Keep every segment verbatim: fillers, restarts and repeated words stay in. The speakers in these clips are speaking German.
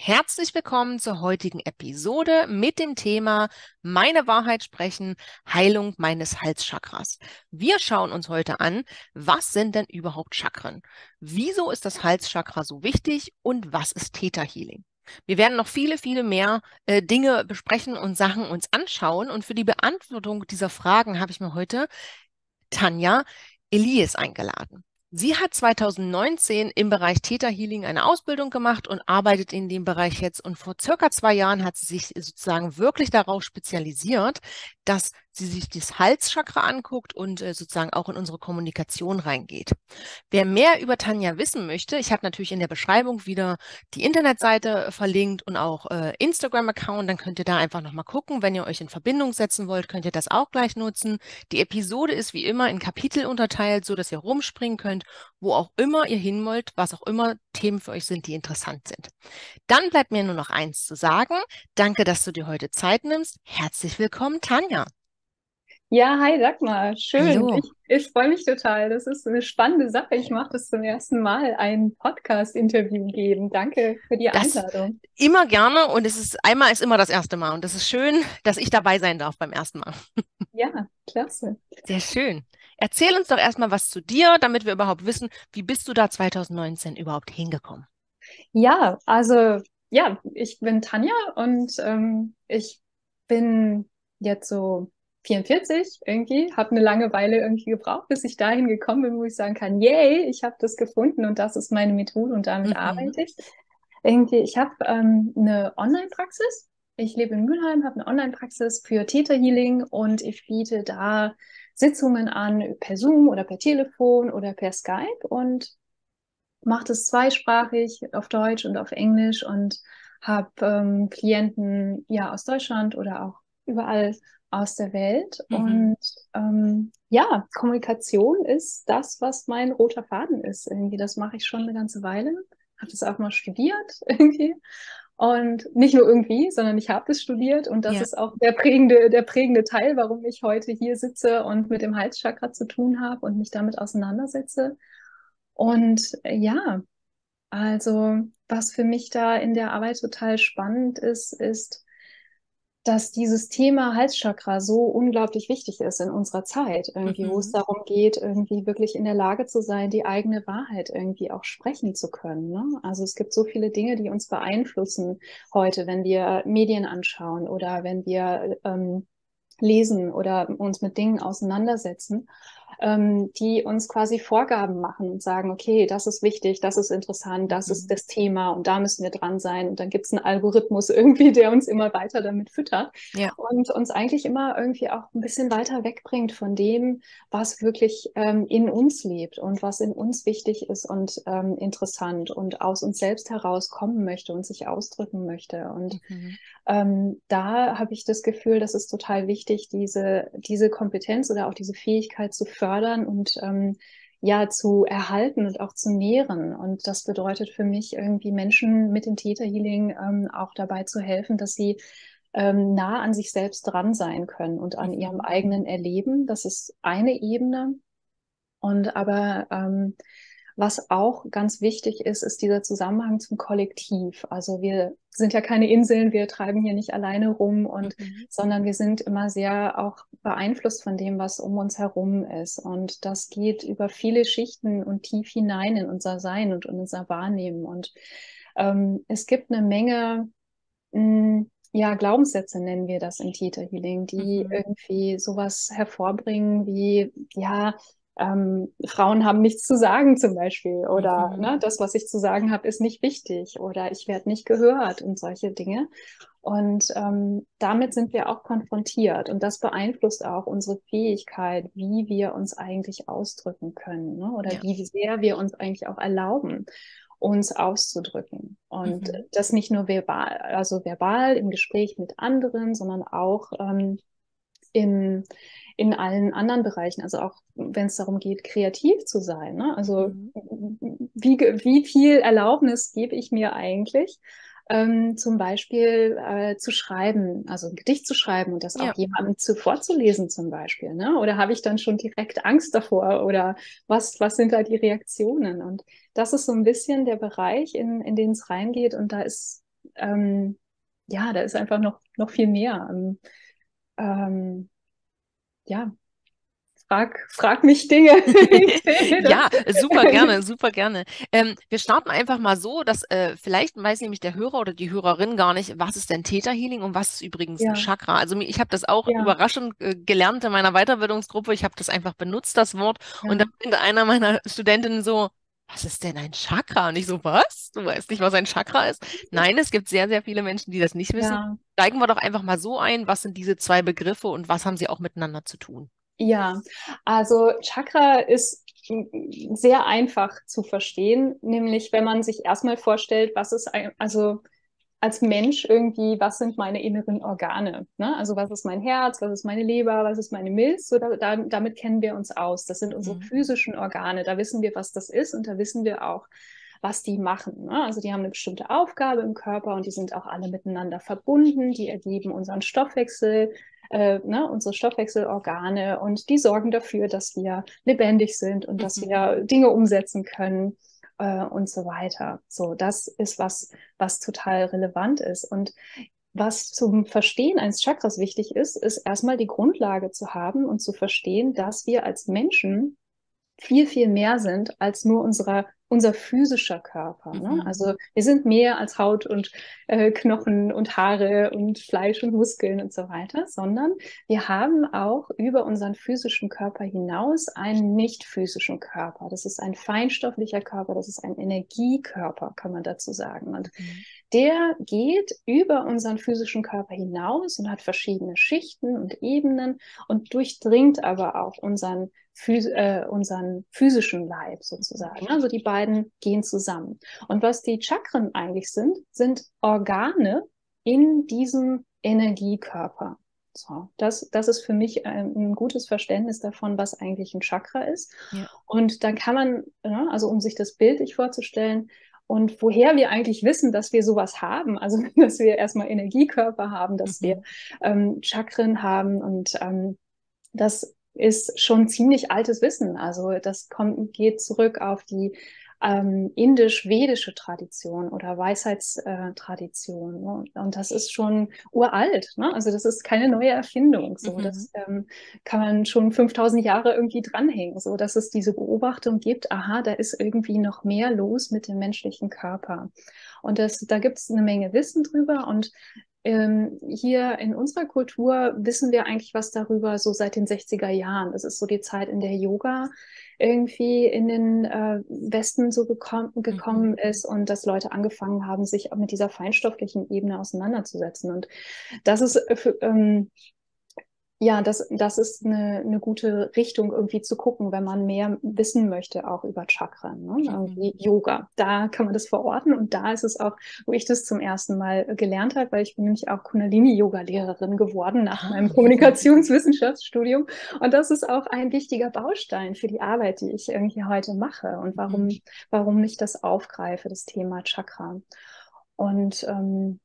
Herzlich willkommen zur heutigen Episode mit dem Thema Meine Wahrheit sprechen, Heilung meines Halschakras. Wir schauen uns heute an, was sind denn überhaupt Chakren? Wieso ist das Halschakra so wichtig und was ist Theta Healing? Wir werden noch viele, viele mehr äh, Dinge besprechen und Sachen uns anschauen. Und für die Beantwortung dieser Fragen habe ich mir heute Tanja Elias eingeladen. Sie hat zweitausendneunzehn im Bereich Theta Healing eine Ausbildung gemacht und arbeitet in dem Bereich jetzt. Und vor circa zwei Jahren hat sie sich sozusagen wirklich darauf spezialisiert, dass sie sich das Halschakra anguckt und äh, sozusagen auch in unsere Kommunikation reingeht. Wer mehr über Tanja wissen möchte, ich habe natürlich in der Beschreibung wieder die Internetseite verlinkt und auch äh, Instagram-Account, dann könnt ihr da einfach nochmal gucken. Wenn ihr euch in Verbindung setzen wollt, könnt ihr das auch gleich nutzen. Die Episode ist wie immer in Kapitel unterteilt, so dass ihr rumspringen könnt, wo auch immer ihr hin wollt, was auch immer Themen für euch sind, die interessant sind. Dann bleibt mir nur noch eins zu sagen. Danke, dass du dir heute Zeit nimmst. Herzlich willkommen, Tanja. Ja, hi Dagmar, schön. Hallo. Ich, ich freue mich total. Das ist eine spannende Sache. Ich mache das zum ersten Mal, ein Podcast-Interview geben. Danke für die Das Einladung. immer gerne und es ist einmal ist immer das erste Mal und es ist schön, dass ich dabei sein darf beim ersten Mal. Ja, klasse. Sehr schön. Erzähl uns doch erstmal was zu dir, damit wir überhaupt wissen, wie bist du da zweitausendneunzehn überhaupt hingekommen? Ja, also ja, ich bin Tanja und ähm, ich bin jetzt so vierundvierzig irgendwie, habe eine lange Weile irgendwie gebraucht, bis ich dahin gekommen bin, wo ich sagen kann, yay, ich habe das gefunden und das ist meine Methode und damit Mhm. arbeite ich. Irgendwie, ich habe ähm, eine Online-Praxis. Ich lebe in Mülheim, habe eine Online-Praxis für Theta Healing und ich biete da Sitzungen an per Zoom oder per Telefon oder per Skype und mache das zweisprachig auf Deutsch und auf Englisch und habe ähm, Klienten ja aus Deutschland oder auch überall aus der Welt. Mhm. Und ähm, ja, Kommunikation ist das, was mein roter Faden ist. Irgendwie, das mache ich schon eine ganze Weile. Habe das auch mal studiert irgendwie. Und nicht nur irgendwie, sondern ich habe es studiert und das Ja. ist auch der prägende, der prägende Teil, warum ich heute hier sitze und mit dem Halschakra zu tun habe und mich damit auseinandersetze. Und äh, ja, also was für mich da in der Arbeit total spannend ist, ist, dass dieses Thema Halschakra so unglaublich wichtig ist in unserer Zeit, irgendwie, wo es Mhm. darum geht, irgendwie wirklich in der Lage zu sein, die eigene Wahrheit irgendwie auch sprechen zu können. Ne? Also es gibt so viele Dinge, die uns beeinflussen heute, wenn wir Medien anschauen oder wenn wir ähm, lesen oder uns mit Dingen auseinandersetzen, ähm, die uns quasi Vorgaben machen und sagen, okay, das ist wichtig, das ist interessant, das ist Mhm. das Thema und da müssen wir dran sein. Und dann gibt es einen Algorithmus irgendwie, der uns immer weiter damit füttert Ja. und uns eigentlich immer irgendwie auch ein bisschen weiter wegbringt von dem, was wirklich ähm, in uns lebt und was in uns wichtig ist und ähm, interessant und aus uns selbst herauskommen möchte und sich ausdrücken möchte. Und Mhm. ähm, da habe ich das Gefühl, das ist total wichtig, diese, diese Kompetenz oder auch diese Fähigkeit zu fördern und ähm, ja, zu erhalten und auch zu nähren. Und das bedeutet für mich irgendwie Menschen mit dem Theta Healing ähm, auch dabei zu helfen, dass sie ähm, nah an sich selbst dran sein können und an ihrem Mhm. eigenen Erleben. Das ist eine Ebene. Und aber ähm, was auch ganz wichtig ist, ist dieser Zusammenhang zum Kollektiv. Also wir sind ja keine Inseln, wir treiben hier nicht alleine rum und, Mhm. sondern wir sind immer sehr auch beeinflusst von dem, was um uns herum ist. Und das geht über viele Schichten und tief hinein in unser Sein und in unser Wahrnehmen. Und ähm, es gibt eine Menge, mh, ja, Glaubenssätze nennen wir das im Theta Healing, die Mhm. irgendwie sowas hervorbringen wie, ja, ähm, Frauen haben nichts zu sagen zum Beispiel oder Mhm. ne, das, was ich zu sagen habe, ist nicht wichtig oder ich werde nicht gehört und solche Dinge. Und ähm, damit sind wir auch konfrontiert und das beeinflusst auch unsere Fähigkeit, wie wir uns eigentlich ausdrücken können, ne? Oder Ja. wie sehr wir uns eigentlich auch erlauben, uns auszudrücken. Und Mhm. das nicht nur verbal, also verbal im Gespräch mit anderen, sondern auch ähm, im, in allen anderen Bereichen, also auch wenn es darum geht, kreativ zu sein. Ne? Also Mhm. wie, wie viel Erlaubnis gebe ich mir eigentlich, ähm, zum Beispiel äh, zu schreiben, also ein Gedicht zu schreiben und das auch Ja. jemandem zu vorzulesen zum Beispiel. Ne? Oder habe ich dann schon direkt Angst davor? Oder was, was sind da die Reaktionen? Und das ist so ein bisschen der Bereich, in, in den es reingeht. Und da ist ähm, ja, da ist einfach noch, noch viel mehr. Ähm, ähm, ja, frag, frag mich Dinge. Ich sehe Ja, das. super gerne, super gerne. Ähm, wir starten einfach mal so, dass äh, vielleicht weiß nämlich der Hörer oder die Hörerin gar nicht, was ist denn Theta Healing und was ist übrigens ein Ja, Chakra. Also mi- ich habe das auch ja, überraschend äh, gelernt in meiner Weiterbildungsgruppe. Ich habe das einfach benutzt, das Wort. Und dann ja. meinte einer meiner Studentinnen so, was ist denn ein Chakra? Und ich so, was? Du weißt nicht, was ein Chakra ist? Nein, es gibt sehr, sehr viele Menschen, die das nicht wissen. Ja, Steigen wir doch einfach mal so ein, was sind diese zwei Begriffe und was haben sie auch miteinander zu tun? ja, also Chakra ist mm, sehr einfach zu verstehen, nämlich wenn man sich erstmal vorstellt, was ist ein, also als Mensch irgendwie, was sind meine inneren Organe? Ne? Also was ist mein Herz, was ist meine Leber, was ist meine Milz? So, da, da, damit kennen wir uns aus. Das sind unsere Mhm. physischen Organe. Da wissen wir, was das ist und da wissen wir auch, was die machen. Ne? Also die haben eine bestimmte Aufgabe im Körper und die sind auch alle miteinander verbunden. Die ergeben unseren Stoffwechsel, äh, ne, unsere Stoffwechselorgane und die sorgen dafür, dass wir lebendig sind und dass Mhm. wir Dinge umsetzen können äh, und so weiter. So, das ist was, was total relevant ist. Und was zum Verstehen eines Chakras wichtig ist, ist erstmal die Grundlage zu haben und zu verstehen, dass wir als Menschen viel, viel mehr sind als nur unserer, unser physischer Körper. Ne? Mhm. Also wir sind mehr als Haut und äh, Knochen und Haare und Fleisch und Muskeln und so weiter, sondern wir haben auch über unseren physischen Körper hinaus einen nicht physischen Körper. Das ist ein feinstofflicher Körper, das ist ein Energiekörper, kann man dazu sagen. Und Mhm. der geht über unseren physischen Körper hinaus und hat verschiedene Schichten und Ebenen und durchdringt aber auch unseren, phys äh, unseren physischen Leib sozusagen. Also die beiden gehen zusammen. Und was die Chakren eigentlich sind, sind Organe in diesem Energiekörper. So, das, das ist für mich ein, ein gutes Verständnis davon, was eigentlich ein Chakra ist. Ja. Und dann kann man, ja, also um sich das bildlich vorzustellen, und woher wir eigentlich wissen, dass wir sowas haben, also dass wir erstmal Energiekörper haben, dass wir Mhm. ähm, Chakren haben und ähm, das ist schon ziemlich altes Wissen. Also das kommt, geht zurück auf die ähm, indisch-vedische Tradition oder Weisheitstradition. Ne? Und das ist schon uralt. Ne? Also das ist keine neue Erfindung. So, Mhm. das ähm, kann man schon fünftausend Jahre irgendwie dranhängen. So, dass es diese Beobachtung gibt, aha, da ist irgendwie noch mehr los mit dem menschlichen Körper. Und das, da gibt es eine Menge Wissen drüber. Und ähm, hier in unserer Kultur wissen wir eigentlich was darüber so seit den sechziger Jahren. Das ist so die Zeit, in der Yoga irgendwie in den äh, Westen so gekommen, Mhm. gekommen ist und dass Leute angefangen haben, sich auch mit dieser feinstofflichen Ebene auseinanderzusetzen. Und das ist äh, für, ähm, ja, das, das ist eine, eine gute Richtung, irgendwie zu gucken, wenn man mehr wissen möchte, auch über Chakren, ne? Mhm. Irgendwie Yoga. Da kann man das verorten und da ist es auch, wo ich das zum ersten Mal gelernt habe, weil ich bin nämlich auch Kundalini-Yoga-Lehrerin geworden nach meinem Ah. Kommunikationswissenschaftsstudium. Und das ist auch ein wichtiger Baustein für die Arbeit, die ich irgendwie heute mache und Mhm. warum, warum ich das aufgreife, das Thema Chakra. Und ähm,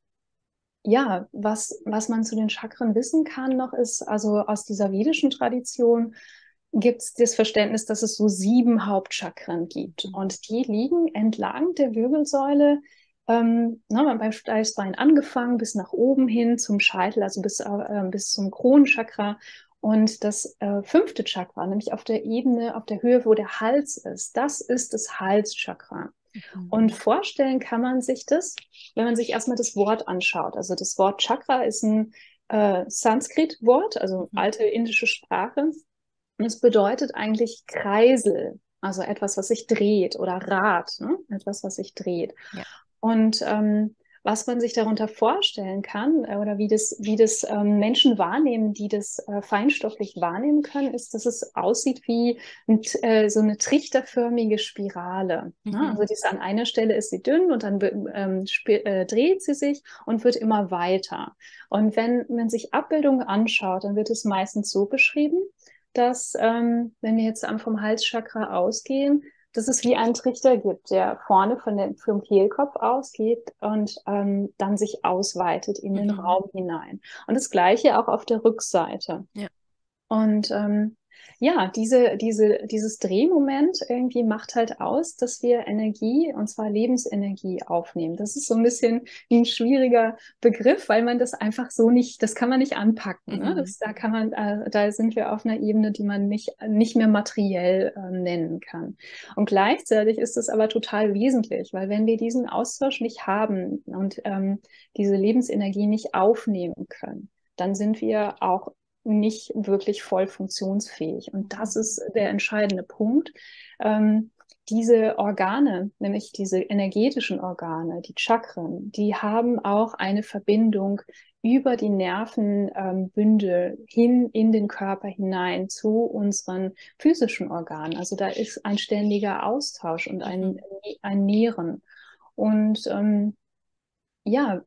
ja, was, was man zu den Chakren wissen kann noch ist, also aus dieser vedischen Tradition gibt es das Verständnis, dass es so sieben Hauptchakren gibt. Mhm. Und die liegen entlang der Wirbelsäule, ähm, ne, beim Steißbein angefangen, bis nach oben hin zum Scheitel, also bis, äh, bis zum Kronenchakra. Und das äh, fünfte Chakra, nämlich auf der Ebene, auf der Höhe, wo der Hals ist, das ist das Halschakra. Mhm. Und vorstellen kann man sich das, wenn man sich erstmal das Wort anschaut. Also das Wort Chakra ist ein äh, Sanskrit-Wort, also Mhm. alte indische Sprache. Und es bedeutet eigentlich Kreisel, also etwas, was sich dreht oder Rad, ne? Etwas, was sich dreht. Ja. Und ähm, was man sich darunter vorstellen kann äh, oder wie das, wie das ähm, Menschen wahrnehmen, die das äh, feinstofflich wahrnehmen können, ist, dass es aussieht wie ein, äh, so eine trichterförmige Spirale. Ne? Mhm. Also die ist, an einer Stelle ist sie dünn und dann ähm, äh, dreht sie sich und wird immer weiter. Und wenn man sich Abbildungen anschaut, dann wird es meistens so beschrieben, dass, ähm, wenn wir jetzt vom Halschakra ausgehen, dass es wie einen Trichter gibt, der vorne von den, vom Kehlkopf ausgeht und ähm, dann sich ausweitet in den Mhm. Raum hinein. Und das Gleiche auch auf der Rückseite. Ja. Und ähm, Ja, diese, diese, dieses Drehmoment irgendwie macht halt aus, dass wir Energie, und zwar Lebensenergie, aufnehmen. Das ist so ein bisschen wie ein schwieriger Begriff, weil man das einfach so nicht, das kann man nicht anpacken. Ne? Mhm. Das, da kann man, äh, da sind wir auf einer Ebene, die man nicht, nicht mehr materiell äh, nennen kann. Und gleichzeitig ist es aber total wesentlich, weil wenn wir diesen Austausch nicht haben und ähm, diese Lebensenergie nicht aufnehmen können, dann sind wir auch nicht wirklich voll funktionsfähig. Und das ist der entscheidende Punkt. Ähm, diese Organe, nämlich diese energetischen Organe, die Chakren, die haben auch eine Verbindung über die Nervenbündel ähm, hin in den Körper hinein zu unseren physischen Organen. Also da ist ein ständiger Austausch und ein, Mhm. ein Nähren. Und ähm, ja,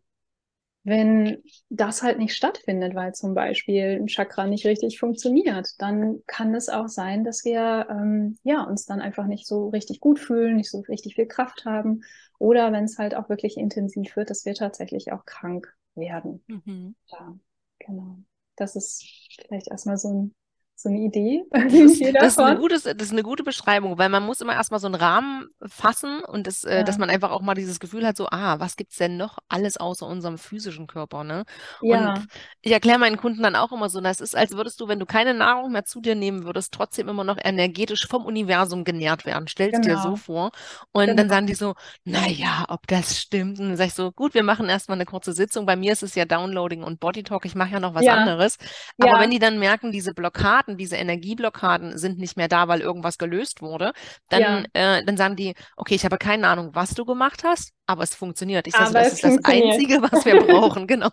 wenn das halt nicht stattfindet, weil zum Beispiel ein Chakra nicht richtig funktioniert, dann kann es auch sein, dass wir ähm, ja, uns dann einfach nicht so richtig gut fühlen, nicht so richtig viel Kraft haben. Oder wenn es halt auch wirklich intensiv wird, dass wir tatsächlich auch krank werden. Mhm. Ja, genau. Das ist vielleicht erstmal so, ein, so eine Idee Das ist, irgendwie das ist eine davon. gute, das ist eine gute Beschreibung, weil man muss immer erstmal so einen Rahmen fassen und das, äh, dass Ja, man einfach auch mal dieses Gefühl hat, so, ah, was gibt's denn noch alles außer unserem physischen Körper, ne? Und ja, ich erkläre meinen Kunden dann auch immer so, das ist, als würdest du, wenn du keine Nahrung mehr zu dir nehmen würdest, trotzdem immer noch energetisch vom Universum genährt werden. Stell's dir so genau, vor. Und dann sagen genau. die so, na ja, ob das stimmt. Und dann sag ich so, gut, wir machen erstmal eine kurze Sitzung. Bei mir ist es ja Downloading und Bodytalk. Ich mache ja noch was Ja, anderes. Aber wenn ja, die dann merken, diese Blockaden, diese Energieblockaden sind nicht mehr da, weil irgendwas gelöst wurde, dann, ja. äh, dann sagen die, okay, ich habe keine Ahnung, was du gemacht hast, aber es funktioniert. Ich sage so, Aber das es ist das funktioniert. Einzige, was wir brauchen, genau.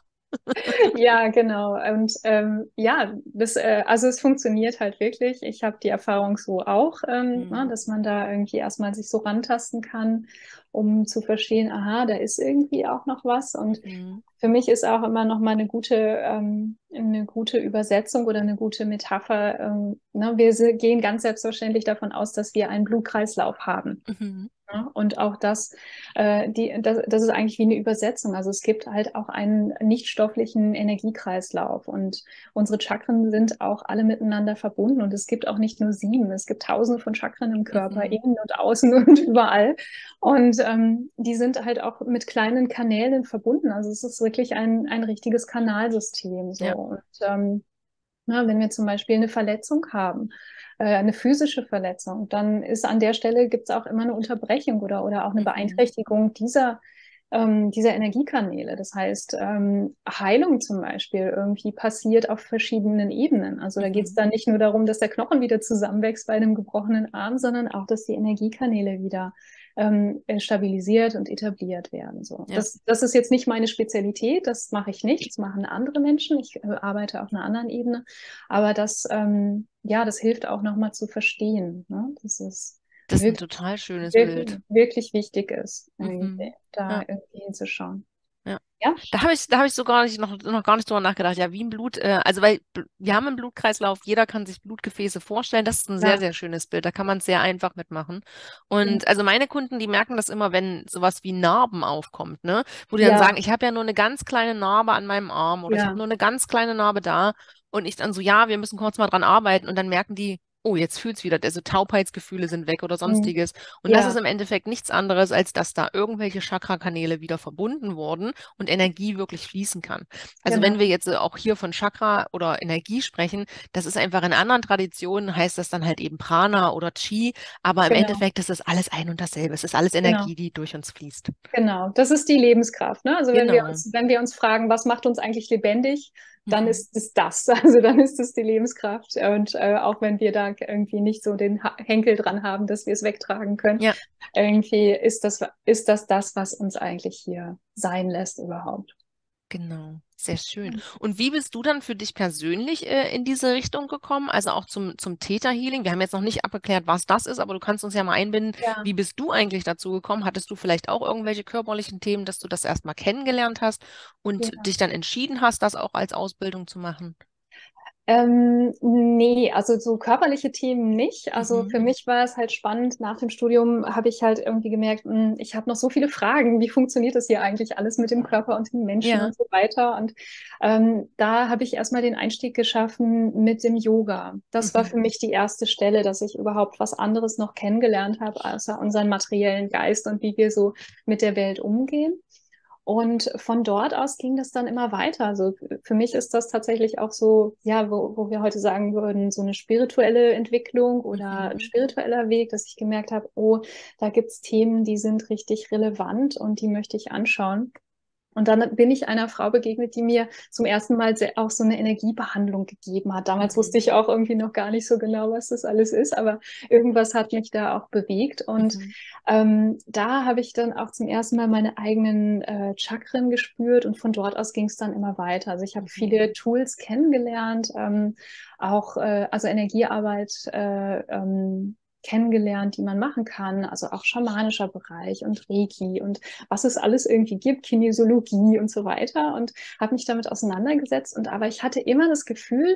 Ja, genau. Und ähm, ja, das, äh, also es funktioniert halt wirklich. Ich habe die Erfahrung so auch, ähm, ne, Mhm. dass man da irgendwie erstmal sich so rantasten kann, um zu verstehen, aha, da ist irgendwie auch noch was. Und Mhm. für mich ist auch immer noch mal eine gute, ähm, eine gute Übersetzung oder eine gute Metapher. Ähm, ne, wir se- gehen ganz selbstverständlich davon aus, dass wir einen Blutkreislauf haben. Mhm. Ja, und auch das, äh, die, das, das ist eigentlich wie eine Übersetzung. Also es gibt halt auch einen nichtstofflichen Energiekreislauf und unsere Chakren sind auch alle miteinander verbunden und es gibt auch nicht nur sieben, es gibt tausende von Chakren im Körper, Mhm. innen und außen und überall. Und ähm, die sind halt auch mit kleinen Kanälen verbunden. Also es ist wirklich ein, ein richtiges Kanalsystem so. Ja. Und ähm, na, wenn wir zum Beispiel eine Verletzung haben, äh, eine physische Verletzung, dann ist an der Stelle gibt es auch immer eine Unterbrechung oder, oder auch eine Mhm. Beeinträchtigung dieser, ähm, dieser Energiekanäle. Das heißt, ähm, Heilung zum Beispiel irgendwie passiert auf verschiedenen Ebenen. Also da geht es Mhm. dann nicht nur darum, dass der Knochen wieder zusammenwächst bei einem gebrochenen Arm, sondern auch, dass die Energiekanäle wieder ähm, stabilisiert und etabliert werden. So. Ja. Das, das ist jetzt nicht meine Spezialität, das mache ich nicht, das machen andere Menschen. Ich äh, arbeite auf einer anderen Ebene. Aber das, ähm, ja, das hilft auch nochmal zu verstehen, ne? Dass es Das ist ein wirklich, total schönes wirklich, Bild. wirklich wichtig ist, irgendwie, Mhm. da Ja. irgendwie hinzuschauen. Ja. Ja, Da habe ich, da habe ich so gar nicht, noch, noch gar nicht drüber nachgedacht. Ja, wie ein Blut, äh, also weil Bl- wir haben einen Blutkreislauf, jeder kann sich Blutgefäße vorstellen. Das ist ein sehr, ja, sehr schönes Bild. Da kann man es sehr einfach mitmachen. ja, Und also meine Kunden, die merken das immer, wenn sowas wie Narben aufkommt, ne? Wo die dann sagen, ja, ich habe ja nur eine ganz kleine Narbe an meinem Arm oder ich habe ja, nur eine ganz kleine Narbe da. Und ich dann so, ja, wir müssen kurz mal dran arbeiten. Und dann merken die, oh, jetzt fühlt's wieder, also Taubheitsgefühle sind weg oder hm, sonstiges. Und das ist ja, im Endeffekt nichts anderes, als dass da irgendwelche Chakrakanäle wieder verbunden wurden und Energie wirklich fließen kann. Also wenn wir genau, jetzt äh, auch hier von Chakra oder Energie sprechen, das ist einfach in anderen Traditionen, heißt das dann halt eben Prana oder Chi, aber im genau, Endeffekt ist es alles ein und dasselbe. Es ist alles genau. Energie, die durch uns fließt. Genau, das ist die Lebenskraft, ne? Also wenn wir Genau. uns, wenn wir uns fragen, was macht uns eigentlich lebendig, dann Mhm. ist es das. Also dann ist es die Lebenskraft. Und äh, auch wenn wir da irgendwie nicht so den ha Henkel dran haben, dass wir es wegtragen können, Ja. irgendwie ist das, ist das das, was uns eigentlich hier sein lässt überhaupt. Genau, sehr schön. Und wie bist du dann für dich persönlich äh, in diese Richtung gekommen? Also auch zum, zum Theta Healing? Wir haben jetzt noch nicht abgeklärt, was das ist, aber du kannst uns ja mal einbinden. Ja, Wie bist du eigentlich dazu gekommen? Hattest du vielleicht auch irgendwelche körperlichen Themen, dass du das erstmal kennengelernt hast und ja. dich dann entschieden hast, das auch als Ausbildung zu machen? Ähm, nee, also so körperliche Themen nicht. Also Mhm. für mich war es halt spannend. Nach dem Studium habe ich halt irgendwie gemerkt, mh, ich habe noch so viele Fragen. Wie funktioniert das hier eigentlich alles mit dem Körper und den Menschen Ja. und so weiter? Und ähm, da habe ich erstmal den Einstieg geschaffen mit dem Yoga. Das war Mhm. für mich die erste Stelle, dass ich überhaupt was anderes noch kennengelernt habe, außer unseren materiellen Geist und wie wir so mit der Welt umgehen. Und von dort aus ging das dann immer weiter. Also für mich ist das tatsächlich auch so, ja, wo, wo wir heute sagen würden, so eine spirituelle Entwicklung oder ein Mhm. spiritueller Weg, dass ich gemerkt habe, oh, da gibt's Themen, die sind richtig relevant und die möchte ich anschauen. Und dann bin ich einer Frau begegnet, die mir zum ersten Mal se- auch so eine Energiebehandlung gegeben hat. Damals wusste Mhm. ich auch irgendwie noch gar nicht so genau, was das alles ist, aber irgendwas hat mich da auch bewegt. Und Mhm. ähm, da habe ich dann auch zum ersten Mal meine eigenen äh, Chakren gespürt und von dort aus ging es dann immer weiter. Also ich habe Mhm. viele Tools kennengelernt, ähm, auch äh, also Energiearbeit. Äh, ähm, kennengelernt, die man machen kann, also auch schamanischer Bereich und Reiki und was es alles irgendwie gibt, Kinesiologie und so weiter und habe mich damit auseinandergesetzt und aber ich hatte immer das Gefühl,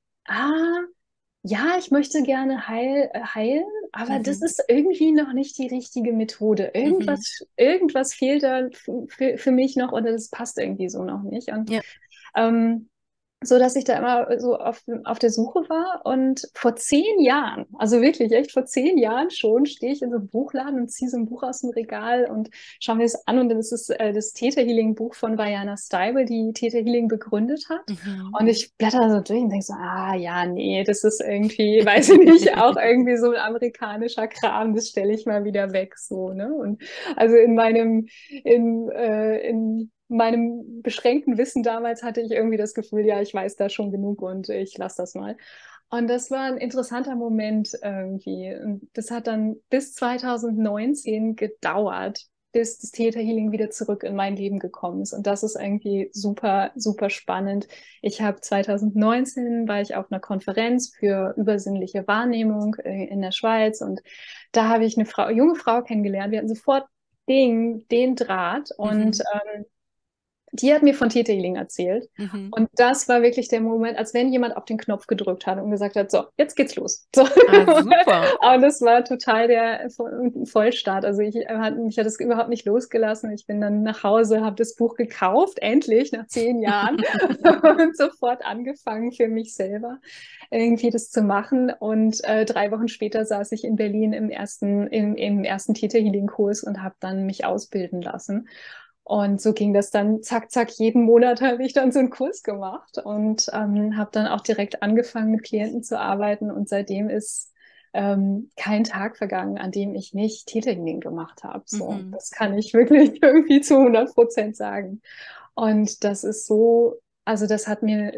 ah, ja, ich möchte gerne heil, äh, heilen, aber das Mhm. ist irgendwie noch nicht die richtige Methode. Mhm. Irgendwas, irgendwas fehlt da für, für mich noch oder das passt irgendwie so noch nicht. Und Ja. ähm, so dass ich da immer so auf, auf der Suche war. Und vor zehn Jahren, also wirklich echt vor zehn Jahren schon, stehe ich in so einem Buchladen und ziehe so ein Buch aus dem Regal und schaue mir das an. Und das ist äh, das Theta Healing Buch von Vajana Steibel, die Theta Healing begründet hat. Mhm. Und ich blätter da so durch und denke so, ah ja, nee, das ist irgendwie, weiß ich nicht, auch irgendwie so ein amerikanischer Kram, das stelle ich mal wieder weg, so, ne? Und also in meinem, in, äh, in meinem beschränkten Wissen damals hatte ich irgendwie das Gefühl, ja, ich weiß da schon genug und ich lasse das mal. Und das war ein interessanter Moment irgendwie. Und das hat dann bis zwanzig neunzehn gedauert, bis das Theta Healing wieder zurück in mein Leben gekommen ist. Und das ist irgendwie super, super spannend. Ich habe zwanzig neunzehn war ich auf einer Konferenz für übersinnliche Wahrnehmung äh, in der Schweiz und da habe ich eine Frau, junge Frau kennengelernt. Wir hatten sofort den, den Draht und Mhm. ähm, die hat mir von Theta Healing erzählt. Mhm. Und das war wirklich der Moment, als wenn jemand auf den Knopf gedrückt hat und gesagt hat, so, jetzt geht's los. So. Ah, super. Und das war total der Vollstart. Also ich hat, mich hat das überhaupt nicht losgelassen. Ich bin dann nach Hause, habe das Buch gekauft, endlich nach zehn Jahren und sofort angefangen für mich selber irgendwie das zu machen. Und äh, drei Wochen später saß ich in Berlin im ersten, im, im ersten Theta Healing Kurs und habe dann mich ausbilden lassen. Und so ging das dann zack, zack, jeden Monat habe ich dann so einen Kurs gemacht und ähm, habe dann auch direkt angefangen, mit Klienten zu arbeiten. Und seitdem ist ähm, kein Tag vergangen, an dem ich nicht Theta Healing gemacht habe. So, Mhm. das kann ich wirklich irgendwie zu hundert Prozent sagen. Und das ist so, also das hat mir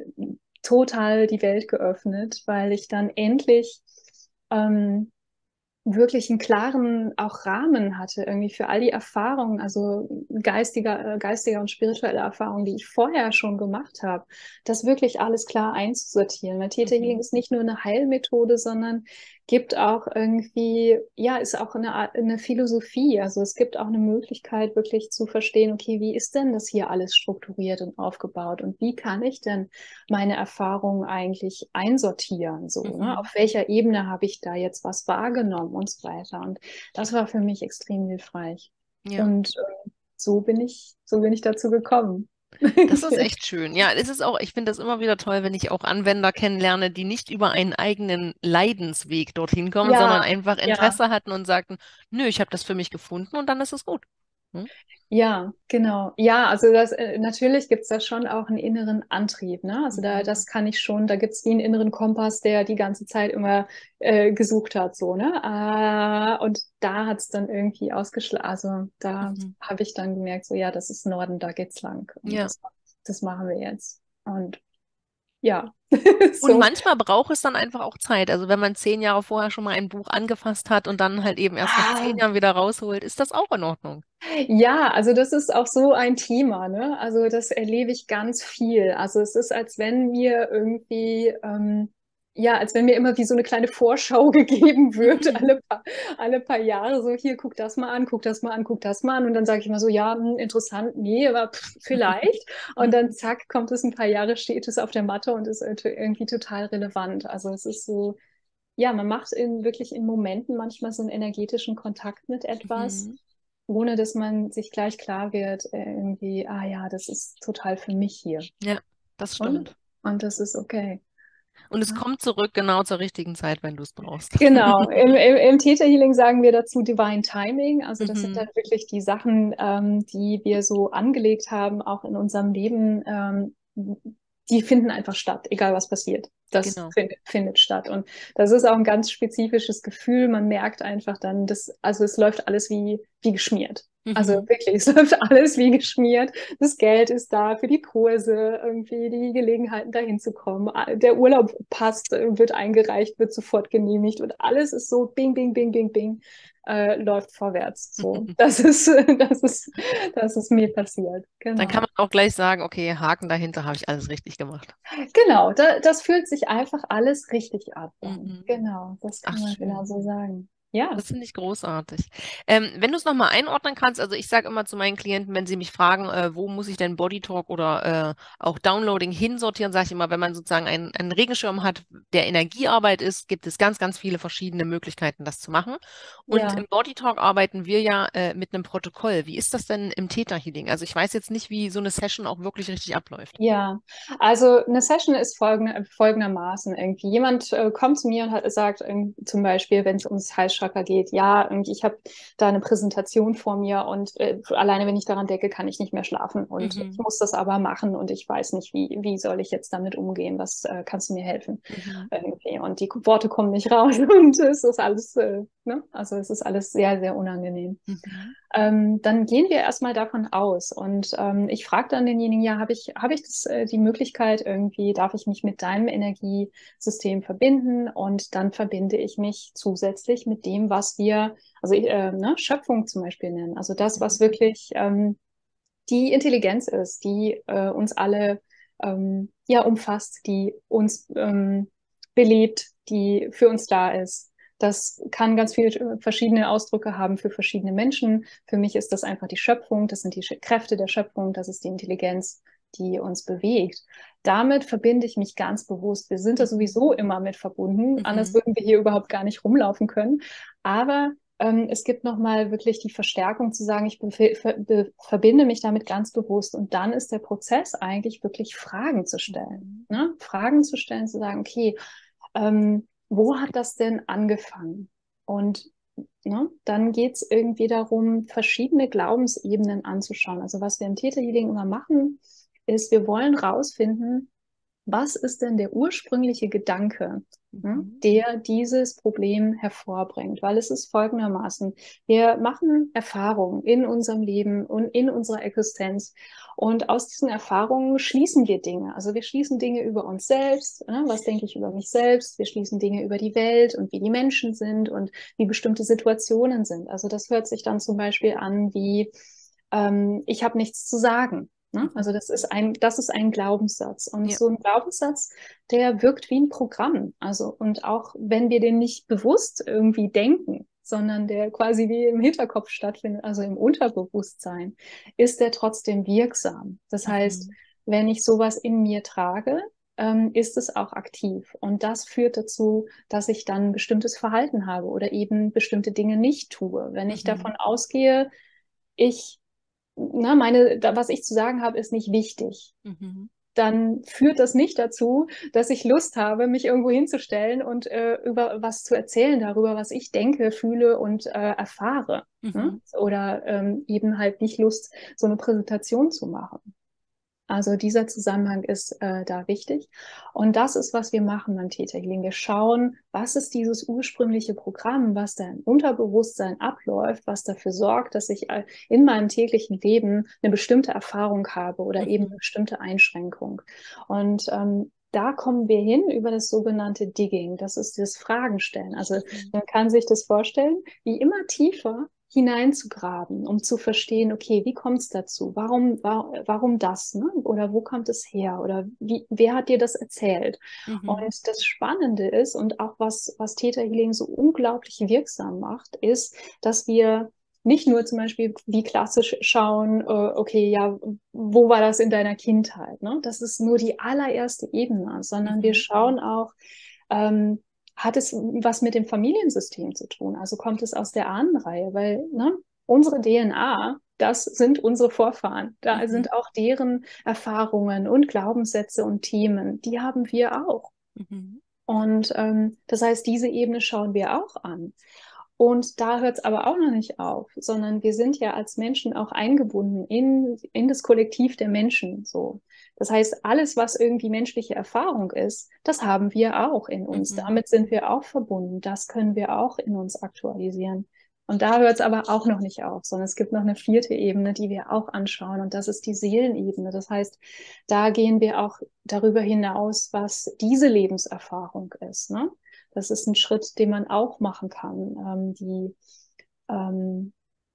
total die Welt geöffnet, weil ich dann endlich ähm, wirklich einen klaren auch Rahmen hatte, irgendwie für all die Erfahrungen, also geistiger, äh, geistiger und spirituelle Erfahrungen, die ich vorher schon gemacht habe, das wirklich alles klar einzusortieren. Weil Theta Healing Mhm. ist nicht nur eine Heilmethode, sondern gibt auch irgendwie, ja, ist auch eine, Art- eine Philosophie. Also es gibt auch eine Möglichkeit, wirklich zu verstehen, okay, wie ist denn das hier alles strukturiert und aufgebaut und wie kann ich denn meine Erfahrungen eigentlich einsortieren, so, ne? Mhm. Auf welcher Ebene habe ich da jetzt was wahrgenommen und so weiter. Und das war für mich extrem hilfreich. Ja. Und äh, so bin ich, so bin ich dazu gekommen. Das ist echt schön. Ja, es ist auch, ich finde das immer wieder toll, wenn ich auch Anwender kennenlerne, die nicht über einen eigenen Leidensweg dorthin kommen, sondern Ja, einfach ja. Interesse hatten und sagten, nö, ich habe das für mich gefunden und dann ist es gut. Hm? Ja, genau. Ja, also das äh, natürlich gibt's da schon auch einen inneren Antrieb, ne? Also da, Mhm. das kann ich schon, da gibt's wie einen inneren Kompass, der die ganze Zeit immer äh, gesucht hat, so, ne? Ah, und da hat's dann irgendwie ausgeschlagen. Also da Mhm. habe ich dann gemerkt, so ja, das ist Norden, da geht's lang. Und Ja. das, das machen wir jetzt. Und ja, Und so. manchmal braucht es dann einfach auch Zeit. Also wenn man zehn Jahre vorher schon mal ein Buch angefasst hat und dann halt eben erst nach zehn Ah, Jahren wieder rausholt, ist das auch in Ordnung. ja, also das ist auch so ein Thema, ne? Also das erlebe ich ganz viel. Also es ist, als wenn wir irgendwie, ähm, ja, als wenn mir immer wie so eine kleine Vorschau gegeben wird, Mhm. alle paar, alle paar Jahre, so hier, guck das mal an, guck das mal an, guck das mal an. Und dann sage ich immer so, ja, hm, interessant, nee, aber pff, vielleicht. Und dann zack, kommt es ein paar Jahre, steht es auf der Matte und ist irgendwie total relevant. Also es ist so, ja, man macht in, wirklich in Momenten manchmal so einen energetischen Kontakt mit etwas, Mhm. ohne dass man sich gleich klar wird, äh, irgendwie, ah ja, das ist total für mich hier. Ja, das Und, stimmt. und das ist okay. Und es Ja. kommt zurück genau zur richtigen Zeit, wenn du es brauchst. Genau, im, im, im Theta Healing sagen wir dazu Divine Timing. Also das sind dann Mhm. wirklich die Sachen, ähm, die wir so angelegt haben, auch in unserem Leben, ähm, die finden einfach statt, egal was passiert. Das Genau. findet, findet statt. Und das ist auch ein ganz spezifisches Gefühl. Man merkt einfach dann, dass, also es läuft alles wie, wie geschmiert. Also Mhm. wirklich, es läuft alles wie geschmiert. Das Geld ist da für die Kurse, irgendwie die Gelegenheiten dahin zu kommen. Der Urlaub passt, wird eingereicht, wird sofort genehmigt und alles ist so bing, bing, bing, bing, bing, äh, läuft vorwärts. So, das ist, das ist, das ist mir passiert. Dann kann Genau. man auch gleich sagen, okay, Haken dahinter, habe ich alles richtig gemacht. Genau, da, das fühlt sich einfach alles richtig ab dann. Mhm. Genau, das Ach, kann man genau schön. so sagen. Ja, Das finde ich großartig. Ähm, wenn du es nochmal einordnen kannst, also ich sage immer zu meinen Klienten, wenn sie mich fragen, äh, wo muss ich denn Bodytalk oder äh, auch Downloading hinsortieren, sage ich immer, wenn man sozusagen einen, einen Regenschirm hat, der Energiearbeit ist, gibt es ganz, ganz viele verschiedene Möglichkeiten, das zu machen. Und ja. im Bodytalk arbeiten wir ja äh, mit einem Protokoll. Wie ist das denn im Theta Healing? Also ich weiß jetzt nicht, wie so eine Session auch wirklich richtig abläuft. Ja, also eine Session ist folgende, folgendermaßen irgendwie. Jemand äh, kommt zu mir und hat, sagt ähm, zum Beispiel, wenn es ums Halschakra geht, ja, irgendwie, ich habe da eine Präsentation vor mir und äh, alleine wenn ich daran denke, kann ich nicht mehr schlafen und ich Mhm. muss das aber machen und ich weiß nicht, wie, wie soll ich jetzt damit umgehen? Was äh, kannst du mir helfen? Mhm. Irgendwie. Und die Worte kommen nicht raus und es ist alles, äh, ne? Also es ist alles sehr, sehr unangenehm. Mhm. Ähm, dann gehen wir erstmal davon aus. Und ähm, ich frage dann denjenigen, ja, habe ich, habe ich das, äh, die Möglichkeit irgendwie, darf ich mich mit deinem Energiesystem verbinden? Und dann verbinde ich mich zusätzlich mit dem, was wir, also äh, ne, Schöpfung zum Beispiel nennen. Also das, Mhm. was wirklich ähm, die Intelligenz ist, die äh, uns alle ähm, ja umfasst, die uns ähm, belebt, die für uns da ist. Das kann ganz viele verschiedene Ausdrücke haben für verschiedene Menschen. Für mich ist das einfach die Schöpfung, das sind die Kräfte der Schöpfung, das ist die Intelligenz, die uns bewegt. Damit verbinde ich mich ganz bewusst. Wir sind da Mhm. sowieso immer mit verbunden, anders Mhm. würden wir hier überhaupt gar nicht rumlaufen können. Aber ähm, es gibt nochmal wirklich die Verstärkung zu sagen, ich ver verbinde mich damit ganz bewusst. Und dann ist der Prozess eigentlich wirklich Fragen zu stellen. Mhm. Ne? Fragen zu stellen, zu sagen, okay, ähm, wo hat das denn angefangen? Und ne, dann geht es irgendwie darum, verschiedene Glaubensebenen anzuschauen. Also was wir im Theta Healing immer machen, ist, wir wollen rausfinden, was ist denn der ursprüngliche Gedanke, ne, Mhm. der dieses Problem hervorbringt? Weil es ist folgendermaßen, wir machen Erfahrungen in unserem Leben und in unserer Existenz und aus diesen Erfahrungen schließen wir Dinge. Also wir schließen Dinge über uns selbst, ne? Was denke ich über mich selbst? Wir schließen Dinge über die Welt und wie die Menschen sind und wie bestimmte Situationen sind. Also das hört sich dann zum Beispiel an wie, ähm, ich habe nichts zu sagen. Ne? Mhm. Also das ist ein, das ist ein Glaubenssatz. Und Ja. so ein Glaubenssatz, der wirkt wie ein Programm. Also, und auch wenn wir den nicht bewusst irgendwie denken, sondern der quasi wie im Hinterkopf stattfindet, also im Unterbewusstsein, ist der trotzdem wirksam. Das heißt, Mhm. wenn ich sowas in mir trage, ähm, ist es auch aktiv. Und das führt dazu, dass ich dann bestimmtes Verhalten habe oder eben bestimmte Dinge nicht tue. Wenn ich davon Mhm. ausgehe, ich na, meine, da, was ich zu sagen habe, ist nicht wichtig. Mhm. Dann führt das nicht dazu, dass ich Lust habe, mich irgendwo hinzustellen und äh, über was zu erzählen darüber, was ich denke, fühle und äh, erfahre. Ne? Mhm. Oder ähm, eben halt nicht Lust, so eine Präsentation zu machen. Also dieser Zusammenhang ist äh, da wichtig. Und das ist, was wir machen beim Theta Healing. Wir schauen, was ist dieses ursprüngliche Programm, was da im Unterbewusstsein abläuft, was dafür sorgt, dass ich äh, in meinem täglichen Leben eine bestimmte Erfahrung habe oder eben eine Mhm. bestimmte Einschränkung. Und ähm, da kommen wir hin über das sogenannte Digging. Das ist das Fragenstellen. Also Mhm. man kann sich das vorstellen, wie immer tiefer hineinzugraben, um zu verstehen, okay, wie kommt es dazu? Warum, wa warum das? Ne? Oder wo kommt es her? Oder wie, wer hat dir das erzählt? Mhm. Und das Spannende ist und auch was, was Theta Healing so unglaublich wirksam macht, ist, dass wir nicht nur zum Beispiel wie klassisch schauen, äh, okay, ja, wo war das in deiner Kindheit? Ne? Das ist nur die allererste Ebene, sondern wir Mhm. schauen auch, ähm, hat es was mit dem Familiensystem zu tun? Also kommt es aus der Ahnenreihe? Weil ne, unsere D N A, das sind unsere Vorfahren. Da Mhm. sind auch deren Erfahrungen und Glaubenssätze und Themen. Die haben wir auch. Mhm. Und ähm, das heißt, diese Ebene schauen wir auch an. Und da hört es aber auch noch nicht auf, sondern wir sind ja als Menschen auch eingebunden in, in das Kollektiv der Menschen. So. Das heißt, alles, was irgendwie menschliche Erfahrung ist, das haben wir auch in uns. Mhm. Damit sind wir auch verbunden. Das können wir auch in uns aktualisieren. Und da hört es aber auch noch nicht auf, sondern es gibt noch eine vierte Ebene, die wir auch anschauen. Und das ist die Seelenebene. Das heißt, da gehen wir auch darüber hinaus, was diese Lebenserfahrung ist. Ne? Das ist ein Schritt, den man auch machen kann. Ähm, die, ähm,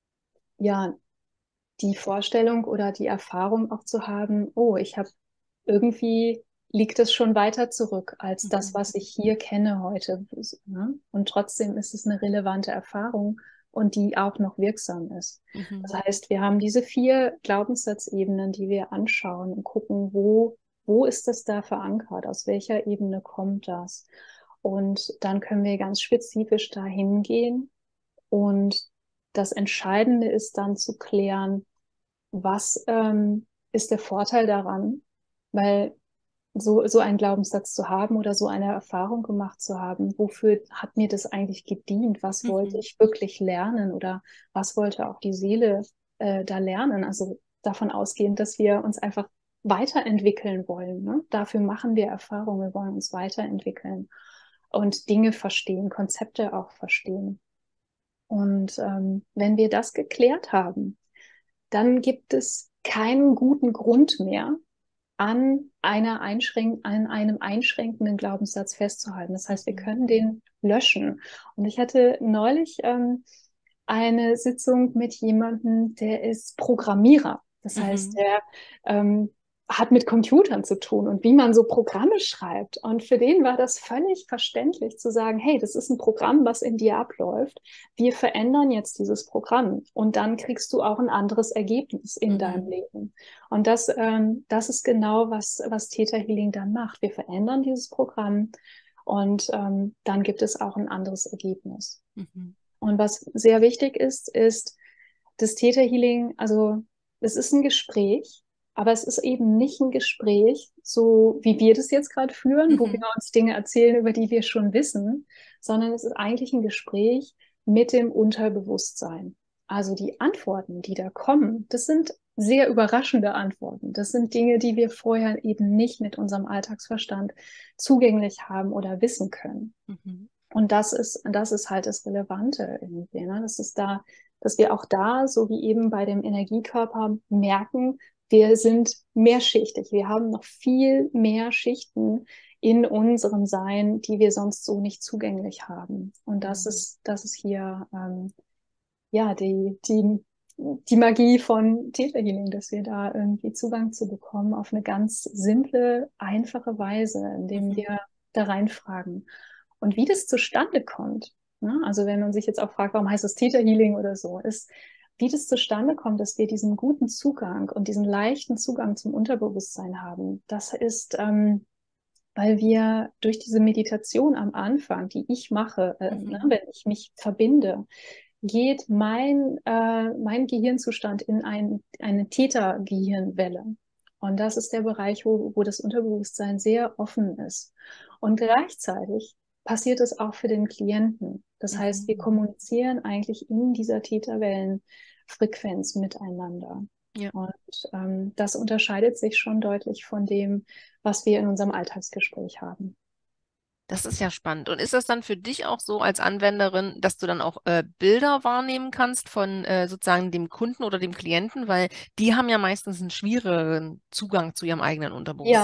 ja, die Vorstellung oder die Erfahrung auch zu haben, oh, ich habe irgendwie liegt es schon weiter zurück als das, Mhm. was ich hier kenne heute. Ne? Und trotzdem ist es eine relevante Erfahrung und die auch noch wirksam ist. Mhm. Das heißt, wir haben diese vier Glaubenssatzebenen, die wir anschauen und gucken, wo, wo ist das da verankert? Aus welcher Ebene kommt das? Und dann können wir ganz spezifisch dahin gehen. Und das Entscheidende ist dann zu klären, was ähm, ist der Vorteil daran? Weil so, so einen Glaubenssatz zu haben oder so eine Erfahrung gemacht zu haben, wofür hat mir das eigentlich gedient? Was wollte Mhm. ich wirklich lernen oder was wollte auch die Seele äh, da lernen? Also davon ausgehend, dass wir uns einfach weiterentwickeln wollen. Ne? Dafür machen wir Erfahrungen, wir wollen uns weiterentwickeln und Dinge verstehen, Konzepte auch verstehen. Und ähm, wenn wir das geklärt haben, dann gibt es keinen guten Grund mehr, an einer Einschränk an einem einschränkenden Glaubenssatz festzuhalten. Das heißt, wir Mhm. können den löschen. Und ich hatte neulich ähm, eine Sitzung mit jemandem, der ist Programmierer. Das heißt, Mhm. der ähm, hat mit Computern zu tun und wie man so Programme schreibt. Und für den war das völlig verständlich zu sagen, hey, das ist ein Programm, was in dir abläuft. Wir verändern jetzt dieses Programm und dann kriegst du auch ein anderes Ergebnis in deinem Mhm. Leben. Und das, ähm, das ist genau, was, was Theta Healing dann macht. Wir verändern dieses Programm und ähm, dann gibt es auch ein anderes Ergebnis. Mhm. Und was sehr wichtig ist, ist das Theta Healing, also es ist ein Gespräch, aber es ist eben nicht ein Gespräch, so wie wir das jetzt gerade führen, wo wir Mhm. uns Dinge erzählen, über die wir schon wissen, sondern es ist eigentlich ein Gespräch mit dem Unterbewusstsein. Also die Antworten, die da kommen, das sind sehr überraschende Antworten. Das sind Dinge, die wir vorher eben nicht mit unserem Alltagsverstand zugänglich haben oder wissen können. Mhm. Und das ist, das ist halt das Relevante irgendwie, ne? Das ist da, dass wir auch da, so wie eben bei dem Energiekörper, merken, wir sind mehrschichtig. Wir haben noch viel mehr Schichten in unserem Sein, die wir sonst so nicht zugänglich haben. Und das Mhm. ist, das ist hier, ähm, ja, die, die, die Magie von Theta Healing, dass wir da irgendwie Zugang zu bekommen auf eine ganz simple, einfache Weise, indem Mhm. wir da reinfragen. Und wie das zustande kommt, ne? Also wenn man sich jetzt auch fragt, warum heißt das Theta Healing oder so, ist, wie das zustande kommt, dass wir diesen guten Zugang und diesen leichten Zugang zum Unterbewusstsein haben. Das ist, ähm, weil wir durch diese Meditation am Anfang, die ich mache, äh, ne, Mhm. wenn ich mich verbinde, geht mein, äh, mein Gehirnzustand in ein, eine Theta-Gehirnwelle. Und das ist der Bereich, wo, wo das Unterbewusstsein sehr offen ist. Und gleichzeitig passiert es auch für den Klienten. Das heißt, Mhm. wir kommunizieren eigentlich in dieser Theta-Wellenfrequenz miteinander. Ja. Und ähm, das unterscheidet sich schon deutlich von dem, was wir in unserem Alltagsgespräch haben. Das ist ja spannend. Und ist das dann für dich auch so als Anwenderin, dass du dann auch äh, Bilder wahrnehmen kannst von äh, sozusagen dem Kunden oder dem Klienten? Weil die haben ja meistens einen schwierigeren Zugang zu ihrem eigenen Ja, Unterbewusstsein.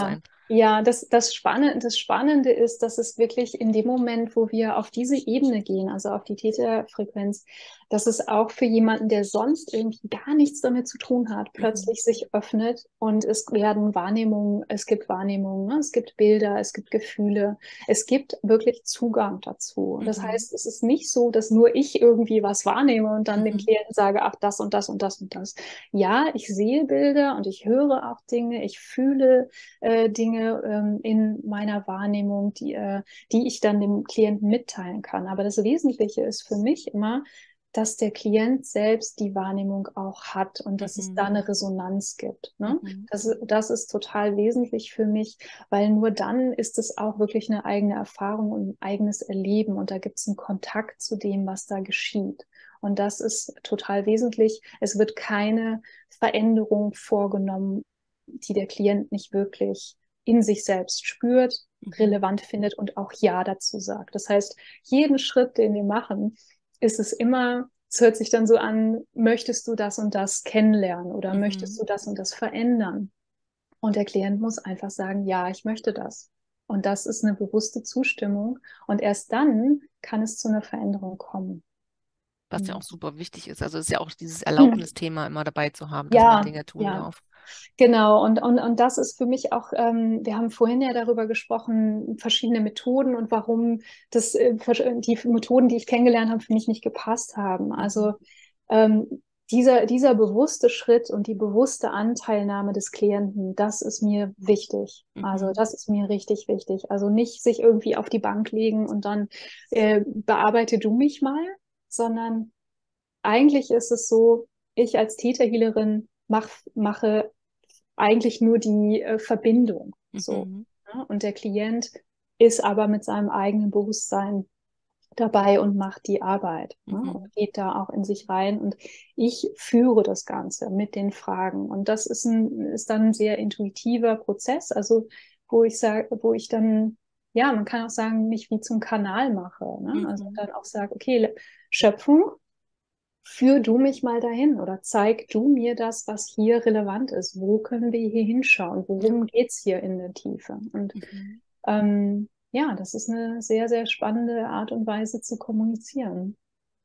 Ja, das, das Spannende, das Spannende ist, dass es wirklich in dem Moment, wo wir auf diese Ebene gehen, also auf die Theta-Frequenz, dass es auch für jemanden, der sonst irgendwie gar nichts damit zu tun hat, Mhm. plötzlich sich öffnet und es werden Wahrnehmungen, es gibt Wahrnehmungen, ne? Es gibt Bilder, es gibt Gefühle, es gibt wirklich Zugang dazu. Das Mhm. heißt, es ist nicht so, dass nur ich irgendwie was wahrnehme und dann dem Mhm. Klienten sage, ach, das und das und das und das. Ja, ich sehe Bilder und ich höre auch Dinge, ich fühle äh, Dinge ähm, in meiner Wahrnehmung, die, äh, die ich dann dem Klienten mitteilen kann. Aber das Wesentliche ist für mich immer, dass der Klient selbst die Wahrnehmung auch hat und dass es da Mhm. eine Resonanz gibt. Ne? Mhm. Das, das ist total wesentlich für mich, weil nur dann ist es auch wirklich eine eigene Erfahrung und ein eigenes Erleben und da gibt es einen Kontakt zu dem, was da geschieht. Und das ist total wesentlich. Es wird keine Veränderung vorgenommen, die der Klient nicht wirklich in sich selbst spürt, Mhm. relevant findet und auch Ja dazu sagt. Das heißt, jeden Schritt, den wir machen, ist es immer, es hört sich dann so an, möchtest du das und das kennenlernen oder möchtest Mhm. du das und das verändern? Und der Klient muss einfach sagen, ja, ich möchte das. Und das ist eine bewusste Zustimmung. Und erst dann kann es zu einer Veränderung kommen. Was ja auch super wichtig ist. Also ist ja auch dieses Mhm. Erlaubnisthema immer dabei zu haben, dass man Ja, Dinge tun ja. darf. Genau, und, und, und das ist für mich auch, ähm, wir haben vorhin ja darüber gesprochen, verschiedene Methoden und warum das, äh, die Methoden, die ich kennengelernt habe, für mich nicht gepasst haben. Also Mhm. ähm, dieser, dieser bewusste Schritt und die bewusste Anteilnahme des Klienten, das ist mir wichtig. Also Mhm. das ist mir richtig wichtig. Also nicht sich irgendwie auf die Bank legen und dann äh, bearbeite du mich mal, sondern eigentlich ist es so, ich als Täterhealerin mach, mache eigentlich nur die äh, Verbindung. So. Mhm. Ja? Und der Klient ist aber mit seinem eigenen Bewusstsein dabei und macht die Arbeit, ne? Mhm. Und geht da auch in sich rein. Und ich führe das Ganze mit den Fragen. Und das ist, ein, ist dann ein sehr intuitiver Prozess, also wo ich sage, wo ich dann, ja, man kann auch sagen, mich wie zum Kanal mache. Ne? Also Mhm. dann auch sage, okay, Schöpfung, führ du mich mal dahin oder zeig du mir das, was hier relevant ist. Wo können wir hier hinschauen? Ja. Worum geht's hier in der Tiefe? Und Mhm. ähm, ja, das ist eine sehr, sehr spannende Art und Weise zu kommunizieren.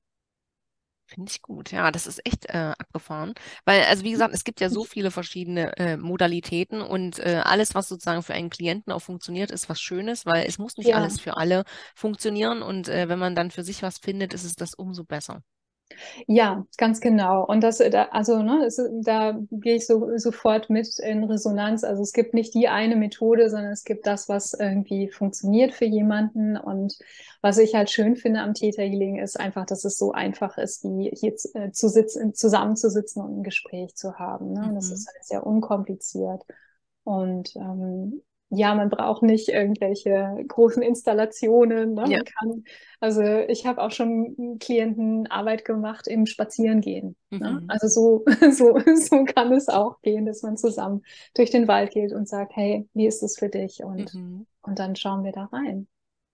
Finde ich gut. Ja, das ist echt äh, abgefahren. Weil, also wie gesagt, es gibt ja so viele verschiedene äh, Modalitäten und äh, alles, was sozusagen für einen Klienten auch funktioniert, ist was Schönes, weil es muss nicht Ja, alles für alle funktionieren und äh, wenn man dann für sich was findet, ist es das umso besser. ja, ganz genau. Und das, da, also, ne, das, da gehe ich so, sofort mit in Resonanz. Also es gibt nicht die eine Methode, sondern es gibt das, was irgendwie funktioniert für jemanden. Und was ich halt schön finde am Theta Healing ist einfach, dass es so einfach ist, wie hier zu, äh, zu sitzen, zusammenzusitzen und ein Gespräch zu haben. Ne? Und das Mhm. ist halt sehr unkompliziert. Und ähm, ja, man braucht nicht irgendwelche großen Installationen. Ne? Ja. Man kann, also ich habe auch schon Klienten Arbeit gemacht im Spazierengehen. Ne? Mhm. Also so, so, so kann es auch gehen, dass man zusammen durch den Wald geht und sagt, hey, wie ist es für dich? Und, Mhm. und dann schauen wir da rein.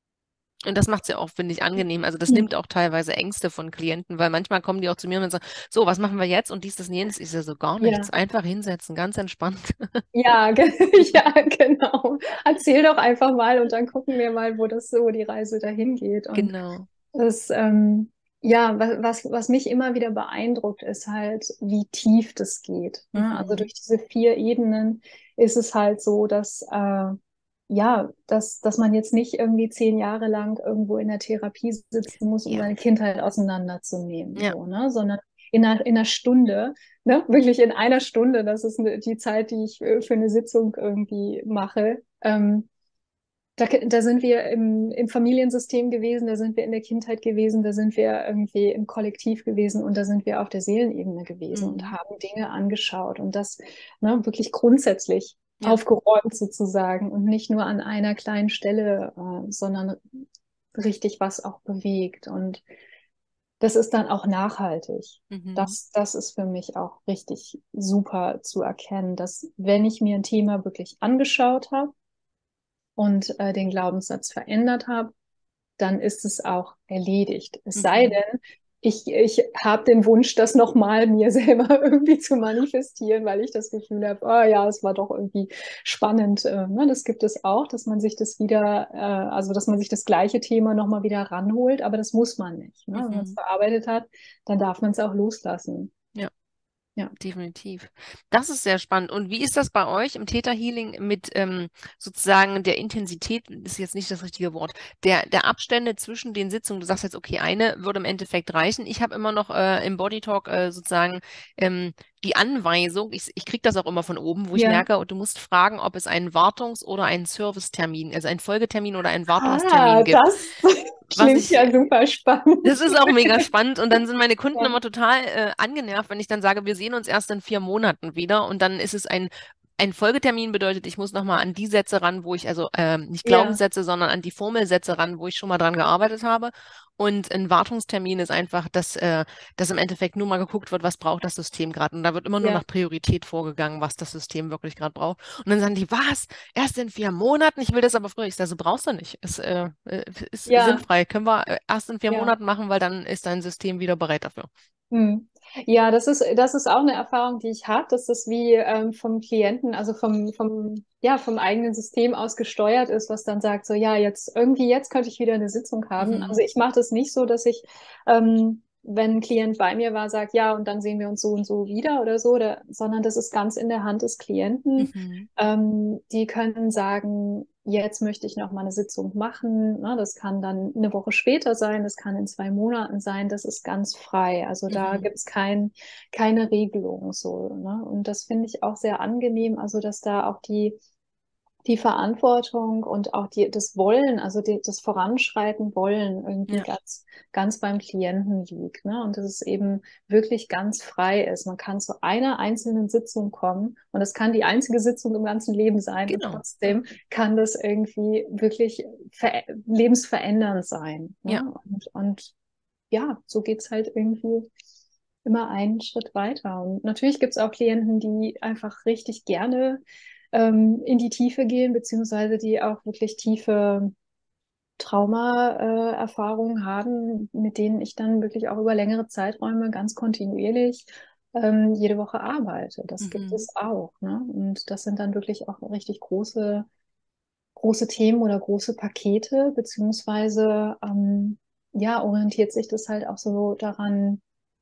Und das macht es ja auch, finde ich, angenehm. Also das nimmt auch teilweise Ängste von Klienten, weil manchmal kommen die auch zu mir und sagen, so, was machen wir jetzt? Und dies, das und jenes. Ich sage so, gar nichts. Ja, Einfach hinsetzen, ganz entspannt. ja, ge ja, genau. Erzähl doch einfach mal und dann gucken wir mal, wo das, wo die Reise dahin geht. Und Genau. Das, ähm, ja, was, was, was mich immer wieder beeindruckt, ist halt, wie tief das geht. Ne? Also Mhm. durch diese vier Ebenen ist es halt so, dass, äh, ja, dass, dass man jetzt nicht irgendwie zehn Jahre lang irgendwo in der Therapie sitzen muss, um Ja. seine Kindheit auseinanderzunehmen, Ja. so, ne? Sondern in einer, in einer Stunde, ne? Wirklich in einer Stunde, das ist eine, die Zeit, die ich äh, für eine Sitzung irgendwie mache. Ähm, da, da sind wir im, im Familiensystem gewesen, da sind wir in der Kindheit gewesen, da sind wir irgendwie im Kollektiv gewesen und da sind wir auf der Seelenebene gewesen und Mhm. haben Dinge angeschaut und das, ne, wirklich grundsätzlich Ja. aufgeräumt sozusagen und nicht nur an einer kleinen Stelle, äh, sondern richtig was auch bewegt. Und das ist dann auch nachhaltig. Mhm. Das, das ist für mich auch richtig super zu erkennen, dass wenn ich mir ein Thema wirklich angeschaut habe, und äh, den Glaubenssatz verändert habe, dann ist es auch erledigt. Es sei Mhm. denn, Ich, ich habe den Wunsch, das nochmal mir selber irgendwie zu manifestieren, weil ich das Gefühl habe, oh ja, es war doch irgendwie spannend. Äh, ne? Das gibt es auch, dass man sich das wieder, äh, also dass man sich das gleiche Thema nochmal wieder ranholt, aber das muss man nicht. Ne? Wenn man es Mhm. verarbeitet hat, dann darf man es auch loslassen. Ja. Ja. Definitiv. Das ist sehr spannend. Und wie ist das bei euch im Theta Healing mit ähm, sozusagen der Intensität, das ist jetzt nicht das richtige Wort, der, der Abstände zwischen den Sitzungen? Du sagst jetzt, okay, eine würde im Endeffekt reichen. Ich habe immer noch äh, im Body Talk äh, sozusagen ähm, die Anweisung, ich, ich kriege das auch immer von oben, wo ich Ja. merke, du musst fragen, ob es einen Wartungs- oder einen Servicetermin, also einen Folgetermin oder einen Ah, Wartungstermin gibt. das Was klingt ich ja super Das spannend. ist auch mega spannend und dann sind meine Kunden Ja. immer total äh, angenervt, wenn ich dann sage, wir sehen uns erst in vier Monaten wieder und dann ist es ein, ein Folgetermin bedeutet, ich muss nochmal an die Sätze ran, wo ich, also ähm, nicht Ja. Glaubenssätze, sondern an die Formelsätze ran, wo ich schon mal dran gearbeitet habe. Und ein Wartungstermin ist einfach, dass, äh, dass im Endeffekt nur mal geguckt wird, was braucht das System gerade. Und da wird immer nur Ja. nach Priorität vorgegangen, was das System wirklich gerade braucht. Und dann sagen die, was? Erst in vier Monaten? Ich will das aber früher. Ich sage, so brauchst du nicht. Ist, äh, äh, ist Ja. sinnfrei. Können wir äh, erst in vier Ja. Monaten machen, weil dann ist dein System wieder bereit dafür. Hm. Ja, das ist, das ist auch eine Erfahrung, die ich habe, dass das wie ähm, vom Klienten, also vom, vom, ja, vom eigenen System aus gesteuert ist, was dann sagt, so ja, jetzt irgendwie, jetzt könnte ich wieder eine Sitzung haben. Mhm. Also ich mache das nicht so, dass ich, ähm, wenn ein Klient bei mir war, sage, ja, und dann sehen wir uns so und so wieder oder so, oder, sondern das ist ganz in der Hand des Klienten. Mhm. Ähm, die können sagen, jetzt möchte ich noch mal eine Sitzung machen. Ne? Das kann dann eine Woche später sein, das kann in zwei Monaten sein. Das ist ganz frei. Also da Mhm. gibt es kein, keine Regelung so. Ne? Und das finde ich auch sehr angenehm. Also dass da auch die die Verantwortung und auch die, das Wollen, also die, das Voranschreiten wollen irgendwie Ja, ganz, ganz beim Klienten liegt. Ne? Und dass es eben wirklich ganz frei ist. Man kann zu einer einzelnen Sitzung kommen und das kann die einzige Sitzung im ganzen Leben sein und genau. trotzdem kann das irgendwie wirklich ver lebensverändernd sein. Ja. Ne? Und, und ja, so geht's halt irgendwie immer einen Schritt weiter. Und natürlich gibt es auch Klienten, die einfach richtig gerne ähm, in die Tiefe gehen, beziehungsweise die auch wirklich tiefe Trauma-Erfahrungen haben, mit denen ich dann wirklich auch über längere Zeiträume ganz kontinuierlich ähm, jede Woche arbeite. Das gibt Mhm. es auch. Ne? Und das sind dann wirklich auch richtig große, große Themen oder große Pakete, beziehungsweise ähm, ja, orientiert sich das halt auch so daran,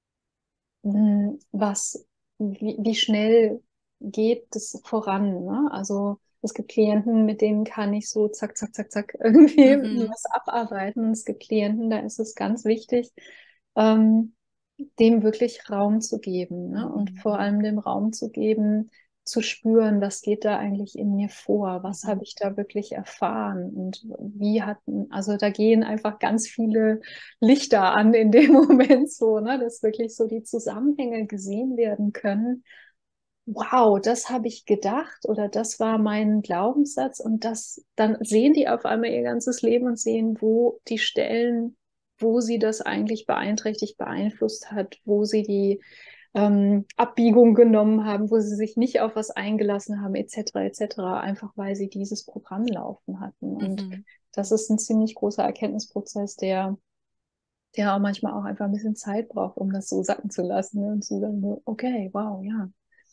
mh, was, wie, wie schnell geht das voran, ne? Also es gibt Klienten, mit denen kann ich so zack, zack, zack, zack irgendwie Mhm. was abarbeiten. Und es gibt Klienten, da ist es ganz wichtig, ähm, dem wirklich Raum zu geben, ne? Und Mhm. vor allem dem Raum zu geben, zu spüren, was geht da eigentlich in mir vor, was Mhm. habe ich da wirklich erfahren und wie hatten, also da gehen einfach ganz viele Lichter an in dem Moment so, ne, dass wirklich so die Zusammenhänge gesehen werden können. Wow, das habe ich gedacht oder das war mein Glaubenssatz und das, dann sehen die auf einmal ihr ganzes Leben und sehen, wo die Stellen, wo sie das eigentlich beeinträchtigt, beeinflusst hat, wo sie die ähm, Abbiegung genommen haben, wo sie sich nicht auf was eingelassen haben, et cetera et cetera, einfach weil sie dieses Programm laufen hatten. Und Mhm. das ist ein ziemlich großer Erkenntnisprozess, der, der auch manchmal auch einfach ein bisschen Zeit braucht, um das so sacken zu lassen, ne? Und zu sagen, so, okay, wow, ja.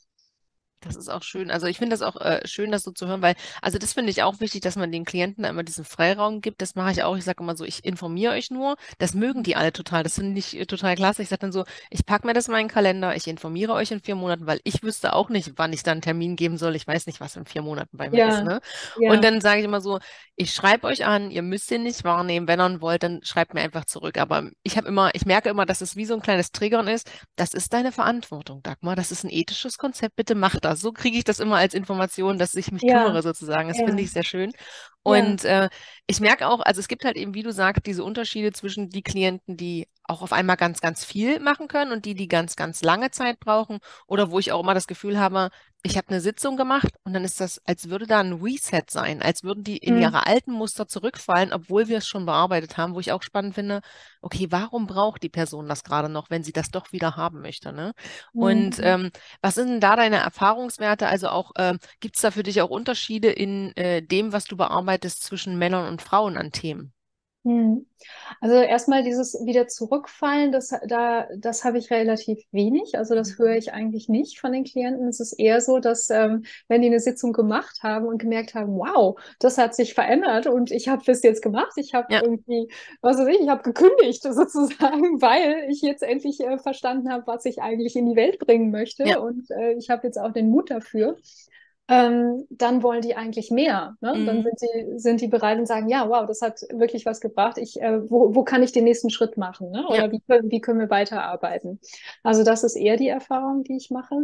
Das ist auch schön. Also ich finde das auch äh, schön, das so zu hören, weil, also das finde ich auch wichtig, dass man den Klienten da immer diesen Freiraum gibt. Das mache ich auch. Ich sage immer so, ich informiere euch nur. Das mögen die alle total. Das finde ich äh, total klasse. Ich sage dann so, ich packe mir das in meinen Kalender, ich informiere euch in vier Monaten, weil ich wüsste auch nicht, wann ich dann einen Termin geben soll. Ich weiß nicht, was in vier Monaten bei mir ist, Ja, ne? Und ja, dann sage ich immer so, ich schreibe euch an, ihr müsst ihn nicht wahrnehmen. Wenn ihr wollt, dann schreibt mir einfach zurück. Aber ich habe immer, ich merke immer, dass es wie so ein kleines Triggern ist. Das ist deine Verantwortung, Dagmar. Das ist ein ethisches Konzept. Bitte mach das. So kriege ich das immer als Information, dass ich mich ja, kümmere sozusagen. Das finde ja, ich sehr schön. ja. Und äh, ich merke auch, also es gibt halt eben, wie du sagst, diese Unterschiede zwischen die Klienten, die auch auf einmal ganz, ganz viel machen können und die, die ganz, ganz lange Zeit brauchen. Oder wo ich auch immer das Gefühl habe, ich habe eine Sitzung gemacht und dann ist das, als würde da ein Reset sein, als würden die in Hm, ihre alten Muster zurückfallen, obwohl wir es schon bearbeitet haben, wo ich auch spannend finde, okay, warum braucht die Person das gerade noch, wenn sie das doch wieder haben möchte, ne? Und hm. ähm, was sind denn da deine Erfahrungswerte? Also auch, ähm, gibt es da für dich auch Unterschiede in äh, dem, was du bearbeitest zwischen Männern und Frauen an Themen? Hm. Also erstmal dieses wieder zurückfallen, das, da, das habe ich relativ wenig. Also das Mhm. höre ich eigentlich nicht von den Klienten. Es ist eher so, dass ähm, wenn die eine Sitzung gemacht haben und gemerkt haben, wow, das hat sich verändert und ich habe das jetzt gemacht, ich habe Ja, irgendwie, was weiß ich, ich habe gekündigt sozusagen, weil ich jetzt endlich äh, verstanden habe, was ich eigentlich in die Welt bringen ja. möchte und äh, ich habe jetzt auch den Mut dafür. Ähm, dann wollen die eigentlich mehr. Ne? Dann Mhm. sind die, sind die bereit und sagen, ja, wow, das hat wirklich was gebracht. Ich, äh, wo, wo kann ich den nächsten Schritt machen? Ne? Ja. Oder wie, können- wie können wir weiterarbeiten? Also das ist eher die Erfahrung, die ich mache.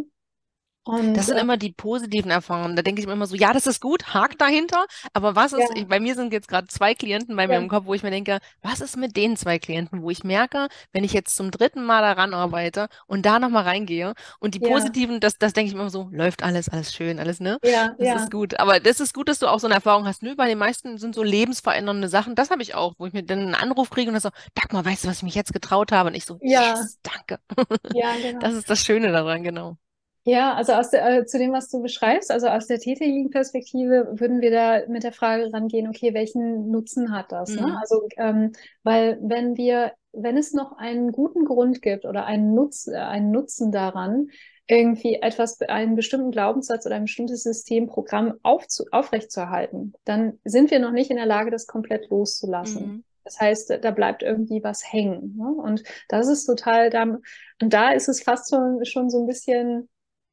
Das Und sind äh, immer die positiven Erfahrungen. Da denke ich mir immer so, ja, das ist gut, Haken dahinter. Aber was ist, ja, bei mir sind jetzt gerade zwei Klienten bei mir im ja, Kopf, wo ich mir denke, was ist mit den zwei Klienten, wo ich merke, wenn ich jetzt zum dritten Mal daran arbeite und da nochmal reingehe und die ja, positiven, das, das denke ich mir immer so, läuft alles, alles schön, alles, ne? ja, Das ist ja, gut. Aber das ist gut, dass du auch so eine Erfahrung hast. Nö, bei den meisten sind so lebensverändernde Sachen. Das habe ich auch, wo ich mir dann einen Anruf kriege und dann so, Dagmar, weißt du, was ich mich jetzt getraut habe? Und ich so, ja, yes, danke. ja, Das genau. ist das Schöne daran, genau. Ja, also aus der, äh, zu dem, was du beschreibst, also aus der tätigen Perspektive, würden wir da mit der Frage rangehen, okay, welchen Nutzen hat das, ne? Mhm. Also, ähm, weil wenn wir, wenn es noch einen guten Grund gibt oder einen Nutz, äh, einen Nutzen daran, irgendwie etwas, einen bestimmten Glaubenssatz oder ein bestimmtes Systemprogramm aufzu, aufrechtzuerhalten, dann sind wir noch nicht in der Lage, das komplett loszulassen. Mhm. Das heißt, da bleibt irgendwie was hängen, ne? Und das ist total, da, und da ist es fast schon, schon so ein bisschen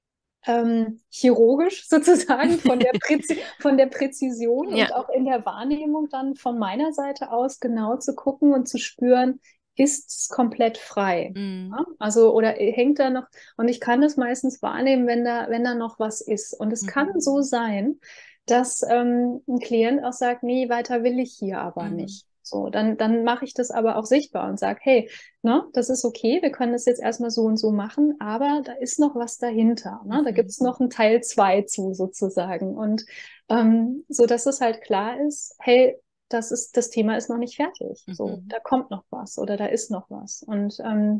ähm, chirurgisch sozusagen von der, Präzi von der Präzision Ja. und auch in der Wahrnehmung dann von meiner Seite aus genau zu gucken und zu spüren, ist es komplett frei? Mhm. Ja? Also, oder hängt da noch, und ich kann das meistens wahrnehmen, wenn da, wenn da noch was ist. Und es Mhm. kann so sein, dass ähm, ein Klient auch sagt, nee, weiter will ich hier aber Mhm. nicht. So, dann, dann mache ich das aber auch sichtbar und sage, hey, ne, das ist okay, wir können das jetzt erstmal so und so machen, aber da ist noch was dahinter. Ne? Da gibt Mhm. es noch einen Teil zwei zu sozusagen. Und ähm, so dass es halt klar ist, hey, das ist, das Thema ist noch nicht fertig. So, Mhm. da kommt noch was oder da ist noch was. Und ähm,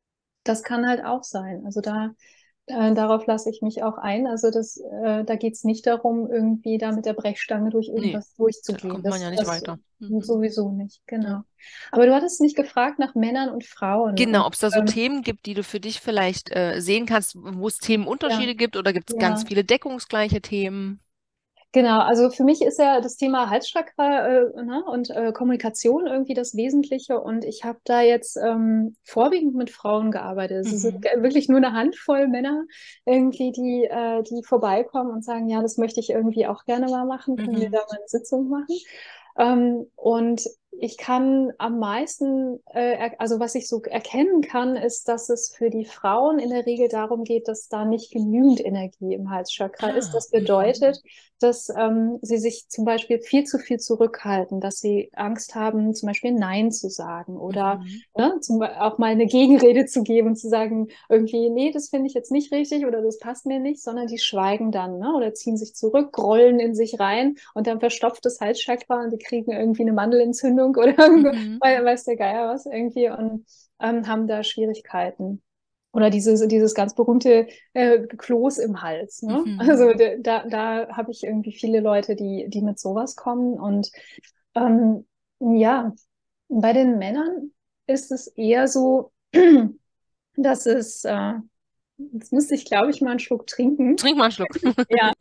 das kann halt auch sein. Also da, äh, darauf lasse ich mich auch ein. Also das, äh, da geht es nicht darum, irgendwie da mit der Brechstange durch Nee, irgendwas da durchzugehen. kommt man Das, ja nicht das weiter. Mhm. sowieso nicht, Ja. genau. Aber du hattest mich gefragt nach Männern und Frauen. Genau, Und ob es da so ähm, Themen gibt, die du für dich vielleicht äh, sehen kannst, wo es ja, Themenunterschiede gibt, oder gibt es ganz ja. viele deckungsgleiche Themen? Genau, also für mich ist ja das Thema Halschakra äh, ne, und äh, Kommunikation irgendwie das Wesentliche. Und ich habe da jetzt ähm, vorwiegend mit Frauen gearbeitet. Es sind Mhm. wirklich nur eine Handvoll Männer irgendwie, die, äh, die vorbeikommen und sagen, ja, das möchte ich irgendwie auch gerne mal machen. Können wir Mhm. da mal eine Sitzung machen? Ähm, und ich kann am meisten, äh, er- also was ich so erkennen kann, ist, dass es für die Frauen in der Regel darum geht, dass da nicht genügend Energie im Halschakra ist. Ah, Das mhm. bedeutet, dass ähm, sie sich zum Beispiel viel zu viel zurückhalten, dass sie Angst haben, zum Beispiel Nein zu sagen oder Mhm. ne, zum, auch mal eine Gegenrede zu geben und zu sagen, irgendwie, nee, das finde ich jetzt nicht richtig oder das passt mir nicht, sondern die schweigen dann ne, oder ziehen sich zurück, grollen in sich rein und dann verstopft das Halschakra und die kriegen irgendwie eine Mandelentzündung oder Mhm. weiß der Geier was irgendwie und ähm, haben da Schwierigkeiten. Oder dieses, dieses ganz berühmte äh, Kloß im Hals. Ne? Mhm. Also de, da, da habe ich irgendwie viele Leute, die, die mit sowas kommen. Und ähm, ja, bei den Männern ist es eher so, dass es, äh, jetzt müsste ich, glaube ich, mal einen Schluck trinken. Trink mal einen Schluck. Ja,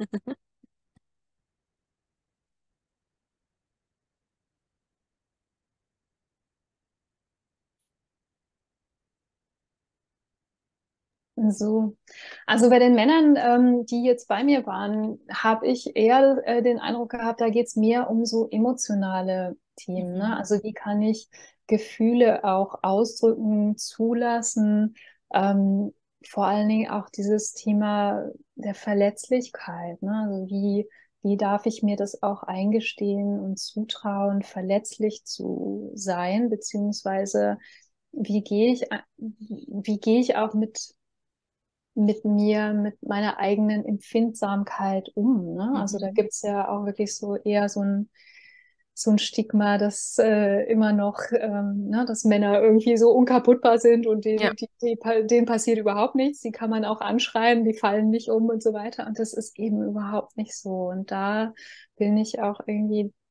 so. Also bei den Männern, ähm, die jetzt bei mir waren, habe ich eher äh, den Eindruck gehabt, da geht es mehr um so emotionale Themen. Ne? Mhm. Also wie kann ich Gefühle auch ausdrücken, zulassen, ähm, vor allen Dingen auch dieses Thema der Verletzlichkeit. Ne? Also wie, wie darf ich mir das auch eingestehen und zutrauen, verletzlich zu sein, beziehungsweise wie gehe ich, wie gehe ich auch mit mit mir, mit meiner eigenen Empfindsamkeit um. Ne? Also da Mhm. gibt's ja auch wirklich so eher so ein, so ein Stigma, dass äh, immer noch, ähm, ne, dass Männer irgendwie so unkaputtbar sind und Ja. denen, die, die, denen passiert überhaupt nichts. Die kann man auch anschreien, die fallen nicht um und so weiter. Und das ist eben überhaupt nicht so. Und da bin ich auch irgendwie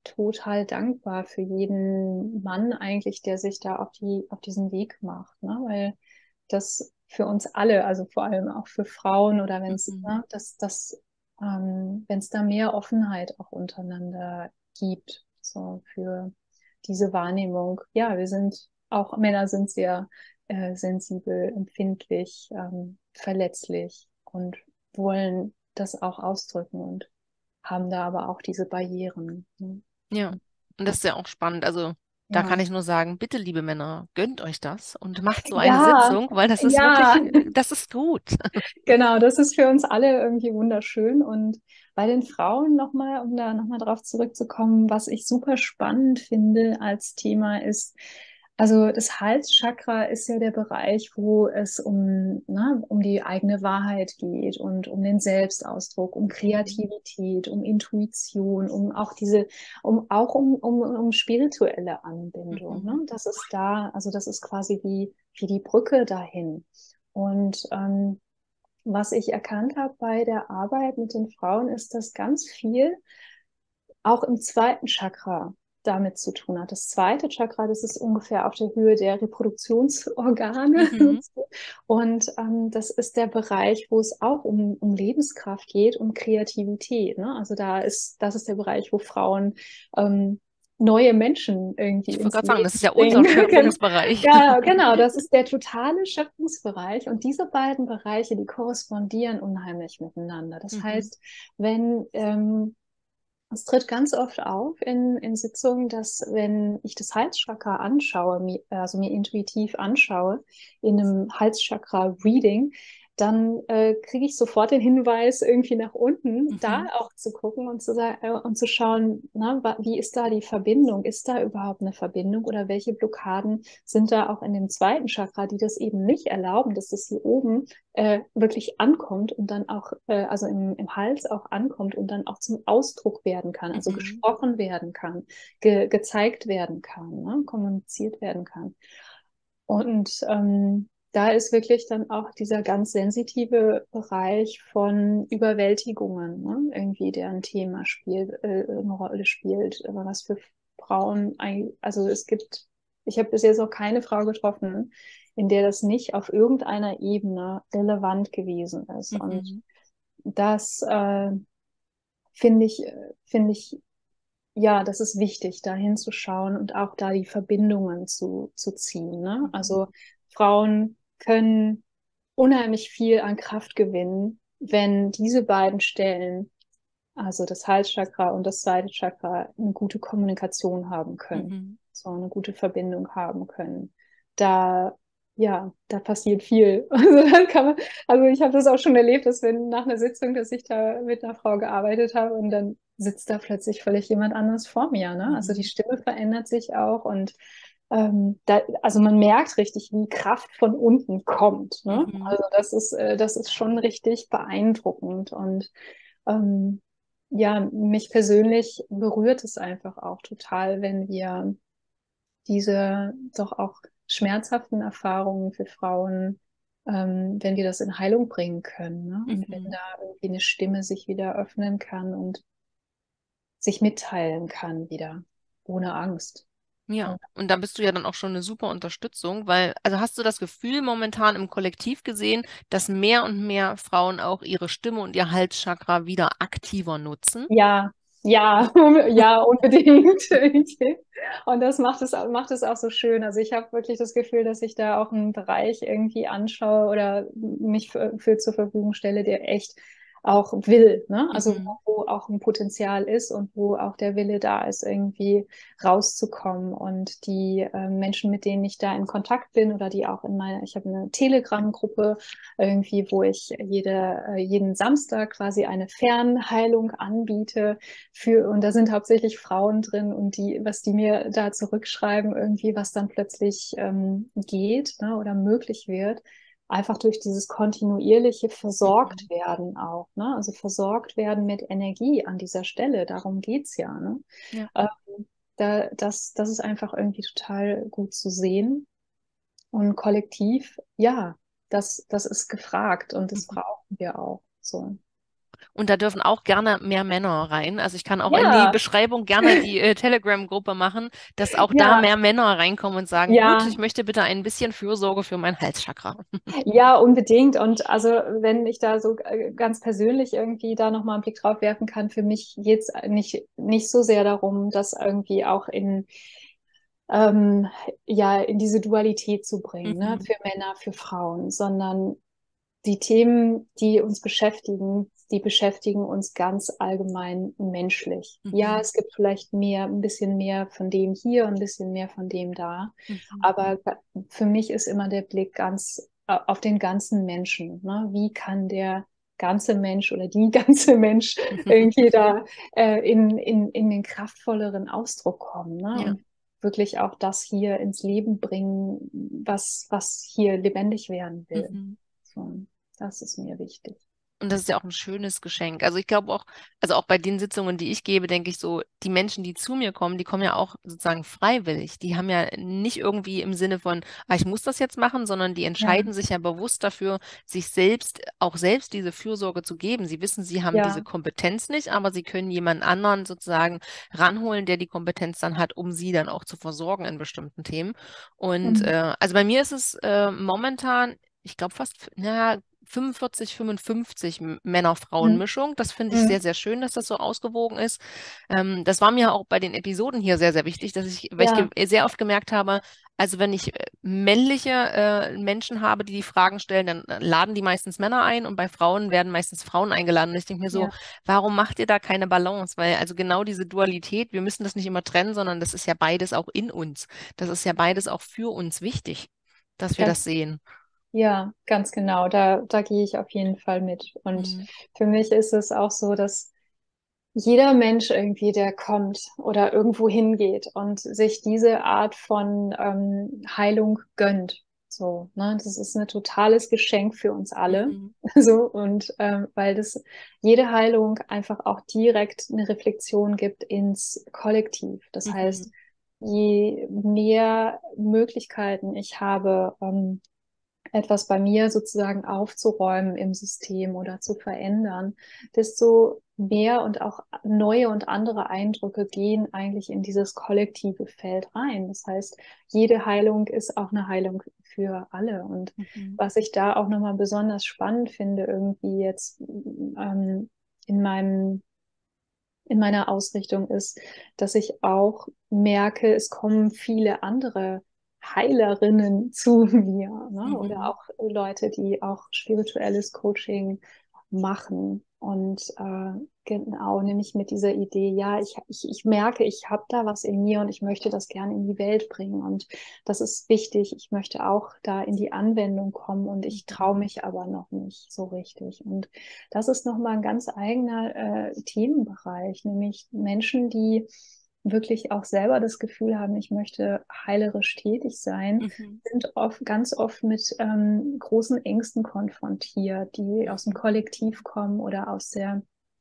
total dankbar für jeden Mann eigentlich, der sich da auf die, auf diesen Weg macht, ne? Weil das für uns alle, also vor allem auch für Frauen oder wenn es, Mhm. ne, dass, dass, ähm, wenn es da mehr Offenheit auch untereinander gibt, so für diese Wahrnehmung. Ja, wir sind, auch Männer sind sehr äh, sensibel, empfindlich, ähm, verletzlich und wollen das auch ausdrücken und haben da aber auch diese Barrieren. Ne? Ja, und das ist ja auch spannend. Also da Ja. kann ich nur sagen, bitte, liebe Männer, gönnt euch das und macht so eine Ja, Sitzung, weil das ist wirklich, ja, äh, das ist gut. genau, das ist für uns alle irgendwie wunderschön. Und bei den Frauen nochmal, um da nochmal drauf zurückzukommen, was ich super spannend finde als Thema ist, also das Halschakra ist ja der Bereich, wo es um, ne, um die eigene Wahrheit geht und um den Selbstausdruck, um Mhm. Kreativität, um Intuition, um auch diese, um auch um, um, um spirituelle Anbindung. Ne? Mhm. Das ist da, also das ist quasi wie, wie die Brücke dahin. Und ähm, was ich erkannt habe bei der Arbeit mit den Frauen, ist, dass ganz viel auch im zweiten Chakra damit zu tun hat. Das zweite Chakra, das ist ungefähr auf der Höhe der Reproduktionsorgane. Mhm. Und ähm, das ist der Bereich, wo es auch um, um Lebenskraft geht, um Kreativität. Ne? Also da ist, das ist der Bereich, wo Frauen ähm, neue Menschen irgendwie Ich wollte ins gerade sagen, das Leben ist ja unser bringen. Schöpfungsbereich. Ja, genau, das ist der totale Schöpfungsbereich. Und diese beiden Bereiche, die korrespondieren unheimlich miteinander. Das Mhm. heißt, wenn ähm, es tritt ganz oft auf in, in Sitzungen, dass wenn ich das Halschakra anschaue, mi- also mir intuitiv anschaue, in einem Halschakra-Reading, dann äh, kriege ich sofort den Hinweis, irgendwie nach unten da Mhm. auch zu gucken und zu, sa- äh, und zu schauen, na, wa- wie ist da die Verbindung? Ist da überhaupt eine Verbindung oder welche Blockaden sind da auch in dem zweiten Chakra, die das eben nicht erlauben, dass das hier oben äh, wirklich ankommt und dann auch, äh, also im, im Hals auch ankommt und dann auch zum Ausdruck werden kann, also Mhm. gesprochen werden kann, ge gezeigt werden kann, ne? Kommuniziert werden kann. Und ähm, da ist wirklich dann auch dieser ganz sensitive Bereich von Überwältigungen, ne? Irgendwie, der ein Thema spielt, äh, eine Rolle spielt, was für Frauen, also es gibt, ich habe bis jetzt noch keine Frau getroffen, in der das nicht auf irgendeiner Ebene relevant gewesen ist. Und Mhm. das äh, finde ich, finde ich, ja, das ist wichtig, da hinzuschauen und auch da die Verbindungen zu, zu ziehen. Ne? Mhm. Also Frauen können unheimlich viel an Kraft gewinnen, wenn diese beiden Stellen, also das Halschakra und das zweite Chakra, eine gute Kommunikation haben können, Mhm. so eine gute Verbindung haben können. Da, ja, da passiert viel. Also dann kann man, also ich habe das auch schon erlebt, dass wenn nach einer Sitzung, dass ich da mit einer Frau gearbeitet habe und dann sitzt da plötzlich völlig jemand anderes vor mir. Ne? Also die Mhm. Stimme verändert sich auch und ähm, da, also man merkt richtig, wie Kraft von unten kommt. Ne? Mhm. Also das ist, äh, das ist schon richtig beeindruckend und ähm, ja, mich persönlich berührt es einfach auch total, wenn wir diese doch auch schmerzhaften Erfahrungen für Frauen, ähm, wenn wir das in Heilung bringen können, ne? Und wenn Mhm. da irgendwie eine Stimme sich wieder öffnen kann und sich mitteilen kann wieder, ohne Angst. Ja, Und und da bist du ja dann auch schon eine super Unterstützung, weil, also hast du das Gefühl momentan im Kollektiv gesehen, dass mehr und mehr Frauen auch ihre Stimme und ihr Halschakra wieder aktiver nutzen? ja, ja, ja, unbedingt. Und das macht es, macht es auch so schön. Also ich habe wirklich das Gefühl, dass ich da auch einen Bereich irgendwie anschaue oder mich für, für zur Verfügung stelle, der echt auch will, ne? Also Mhm. wo auch ein Potenzial ist und wo auch der Wille da ist, irgendwie rauszukommen. Und die äh, Menschen, mit denen ich da in Kontakt bin oder die auch in meiner, ich habe eine Telegram-Gruppe irgendwie, wo ich jede, äh, jeden Samstag quasi eine Fernheilung anbiete für, und da sind hauptsächlich Frauen drin und die, was die mir da zurückschreiben, irgendwie, was dann plötzlich ähm, geht, ne, oder möglich wird, einfach durch dieses kontinuierliche versorgt Mhm. werden auch, ne? Also versorgt werden mit Energie an dieser Stelle, darum geht's ja, ne? Ja. Ähm, da, das, das ist einfach irgendwie total gut zu sehen. Und kollektiv, ja, das, das ist gefragt und das Mhm. brauchen wir auch. So. Und da dürfen auch gerne mehr Männer rein. Also ich kann auch in die Ja, Beschreibung gerne die äh, Telegram-Gruppe machen, dass auch da ja, mehr Männer reinkommen und sagen, gut, ja, ich möchte bitte ein bisschen Fürsorge für mein Halschakra. ja, unbedingt. Und also, wenn ich da so äh, ganz persönlich irgendwie da nochmal einen Blick drauf werfen kann, für mich geht's nicht, nicht so sehr darum, das irgendwie auch in, ähm, ja, in diese Dualität zu bringen, ne? Mhm. Für Männer, für Frauen, sondern die Themen, die uns beschäftigen, die beschäftigen uns ganz allgemein menschlich. Ja, Mhm. es gibt vielleicht mehr, ein bisschen mehr von dem hier und ein bisschen mehr von dem da. Mhm. Aber für mich ist immer der Blick ganz äh, auf den ganzen Menschen. Ne? Wie kann der ganze Mensch oder die ganze Mensch irgendwie da äh, in, in, in den kraftvolleren Ausdruck kommen, ne? Ja. Und wirklich auch das hier ins Leben bringen, was, was hier lebendig werden will. Mhm. So, das ist mir wichtig. Und das ist ja auch ein schönes Geschenk. Also ich glaube auch, also auch bei den Sitzungen, die ich gebe, denke ich so, die Menschen, die zu mir kommen, die kommen ja auch sozusagen freiwillig. Die haben ja nicht irgendwie im Sinne von, ah, ich muss das jetzt machen, sondern die Ja, entscheiden sich ja bewusst dafür, sich selbst, auch selbst diese Fürsorge zu geben. Sie wissen, sie haben diese ja, Kompetenz nicht, aber sie können jemand anderen sozusagen ranholen, der die Kompetenz dann hat, um sie dann auch zu versorgen in bestimmten Themen. Und mhm. äh, also bei mir ist es äh, momentan, ich glaube fast, naja, fünfundvierzig, fünfundfünfzig Mhm. Männer-Frauen-Mischung. Das finde ich sehr, Mhm. sehr schön, dass das so ausgewogen ist. Ähm, das war mir auch bei den Episoden hier sehr, sehr wichtig, dass ich, weil ich ge- Ja, sehr oft gemerkt habe, also wenn ich äh, männliche äh, Menschen habe, die die Fragen stellen, dann äh, laden die meistens Männer ein und bei Frauen werden meistens Frauen eingeladen. Und ich denke mir so, ja, warum macht ihr da keine Balance? Weil also genau diese Dualität, wir müssen das nicht immer trennen, sondern das ist ja beides auch in uns. Das ist ja beides auch für uns wichtig, dass wir ganz, das sehen. ja, ganz genau. Da, da gehe ich auf jeden Fall mit. Und Mhm. für mich ist es auch so, dass jeder Mensch irgendwie, der kommt oder irgendwo hingeht und sich diese Art von ähm, Heilung gönnt. So, ne? Das ist ein totales Geschenk für uns alle. Mhm. So, und ähm, weil das jede Heilung einfach auch direkt eine Reflexion gibt ins Kollektiv. Das heißt, Mhm. je mehr Möglichkeiten ich habe, ähm, etwas bei mir sozusagen aufzuräumen im System oder zu verändern, desto mehr und auch neue und andere Eindrücke gehen eigentlich in dieses kollektive Feld rein. Das heißt, jede Heilung ist auch eine Heilung für alle. Und Mhm. was ich da auch nochmal besonders spannend finde, irgendwie jetzt ähm, in meinem in meiner Ausrichtung ist, dass ich auch merke, es kommen viele andere Heilerinnen zu mir, ne? Oder Mhm. auch Leute, die auch spirituelles Coaching machen. Und äh, genau, nämlich mit dieser Idee, ja, ich, ich, ich merke, ich habe da was in mir und ich möchte das gerne in die Welt bringen. Und das ist wichtig. Ich möchte auch da in die Anwendung kommen und ich Mhm. traue mich aber noch nicht so richtig. Und das ist nochmal ein ganz eigener äh, Themenbereich, nämlich Menschen, die wirklich auch selber das Gefühl haben, ich möchte heilerisch tätig sein, Mhm. sind oft, ganz oft mit ähm, großen Ängsten konfrontiert, die aus dem Mhm. Kollektiv kommen oder aus der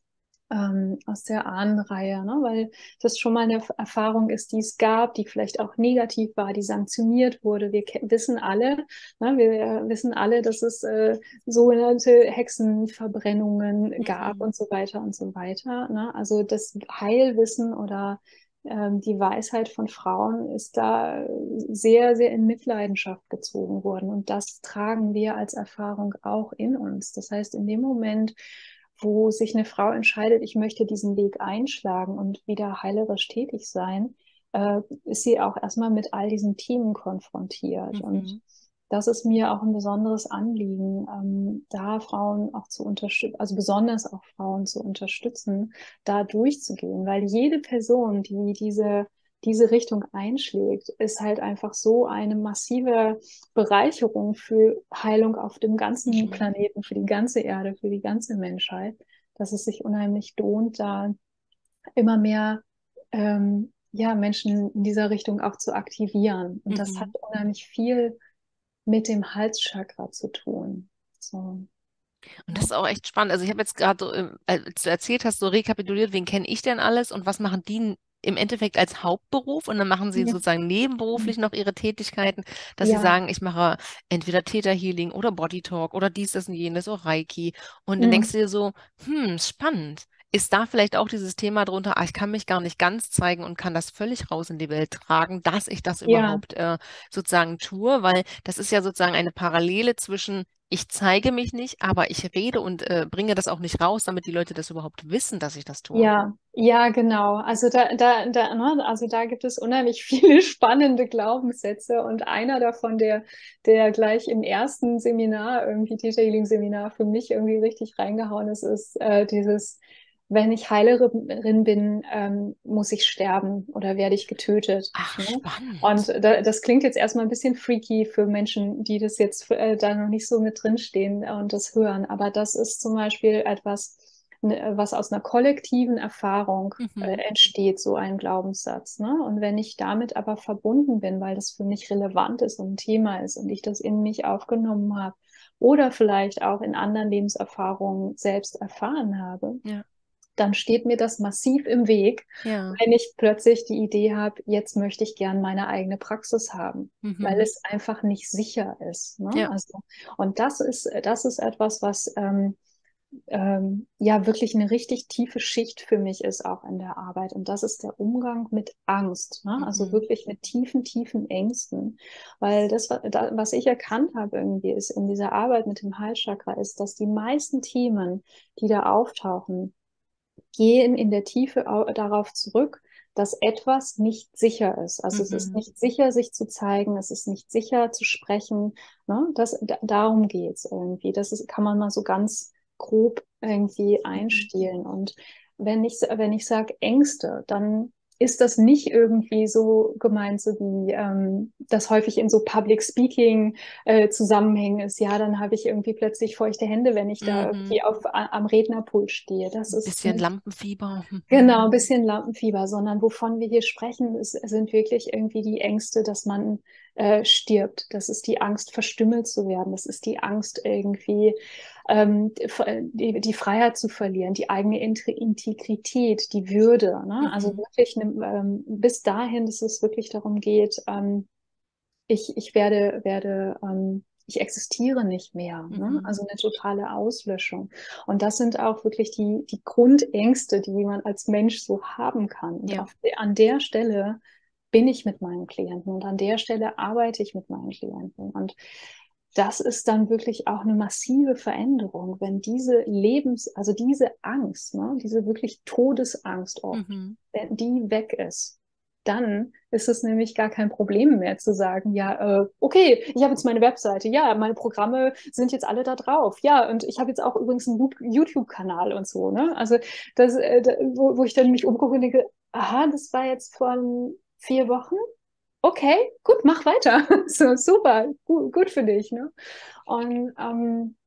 ähm, aus der Ahnenreihe, ne? Weil das schon mal eine Erfahrung ist, die es gab, die vielleicht auch negativ war, die sanktioniert wurde. Wir wissen alle, ne? Wir wissen alle, dass es äh, sogenannte Hexenverbrennungen gab Mhm. und so weiter und so weiter. Ne? Also das Heilwissen oder ähm, die Weisheit von Frauen ist da sehr, sehr in Mitleidenschaft gezogen worden. Und das tragen wir als Erfahrung auch in uns. Das heißt, in dem Moment, wo sich eine Frau entscheidet, ich möchte diesen Weg einschlagen und wieder heilerisch tätig sein, äh, ist sie auch erstmal mit all diesen Themen konfrontiert. Und Mhm. das ist mir auch ein besonderes Anliegen, ähm, da Frauen auch zu unterstützen, also besonders auch Frauen zu unterstützen, da durchzugehen, weil jede Person, die diese diese Richtung einschlägt, ist halt einfach so eine massive Bereicherung für Heilung auf dem ganzen Mhm. Planeten, für die ganze Erde, für die ganze Menschheit, dass es sich unheimlich lohnt, da immer mehr ähm, ja, Menschen in dieser Richtung auch zu aktivieren. Und das hat Mhm. unheimlich viel mit dem Halschakra zu tun. So, Und das ja. ist auch echt spannend. Also ich habe jetzt gerade so, äh, als du erzählt hast, so rekapituliert, wen kenne ich denn alles und was machen die im Endeffekt als Hauptberuf und dann machen sie Mhm. sozusagen nebenberuflich noch ihre Tätigkeiten, dass sie Ja. sagen, ich mache entweder Theta Healing oder Body Talk oder dies, das und jenes oder Reiki. Und dann denkst Mhm. du dir so, hm, spannend. Ist da vielleicht auch dieses Thema drunter, ah, ich kann mich gar nicht ganz zeigen und kann das völlig raus in die Welt tragen, dass ich das Ja. überhaupt äh, sozusagen tue, weil das ist ja sozusagen eine Parallele zwischen, ich zeige mich nicht, aber ich rede und äh, bringe das auch nicht raus, damit die Leute das überhaupt wissen, dass ich das tue. Ja, ja, genau. Also da, da, da, ne, also da gibt es unheimlich viele spannende Glaubenssätze und einer davon, der, der gleich im ersten Seminar, irgendwie Theta Healing Seminar für mich irgendwie richtig reingehauen ist, ist äh, dieses, wenn ich Heilerin bin, ähm, muss ich sterben oder werde ich getötet. Ach, Ne? Und spannend. da, das klingt jetzt erstmal ein bisschen freaky für Menschen, die das jetzt äh, da noch nicht so mit drinstehen und das hören. Aber das ist zum Beispiel etwas, ne, was aus einer kollektiven Erfahrung äh, Mhm. entsteht, so ein Glaubenssatz. Ne? Und wenn ich damit aber verbunden bin, weil das für mich relevant ist und ein Thema ist und ich das in mich aufgenommen habe oder vielleicht auch in anderen Lebenserfahrungen selbst erfahren habe, Ja, dann steht mir das massiv im Weg, ja. wenn ich plötzlich die Idee habe, jetzt möchte ich gern meine eigene Praxis haben, weil Mhm. es einfach nicht sicher ist. Ne? Ja. Also, und das ist, das ist etwas, was ähm, ähm, ja wirklich eine richtig tiefe Schicht für mich ist auch in der Arbeit. Und das ist der Umgang mit Angst, ne? Also Mhm. wirklich mit tiefen, tiefen Ängsten. Weil das, wa- da, was ich erkannt habe irgendwie, ist in dieser Arbeit mit dem Halschakra, ist, dass die meisten Themen, die da auftauchen, gehen in der Tiefe au- darauf zurück, dass etwas nicht sicher ist. Also es ist Mhm. nicht sicher, sich zu zeigen, es ist nicht sicher zu sprechen. Ne? Das, da, darum geht es irgendwie. Das ist, kann man mal so ganz grob irgendwie Mhm. einstielen. Und wenn ich, wenn ich sage Ängste, dann ist das nicht irgendwie so gemeint, so wie ähm, das häufig in so Public Speaking äh, Zusammenhängen ist. Ja, dann habe ich irgendwie plötzlich feuchte Hände, wenn ich da Mhm. irgendwie auf, am Rednerpult stehe. Das Ein ist bisschen nicht Lampenfieber. Mhm. genau ein bisschen Lampenfieber, sondern wovon wir hier sprechen, ist, sind wirklich irgendwie die Ängste, dass man äh, stirbt. Das ist die Angst, verstümmelt zu werden. Das ist die Angst, irgendwie ähm, die, die Freiheit zu verlieren, die eigene Integrität, die Würde. Ne? Also Mhm. wirklich ne, ähm, bis dahin, dass es wirklich darum geht, ähm, ich, ich werde, werde, ähm, ich existiere nicht mehr. Ne? Mhm. Also eine totale Auslöschung. Und das sind auch wirklich die, die Grundängste, die man als Mensch so haben kann. Und Ja. auf, an der Stelle bin ich mit meinen Klienten und an der Stelle arbeite ich mit meinen Klienten. Und das ist dann wirklich auch eine massive Veränderung, wenn diese Lebens, also diese Angst, ne, diese wirklich Todesangst oft, Mhm. wenn die weg ist, dann ist es nämlich gar kein Problem mehr zu sagen, ja, äh, okay, ich habe jetzt meine Webseite, ja, meine Programme sind jetzt alle da drauf, ja, und ich habe jetzt auch übrigens einen YouTube-Kanal und so, ne? Also das, äh, da, wo, wo ich dann mich umgucke und denke, aha, das war jetzt vor vier Wochen. Okay, gut, mach weiter. So, super, gut, gut für dich, ne? Und ähm,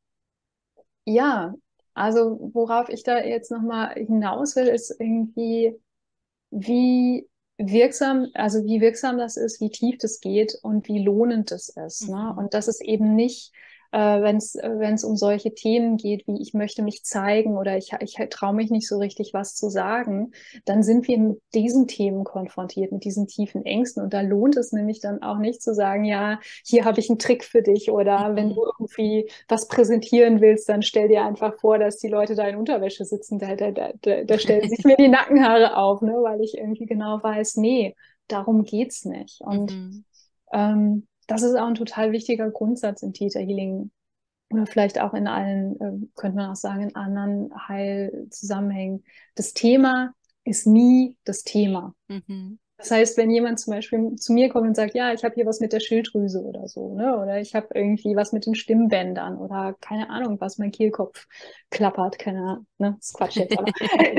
ja, also worauf ich da jetzt nochmal hinaus will, ist irgendwie, wie wirksam, also wie wirksam das ist, wie tief das geht und wie lohnend es ist. Ne? Mhm. Und das ist eben nicht, äh, wenn es wenn es um solche Themen geht, wie ich möchte mich zeigen oder ich, ich traue mich nicht so richtig was zu sagen, dann sind wir mit diesen Themen konfrontiert, mit diesen tiefen Ängsten. Und da lohnt es nämlich dann auch nicht zu sagen, ja, hier habe ich einen Trick für dich oder wenn du Mhm. irgendwie was präsentieren willst, dann stell dir einfach vor, dass die Leute da in Unterwäsche sitzen. Da, da, da, da stellen sich mir die Nackenhaare auf, ne, weil ich irgendwie genau weiß, nee, darum geht's nicht. Und Mhm. ähm, das ist auch ein total wichtiger Grundsatz im Theta Healing oder vielleicht auch in allen, äh, könnte man auch sagen, in anderen Heilzusammenhängen. Das Thema ist nie das Thema. Mhm. Das heißt, wenn jemand zum Beispiel zu mir kommt und sagt, ja, ich habe hier was mit der Schilddrüse oder so, ne? Oder ich habe irgendwie was mit den Stimmbändern oder keine Ahnung, was mein Kehlkopf klappert, keine Ahnung, ne? Das ist Quatsch jetzt, aber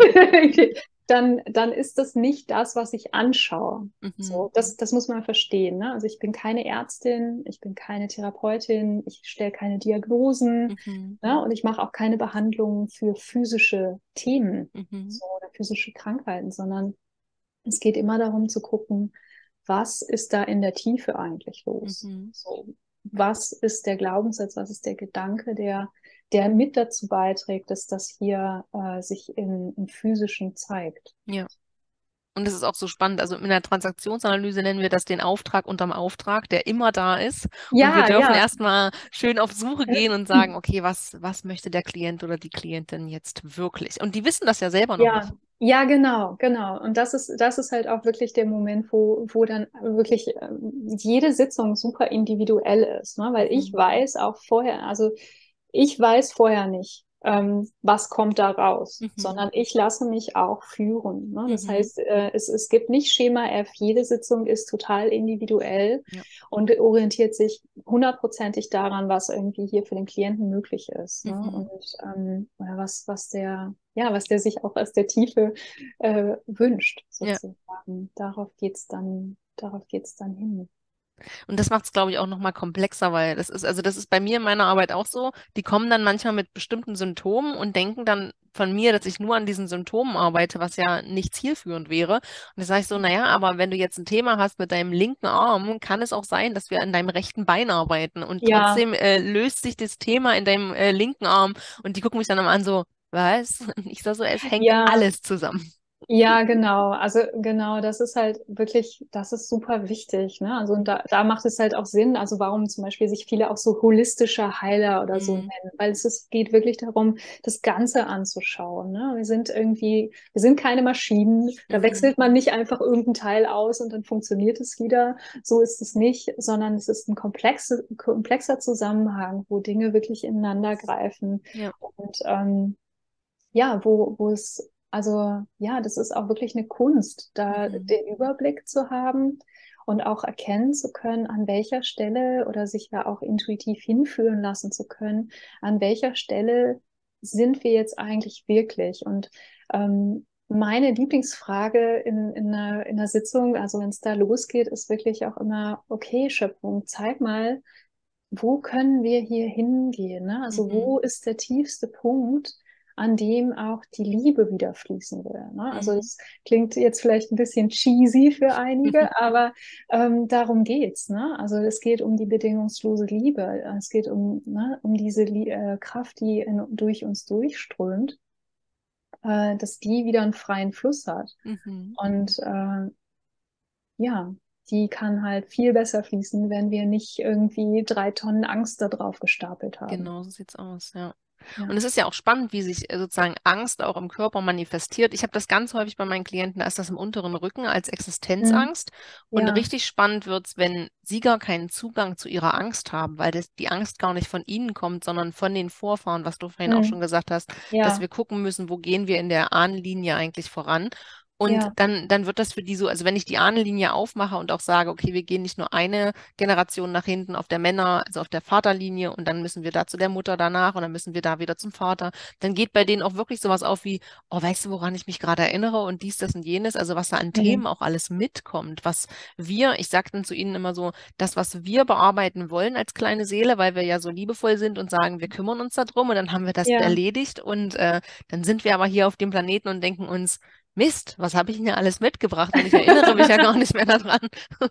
dann, dann ist das nicht das, was ich anschaue. Mhm. So, das, das muss man verstehen, ne? Also ich bin keine Ärztin, ich bin keine Therapeutin, ich stelle keine Diagnosen, Mhm. ne? Und ich mache auch keine Behandlungen für physische Themen, Mhm. so, oder physische Krankheiten, sondern es geht immer darum zu gucken, was ist da in der Tiefe eigentlich los? Mhm. So, was ist der Glaubenssatz, was ist der Gedanke, der, der mit dazu beiträgt, dass das hier äh, sich in, im Physischen zeigt? Ja. Und das ist auch so spannend. Also in der Transaktionsanalyse nennen wir das den Auftrag unterm Auftrag, der immer da ist. Und wir Ja, dürfen ja. erstmal schön auf Suche gehen und sagen, okay, was, was möchte der Klient oder die Klientin jetzt wirklich? Und die wissen das ja selber noch nicht. Ja, ja, genau, genau. Und das ist, das ist halt auch wirklich der Moment, wo, wo dann wirklich ähm, jede Sitzung super individuell ist, ne? Weil ich Mhm. weiß auch vorher, also ich weiß vorher nicht, ähm, was kommt da raus, Mhm. sondern ich lasse mich auch führen, ne? Das Mhm. heißt, äh, es, es gibt nicht Schema F, jede Sitzung ist total individuell Ja. und orientiert sich hundertprozentig daran, was irgendwie hier für den Klienten möglich ist, ne? Mhm. Und ähm, oder was, was der, ja, was der sich auch aus der Tiefe äh, wünscht, Ja. sozusagen. Darauf geht's dann, darauf geht's dann hin. Und das macht es, glaube ich, auch nochmal komplexer, weil das ist, also das ist bei mir in meiner Arbeit auch so. Die kommen dann manchmal mit bestimmten Symptomen und denken dann von mir, dass ich nur an diesen Symptomen arbeite, was ja nicht zielführend wäre. Und da sage ich so, naja, aber wenn du jetzt ein Thema hast mit deinem linken Arm, kann es auch sein, dass wir an deinem rechten Bein arbeiten. Und Ja, trotzdem äh, löst sich das Thema in deinem äh, linken Arm. Und die gucken mich dann immer an so, was? Und ich sage so, es hängt ja, alles zusammen. ja, genau. Also genau, das ist halt wirklich, das ist super wichtig, ne? Also und da, da macht es halt auch Sinn, also warum zum Beispiel sich viele auch so holistische Heiler oder so Mhm. nennen, weil es ist, geht wirklich darum, das Ganze anzuschauen, ne? Wir sind irgendwie, wir sind keine Maschinen, da Mhm. wechselt man nicht einfach irgendein Teil aus und dann funktioniert es wieder. So ist es nicht, sondern es ist ein komplexe, komplexer Zusammenhang, wo Dinge wirklich ineinander greifen Ja. und ähm, ja, wo, wo es, also ja, das ist auch wirklich eine Kunst, da Mhm. den Überblick zu haben und auch erkennen zu können, an welcher Stelle oder sich da auch intuitiv hinführen lassen zu können, an welcher Stelle sind wir jetzt eigentlich wirklich? Und ähm, meine Lieblingsfrage in, in, einer, in einer Sitzung, also wenn es da losgeht, ist wirklich auch immer, okay, Schöpfung, zeig mal, wo können wir hier hingehen? Ne? Also Mhm. wo ist der tiefste Punkt, an dem auch die Liebe wieder fließen will? Ne? Also Mhm. das klingt jetzt vielleicht ein bisschen cheesy für einige, aber ähm, darum geht's. Ne? Also es geht um die bedingungslose Liebe. Es geht um, ne, um diese Lie äh, Kraft, die in, durch uns durchströmt, äh, dass die wieder einen freien Fluss hat. Mhm. Und äh, ja, die kann halt viel besser fließen, wenn wir nicht irgendwie drei Tonnen Angst da drauf gestapelt haben. Genau, so sieht's aus, ja. Und Ja. es ist ja auch spannend, wie sich äh, sozusagen Angst auch im Körper manifestiert. Ich habe das ganz häufig bei meinen Klienten, da ist das im unteren Rücken als Mhm. Existenzangst. Und Ja. richtig spannend wird's, wenn sie gar keinen Zugang zu ihrer Angst haben, weil das, die Angst gar nicht von ihnen kommt, sondern von den Vorfahren, was du vorhin auch schon Mhm. gesagt hast, dass Ja. wir gucken müssen, wo gehen wir in der Ahnenlinie eigentlich voran. Und Ja. dann, dann wird das für die so, also wenn ich die Ahnenlinie aufmache und auch sage, okay, wir gehen nicht nur eine Generation nach hinten auf der Männer, also auf der Vaterlinie und dann müssen wir da zu der Mutter danach und dann müssen wir da wieder zum Vater. Dann geht bei denen auch wirklich sowas auf wie, oh, weißt du, woran ich mich gerade erinnere und dies, das und jenes, also was da an Themen Mhm. auch alles mitkommt, was wir, ich sage dann zu ihnen immer so, das, was wir bearbeiten wollen als kleine Seele, weil wir ja so liebevoll sind und sagen, wir kümmern uns darum und dann haben wir das Ja. erledigt und äh, dann sind wir aber hier auf dem Planeten und denken uns, Mist, was habe ich denn ja alles mitgebracht und ich erinnere mich ja gar nicht mehr daran.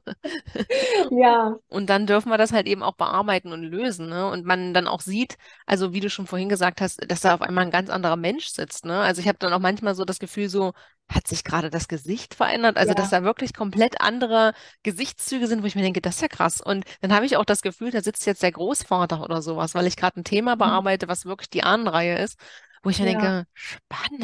Ja. Und dann dürfen wir das halt eben auch bearbeiten und lösen, ne? Und man dann auch sieht, also wie du schon vorhin gesagt hast, dass da auf einmal ein ganz anderer Mensch sitzt, ne? Also ich habe dann auch manchmal so das Gefühl, so hat sich gerade das Gesicht verändert, also dass Ja. da wirklich komplett andere Gesichtszüge sind, wo ich mir denke, das ist ja krass. Und dann habe ich auch das Gefühl, da sitzt jetzt der Großvater oder sowas, weil ich gerade ein Thema Mhm. bearbeite, was wirklich die Ahnenreihe ist, wo ich mir Ja. denke, spannend.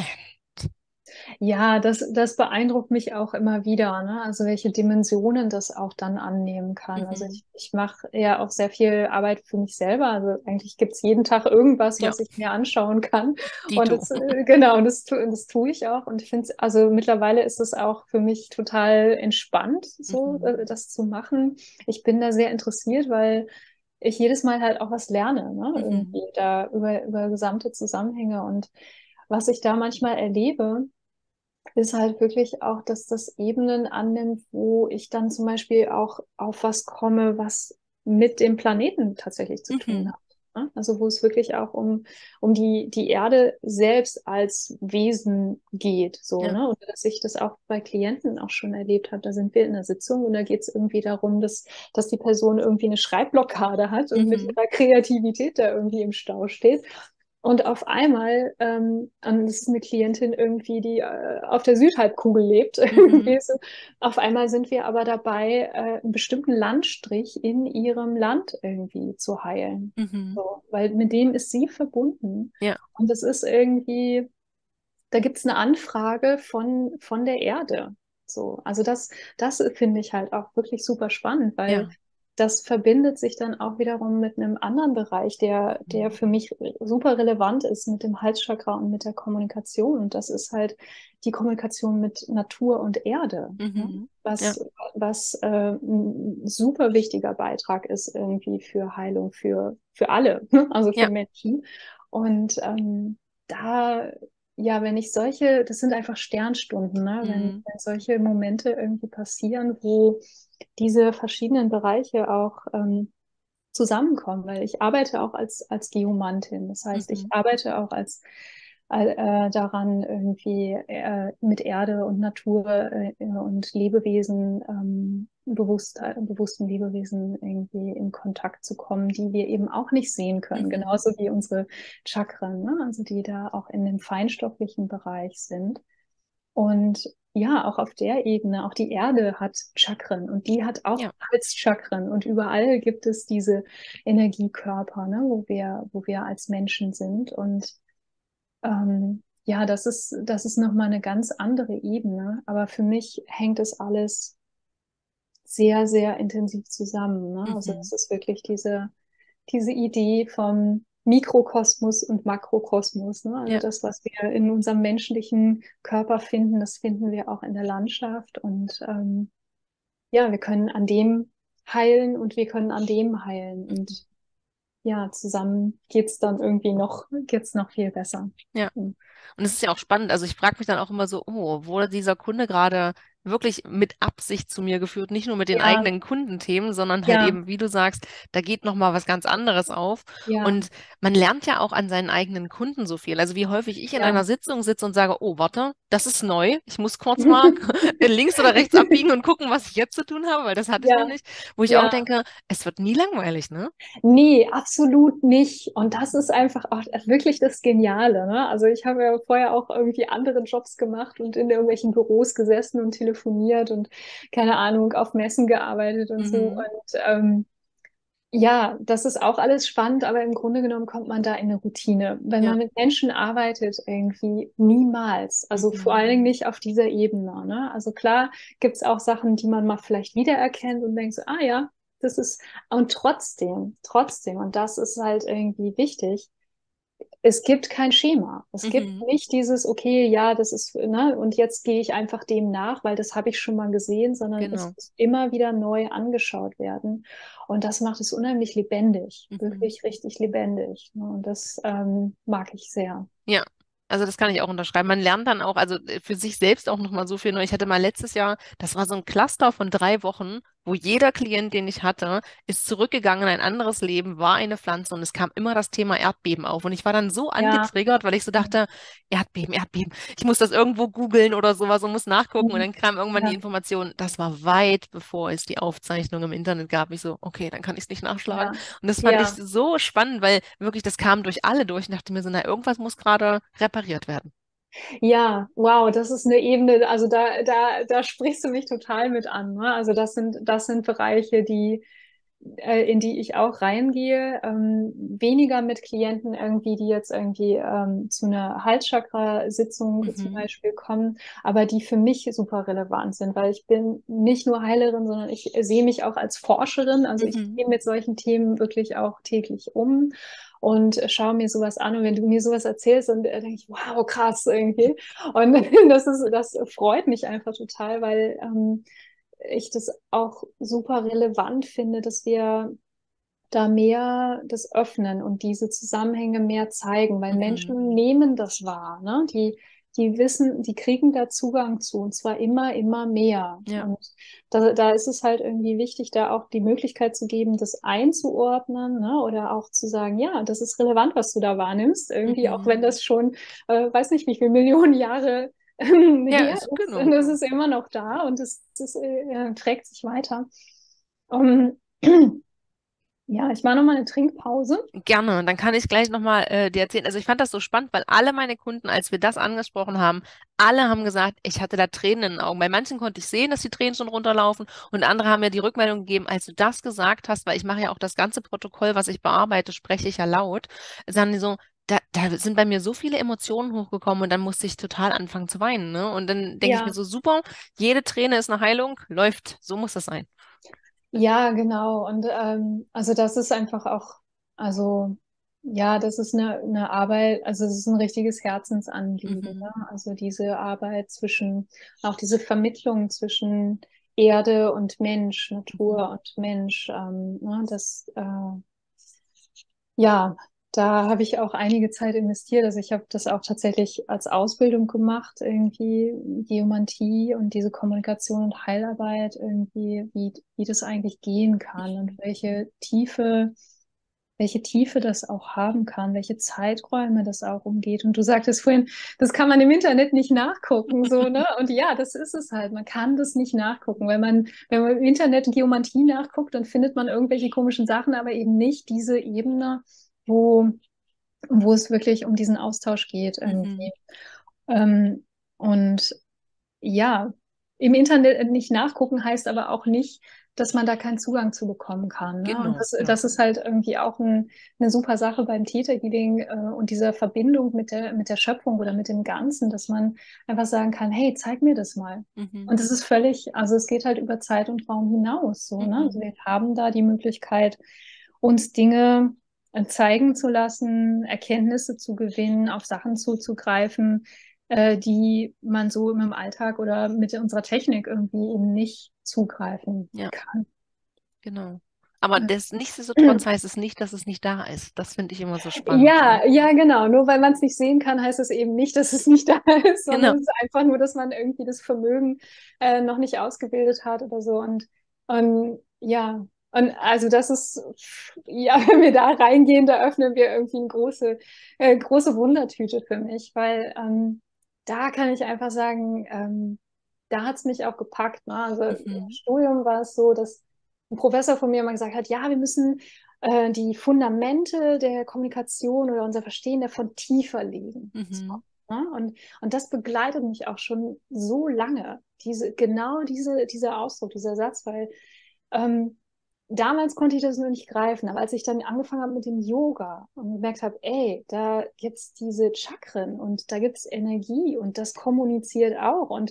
Ja, das, das beeindruckt mich auch immer wieder, ne? Also welche Dimensionen das auch dann annehmen kann. Also Mhm. ich, ich mache ja auch sehr viel Arbeit für mich selber. Also eigentlich gibt's jeden Tag irgendwas, Ja, was ich mir anschauen kann. Und Dito. das, äh, genau, und das, tu- und das tue ich auch. Und ich finde, also mittlerweile ist es auch für mich total entspannt, so Mhm. äh, das zu machen. Ich bin da sehr interessiert, weil ich jedes Mal halt auch was lerne, ne? Mhm. Irgendwie da über, über gesamte Zusammenhänge. Und was ich da manchmal erlebe, ist halt wirklich auch, dass das Ebenen annimmt, wo ich dann zum Beispiel auch auf was komme, was mit dem Planeten tatsächlich zu tun Mhm. hat. Ne? Also wo es wirklich auch um, um die, die Erde selbst als Wesen geht. So, Ja. ne? Und dass ich das auch bei Klienten auch schon erlebt habe. Da sind wir in einer Sitzung und da geht es irgendwie darum, dass, dass die Person irgendwie eine Schreibblockade hat und mit Mhm. ihrer Kreativität da irgendwie im Stau steht. Und auf einmal, ähm, und das ist eine Klientin irgendwie, die äh, auf der Südhalbkugel lebt, Mhm. irgendwie so. Auf einmal sind wir aber dabei, äh, einen bestimmten Landstrich in ihrem Land irgendwie zu heilen. Mhm. So, weil mit dem ist sie verbunden. Ja, Und das ist irgendwie, da gibt es eine Anfrage von, von der Erde. So, also das, das finde ich halt auch wirklich super spannend, weil ja. das verbindet sich dann auch wiederum mit einem anderen Bereich, der, der Mhm. für mich super relevant ist mit dem Halschakra und mit der Kommunikation. Und das ist halt die Kommunikation mit Natur und Erde, ne? Mhm. Ja, Was, was äh, ein super wichtiger Beitrag ist irgendwie für Heilung für, für alle, ne? Also für ja. Menschen. Und ähm, da ja, wenn ich solche, das sind einfach Sternstunden, ne? Wenn, Mhm. wenn solche Momente irgendwie passieren, wo diese verschiedenen Bereiche auch ähm, zusammenkommen, weil ich arbeite auch als, als Geomantin. Das heißt, ich Mhm. arbeite auch als äh, daran, irgendwie äh, mit Erde und Natur äh, und Lebewesen, ähm, bewusst, äh, bewussten Lebewesen irgendwie in Kontakt zu kommen, die wir eben auch nicht sehen können, Mhm. genauso wie unsere Chakren, ne? Also die da auch in dem feinstofflichen Bereich sind. Und ja, auch auf der Ebene, auch die Erde hat Chakren und die hat auch Ja. Halschakren und überall gibt es diese Energiekörper, ne, wo wir, wo wir als Menschen sind. Und ähm, ja, das ist, das ist nochmal eine ganz andere Ebene. Aber für mich hängt es alles sehr, sehr intensiv zusammen. Ne? Also Mhm. es ist wirklich diese, diese Idee vom Mikrokosmos und Makrokosmos. Ne? Also Ja. das, was wir in unserem menschlichen Körper finden, das finden wir auch in der Landschaft. Und ähm, ja, wir können an dem heilen und wir können an dem heilen. Mhm. Und ja, zusammen geht's dann irgendwie noch, geht's noch viel besser. Ja. Mhm. Und es ist ja auch spannend. Also ich frage mich dann auch immer so, oh, wurde dieser Kunde gerade wirklich mit Absicht zu mir geführt, nicht nur mit den Ja, eigenen Kundenthemen, sondern halt ja, eben, wie du sagst, da geht noch mal was ganz anderes auf. ja, Und man lernt ja auch an seinen eigenen Kunden so viel. Also wie häufig ich in ja. einer Sitzung sitze und sage, oh, warte, das ist neu. Ich muss kurz mal links oder rechts abbiegen und gucken, was ich jetzt zu tun habe, weil das hatte ich noch Ja, nicht. Wo ich auch ja. denke, es wird nie langweilig, ne? Nee, absolut nicht. Und das ist einfach auch wirklich das Geniale, ne? Also ich habe ja vorher auch irgendwie andere Jobs gemacht und in irgendwelchen Büros gesessen und telefoniert und keine Ahnung, auf Messen gearbeitet und so. Mhm. Und ähm, ja, das ist auch alles spannend, aber im Grunde genommen kommt man da in eine Routine. Wenn Ja. man mit Menschen arbeitet, irgendwie niemals. Also vor Mhm. allen Dingen nicht auf dieser Ebene, ne? Also klar gibt's auch Sachen, die man mal vielleicht wiedererkennt und denkt so, ah ja, das ist, und trotzdem, trotzdem, und das ist halt irgendwie wichtig, es gibt kein Schema. Es gibt Mhm. nicht dieses, okay, ja, das ist, ne, und jetzt gehe ich einfach dem nach, weil das habe ich schon mal gesehen, sondern es Genau. muss immer wieder neu angeschaut werden. Und das macht es unheimlich lebendig, Mhm. wirklich richtig lebendig. Ne? Und das ähm, mag ich sehr. Ja, also das kann ich auch unterschreiben. Man lernt dann auch, also äh, für sich selbst auch nochmal so viel neu. Ich hatte mal letztes Jahr, das war so ein Cluster von drei Wochen, wo jeder Klient, den ich hatte, ist zurückgegangen in ein anderes Leben, war eine Pflanze und es kam immer das Thema Erdbeben auf. Und ich war dann so Ja, angetriggert, weil ich so dachte, Erdbeben, Erdbeben. Ich muss das irgendwo googeln oder sowas und muss nachgucken. Und mhm. dann kam irgendwann die Ja, Information, das war weit bevor es die Aufzeichnung im Internet gab. Ich so, okay, dann kann ich es nicht nachschlagen. ja, Und das fand ich ja. so spannend, weil wirklich, das kam durch alle durch. Ich dachte mir so, na, irgendwas muss gerade repariert werden. Ja, wow, das ist eine Ebene, also da, da, da sprichst du mich total mit an. Ne? Also das sind, das sind Bereiche, die, äh, in die ich auch reingehe. Ähm, weniger mit Klienten irgendwie, die jetzt irgendwie ähm, zu einer Halschakra-Sitzung zum Mhm. Beispiel kommen, aber die für mich super relevant sind, weil ich bin nicht nur Heilerin, sondern ich sehe mich auch als Forscherin. Also ich Mhm. gehe mit solchen Themen wirklich auch täglich um und schaue mir sowas an. Und wenn du mir sowas erzählst, dann äh, denke ich, wow, krass irgendwie. Und das ist, das freut mich einfach total, weil ähm, ich das auch super relevant finde, dass wir da mehr das öffnen und diese Zusammenhänge mehr zeigen, weil Mhm. Menschen nehmen das wahr, ne? Die, die wissen, die kriegen da Zugang zu und zwar immer, immer mehr. Ja. Und da, da ist es halt irgendwie wichtig, da auch die Möglichkeit zu geben, das einzuordnen, ne? Oder auch zu sagen, ja, das ist relevant, was du da wahrnimmst, irgendwie, auch Mhm. wenn das schon, äh, weiß nicht, wie viele Millionen Jahre ähm, Ja, her ist ist, und genau. das ist immer noch da und es, es äh, trägt sich weiter. Um, Ja, ich mache nochmal eine Trinkpause. Gerne, dann kann ich gleich nochmal äh, dir erzählen. Also ich fand das so spannend, weil alle meine Kunden, als wir das angesprochen haben, alle haben gesagt, ich hatte da Tränen in den Augen. Bei manchen konnte ich sehen, dass die Tränen schon runterlaufen und andere haben mir die Rückmeldung gegeben, als du das gesagt hast, weil ich mache ja auch das ganze Protokoll, was ich bearbeite, spreche ich ja laut, sagen die so, da, da sind bei mir so viele Emotionen hochgekommen und dann musste ich total anfangen zu weinen, ne? Und dann denke ich mir Ja, so, super, jede Träne ist eine Heilung, läuft, so muss das sein. ja, genau. Und ähm, also das ist einfach auch, also ja, das ist eine, eine Arbeit, also es ist ein richtiges Herzensanliegen, Mhm. ne? Also diese Arbeit zwischen, auch diese Vermittlung zwischen Erde und Mensch, Natur Mhm. und Mensch, ähm, ne? Das, äh, ja, da habe ich auch einige Zeit investiert. Also ich habe das auch tatsächlich als Ausbildung gemacht, irgendwie Geomantie und diese Kommunikation und Heilarbeit, irgendwie, wie, wie das eigentlich gehen kann und welche Tiefe, welche Tiefe das auch haben kann, welche Zeiträume das auch umgeht. Und du sagtest vorhin, das kann man im Internet nicht nachgucken, so, ne? Und ja, das ist es halt. Man kann das nicht nachgucken. Wenn man, wenn man im Internet Geomantie nachguckt, dann findet man irgendwelche komischen Sachen, aber eben nicht diese Ebene, wo, wo es wirklich um diesen Austausch geht Mhm. irgendwie. Ähm, und ja, im Internet nicht nachgucken heißt aber auch nicht, dass man da keinen Zugang zu bekommen kann. Ne? Und Genau, das, ja. das ist halt irgendwie auch ein, eine super Sache beim Theta-Healing äh, und dieser Verbindung mit der, mit der Schöpfung oder mit dem Ganzen, dass man einfach sagen kann, hey, zeig mir das mal. Mhm. Und es ist völlig, also es geht halt über Zeit und Raum hinaus, so, ne? Also Mhm. wir haben da die Möglichkeit, uns Dinge äh, zeigen zu lassen, Erkenntnisse zu gewinnen, auf Sachen zuzugreifen, äh, die man so im Alltag oder mit unserer Technik irgendwie eben nicht zugreifen Ja. kann. Genau. Aber Ja. das nichtsdestotrotz heißt es nicht, dass es nicht da ist. Das finde ich immer so spannend, ne? Ja, ja, genau. Nur weil man es nicht sehen kann, heißt es eben nicht, dass es nicht da ist, sondern Genau. es ist einfach nur, dass man irgendwie das Vermögen äh, noch nicht ausgebildet hat oder so. Und, und ja, und also das ist, ja, wenn wir da reingehen, da öffnen wir irgendwie eine große, äh, große Wundertüte für mich, weil ähm, da kann ich einfach sagen, ähm, da hat es mich auch gepackt. Ne? Also im Mhm. Studium war es so, dass ein Professor von mir immer gesagt hat, ja, wir müssen äh, die Fundamente der Kommunikation oder unser Verstehen davon tiefer legen. So, Mhm. ne? Und, und das begleitet mich auch schon so lange, diese, genau diese, dieser Ausdruck, dieser Satz, weil ähm, damals konnte ich das nur nicht greifen, aber als ich dann angefangen habe mit dem Yoga und gemerkt habe, ey, da gibt es diese Chakren und da gibt es Energie und das kommuniziert auch und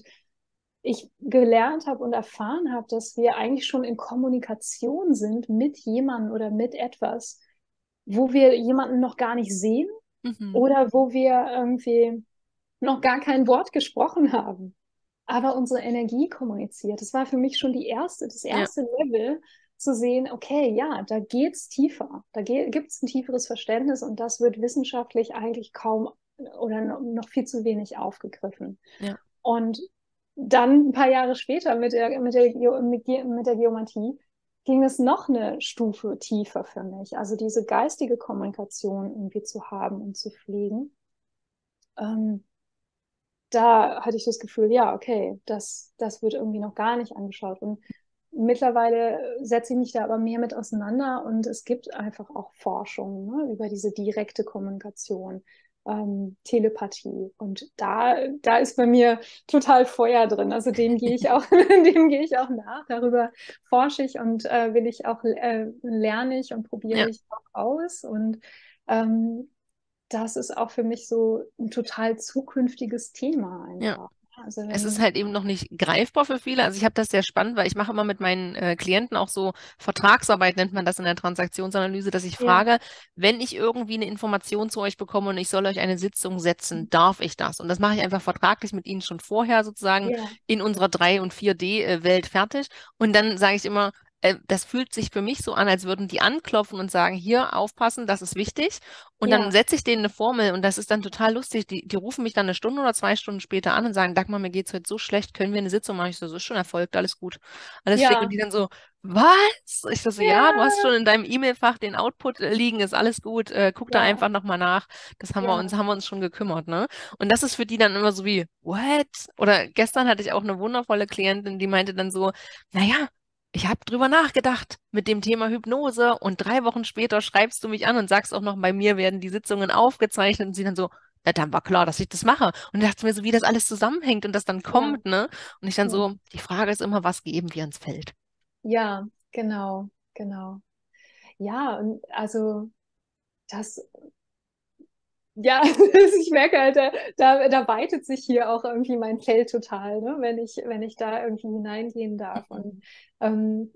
ich gelernt habe und erfahren habe, dass wir eigentlich schon in Kommunikation sind mit jemandem oder mit etwas, wo wir jemanden noch gar nicht sehen Mhm. oder wo wir irgendwie noch gar kein Wort gesprochen haben, aber unsere Energie kommuniziert. Das war für mich schon die erste, das Ja. erste Level zu sehen, okay, ja, da geht's tiefer, da gibt es ein tieferes Verständnis und das wird wissenschaftlich eigentlich kaum oder noch viel zu wenig aufgegriffen. Ja. Und dann ein paar Jahre später mit der, mit der, Geo- mit, Ge- mit der Geomatie ging es noch eine Stufe tiefer für mich. Also diese geistige Kommunikation irgendwie zu haben und zu pflegen. Ähm, Da hatte ich das Gefühl, ja, okay, das, das wird irgendwie noch gar nicht angeschaut. Und mittlerweile setze ich mich da aber mehr mit auseinander und es gibt einfach auch Forschung, ne, über diese direkte Kommunikation, ähm, Telepathie. Und da, da ist bei mir total Feuer drin. Also dem gehe ich auch, dem gehe ich auch nach. Darüber forsche ich und äh, will ich auch äh, lerne ich und probiere Ja. ich auch aus. Und ähm, das ist auch für mich so ein total zukünftiges Thema Ja. einfach. Also Es ist wenn, halt eben noch nicht greifbar für viele. Also ich habe das sehr spannend, weil ich mache immer mit meinen äh, Klienten auch so Vertragsarbeit, nennt man das in der Transaktionsanalyse, dass ich ja, frage, wenn ich irgendwie eine Information zu euch bekomme und ich soll euch eine Sitzung setzen, darf ich das? Und das mache ich einfach vertraglich mit ihnen schon vorher sozusagen ja, in unserer drei- und vier D-Welt fertig. Und dann sage ich immer, äh, das fühlt sich für mich so an, als würden die anklopfen und sagen, hier aufpassen, das ist wichtig. Und dann ja, setze ich denen eine Formel und das ist dann total lustig. Die, die rufen mich dann eine Stunde oder zwei Stunden später an und sagen, Dagmar, mir geht's heute so schlecht, können wir eine Sitzung machen? Ich so, so ist schon erfolgt, alles gut, alles schick. Und ja, die dann so, was? Ich so, so, ja, du hast ja, schon in deinem E-Mail-Fach den Output äh, liegen, ist alles gut, äh, guck da ja, einfach nochmal nach. Das haben wir uns, ja, haben wir uns schon gekümmert, ne? Und das ist für die dann immer so wie, what? Oder gestern hatte ich auch eine wundervolle Klientin, die meinte dann so, naja, ich habe drüber nachgedacht mit dem Thema Hypnose und drei Wochen später schreibst du mich an und sagst auch noch, bei mir werden die Sitzungen aufgezeichnet und sie dann so, ja, dann war klar, dass ich das mache. Und ich dachte mir so, wie das alles zusammenhängt und das dann Ja, kommt, ne? Und ich dann ja, so, die Frage ist immer, was geben wir ins Feld? ja, genau, genau. Ja, und also das, ja, ich merke halt, da, da, da weitet sich hier auch irgendwie mein Feld total, ne? Wenn ich, wenn ich da irgendwie hineingehen darf. Und Mhm. ähm,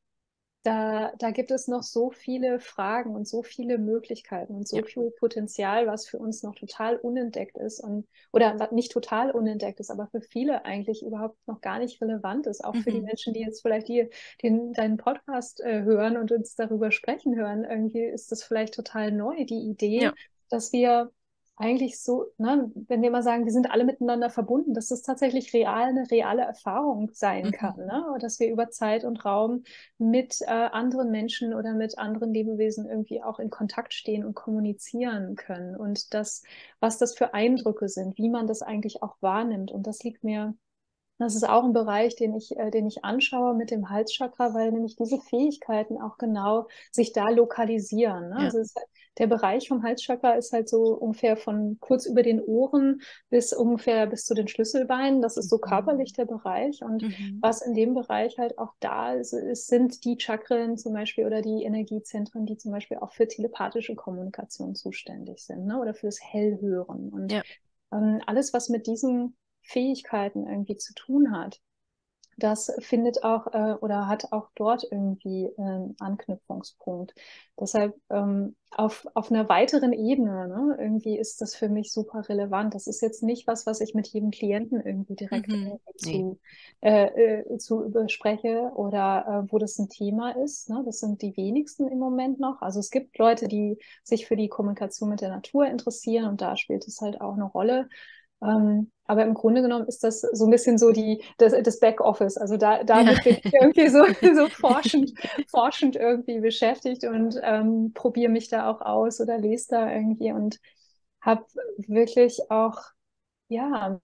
Da, da gibt es noch so viele Fragen und so viele Möglichkeiten und Ja. so viel Potenzial, was für uns noch total unentdeckt ist und oder was nicht total unentdeckt ist, aber für viele eigentlich überhaupt noch gar nicht relevant ist. Auch für die Mhm. Menschen, die jetzt vielleicht die, den, deinen Podcast äh, hören und uns darüber sprechen hören. Irgendwie ist das vielleicht total neu, die Ja. Idee, dass wir eigentlich so, ne, wenn wir mal sagen, wir sind alle miteinander verbunden, dass das tatsächlich real eine reale Erfahrung sein kann, Mhm. ne? Und dass wir über Zeit und Raum mit äh, anderen Menschen oder mit anderen Lebewesen irgendwie auch in Kontakt stehen und kommunizieren können. Und das, was das für Eindrücke sind, wie man das eigentlich auch wahrnimmt. Und das liegt mir, das ist auch ein Bereich, den ich, äh, den ich anschaue mit dem Halschakra, weil nämlich diese Fähigkeiten auch genau sich da lokalisieren. Ne? Ja. Also es, der Bereich vom Halschakra ist halt so ungefähr von kurz über den Ohren bis ungefähr bis zu den Schlüsselbeinen. Das ist so körperlich Mhm. der Bereich. Und Mhm. was in dem Bereich halt auch da ist, ist, sind die Chakren zum Beispiel oder die Energiezentren, die zum Beispiel auch für telepathische Kommunikation zuständig sind, ne? Oder fürs Hellhören. Und Ja. ähm, alles, was mit diesen Fähigkeiten irgendwie zu tun hat, das findet auch äh, oder hat auch dort irgendwie einen Anknüpfungspunkt. Deshalb ähm, auf, auf einer weiteren Ebene, ne, irgendwie ist das für mich super relevant. Das ist jetzt nicht was, was ich mit jedem Klienten irgendwie direkt Mhm. irgendwie Nee. zu, äh, äh, zu bespreche oder äh, wo das ein Thema ist. Ne? Das sind die wenigsten im Moment noch. Also es gibt Leute, die sich für die Kommunikation mit der Natur interessieren und da spielt es halt auch eine Rolle. Ähm, aber im Grunde genommen ist das so ein bisschen so die, das, das Backoffice. Also da, Ja. damit bin ich irgendwie so, so forschend, forschend irgendwie beschäftigt und ähm, probiere mich da auch aus oder lese da irgendwie und habe wirklich auch, ja,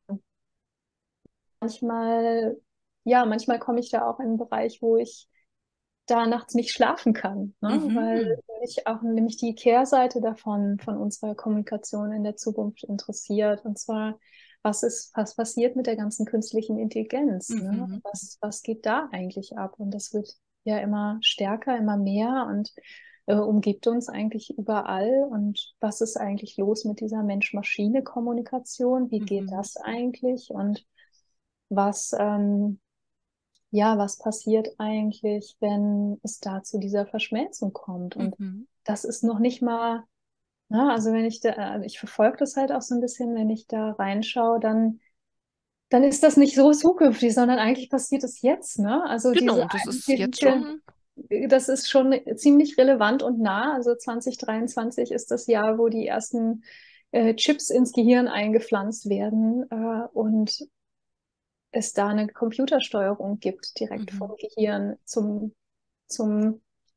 manchmal, ja, manchmal komme ich da auch in einen Bereich, wo ich da nachts nicht schlafen kann, ne? Weil Mhm. mich auch nämlich die Kehrseite davon, von unserer Kommunikation in der Zukunft interessiert. Und zwar, was ist, was passiert mit der ganzen künstlichen Intelligenz, ne? Mhm. Was, was geht da eigentlich ab? Und das wird ja immer stärker, immer mehr und äh, umgibt uns eigentlich überall. Und was ist eigentlich los mit dieser Mensch-Maschine-Kommunikation? Wie geht Mhm. das eigentlich? Und was, ähm, ja, was passiert eigentlich, wenn es da zu dieser Verschmelzung kommt? Und Mhm. das ist noch nicht mal, ne, also wenn ich da, also ich verfolge das halt auch so ein bisschen, wenn ich da reinschaue, dann, dann ist das nicht so zukünftig, sondern eigentlich passiert es jetzt, ne? Also Genau, diese, und das ist jetzt diese, schon. das ist schon ziemlich relevant und nah. Also zwanzig dreiundzwanzig ist das Jahr, wo die ersten äh, Chips ins Gehirn eingepflanzt werden äh, und es da eine Computersteuerung gibt, direkt vom Mhm. Gehirn zum, zum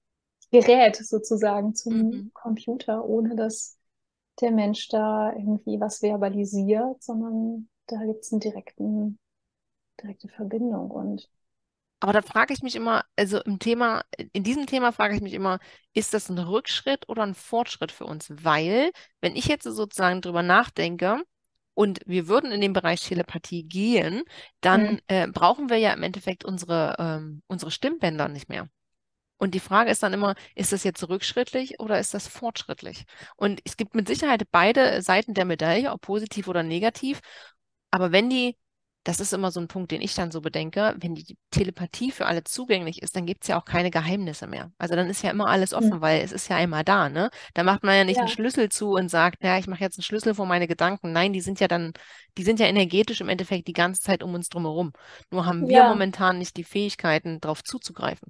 Gerät sozusagen, zum Mhm. Computer, ohne dass der Mensch da irgendwie was verbalisiert, sondern da gibt es eine direkten, direkte Verbindung. Und Aber da frage ich mich immer, also im Thema, in diesem Thema frage ich mich immer, ist das ein Rückschritt oder ein Fortschritt für uns? Weil, wenn ich jetzt sozusagen drüber nachdenke und wir würden in den Bereich Telepathie gehen, hm, dann äh, brauchen wir ja im Endeffekt unsere, ähm, unsere Stimmbänder nicht mehr. Und die Frage ist dann immer, ist das jetzt rückschrittlich oder ist das fortschrittlich? Und es gibt mit Sicherheit beide Seiten der Medaille, ob positiv oder negativ. Aber wenn die, das ist immer so ein Punkt, den ich dann so bedenke, wenn die Telepathie für alle zugänglich ist, dann gibt es ja auch keine Geheimnisse mehr. Also dann ist ja immer alles hm, offen, weil es ist ja einmal da, ne? Da macht man ja nicht einen ja, Schlüssel zu und sagt, ja, ich mache jetzt einen Schlüssel vor meine Gedanken. Nein, die sind ja dann, die sind ja energetisch im Endeffekt die ganze Zeit um uns drumherum. Nur haben wir ja, momentan nicht die Fähigkeiten, darauf zuzugreifen.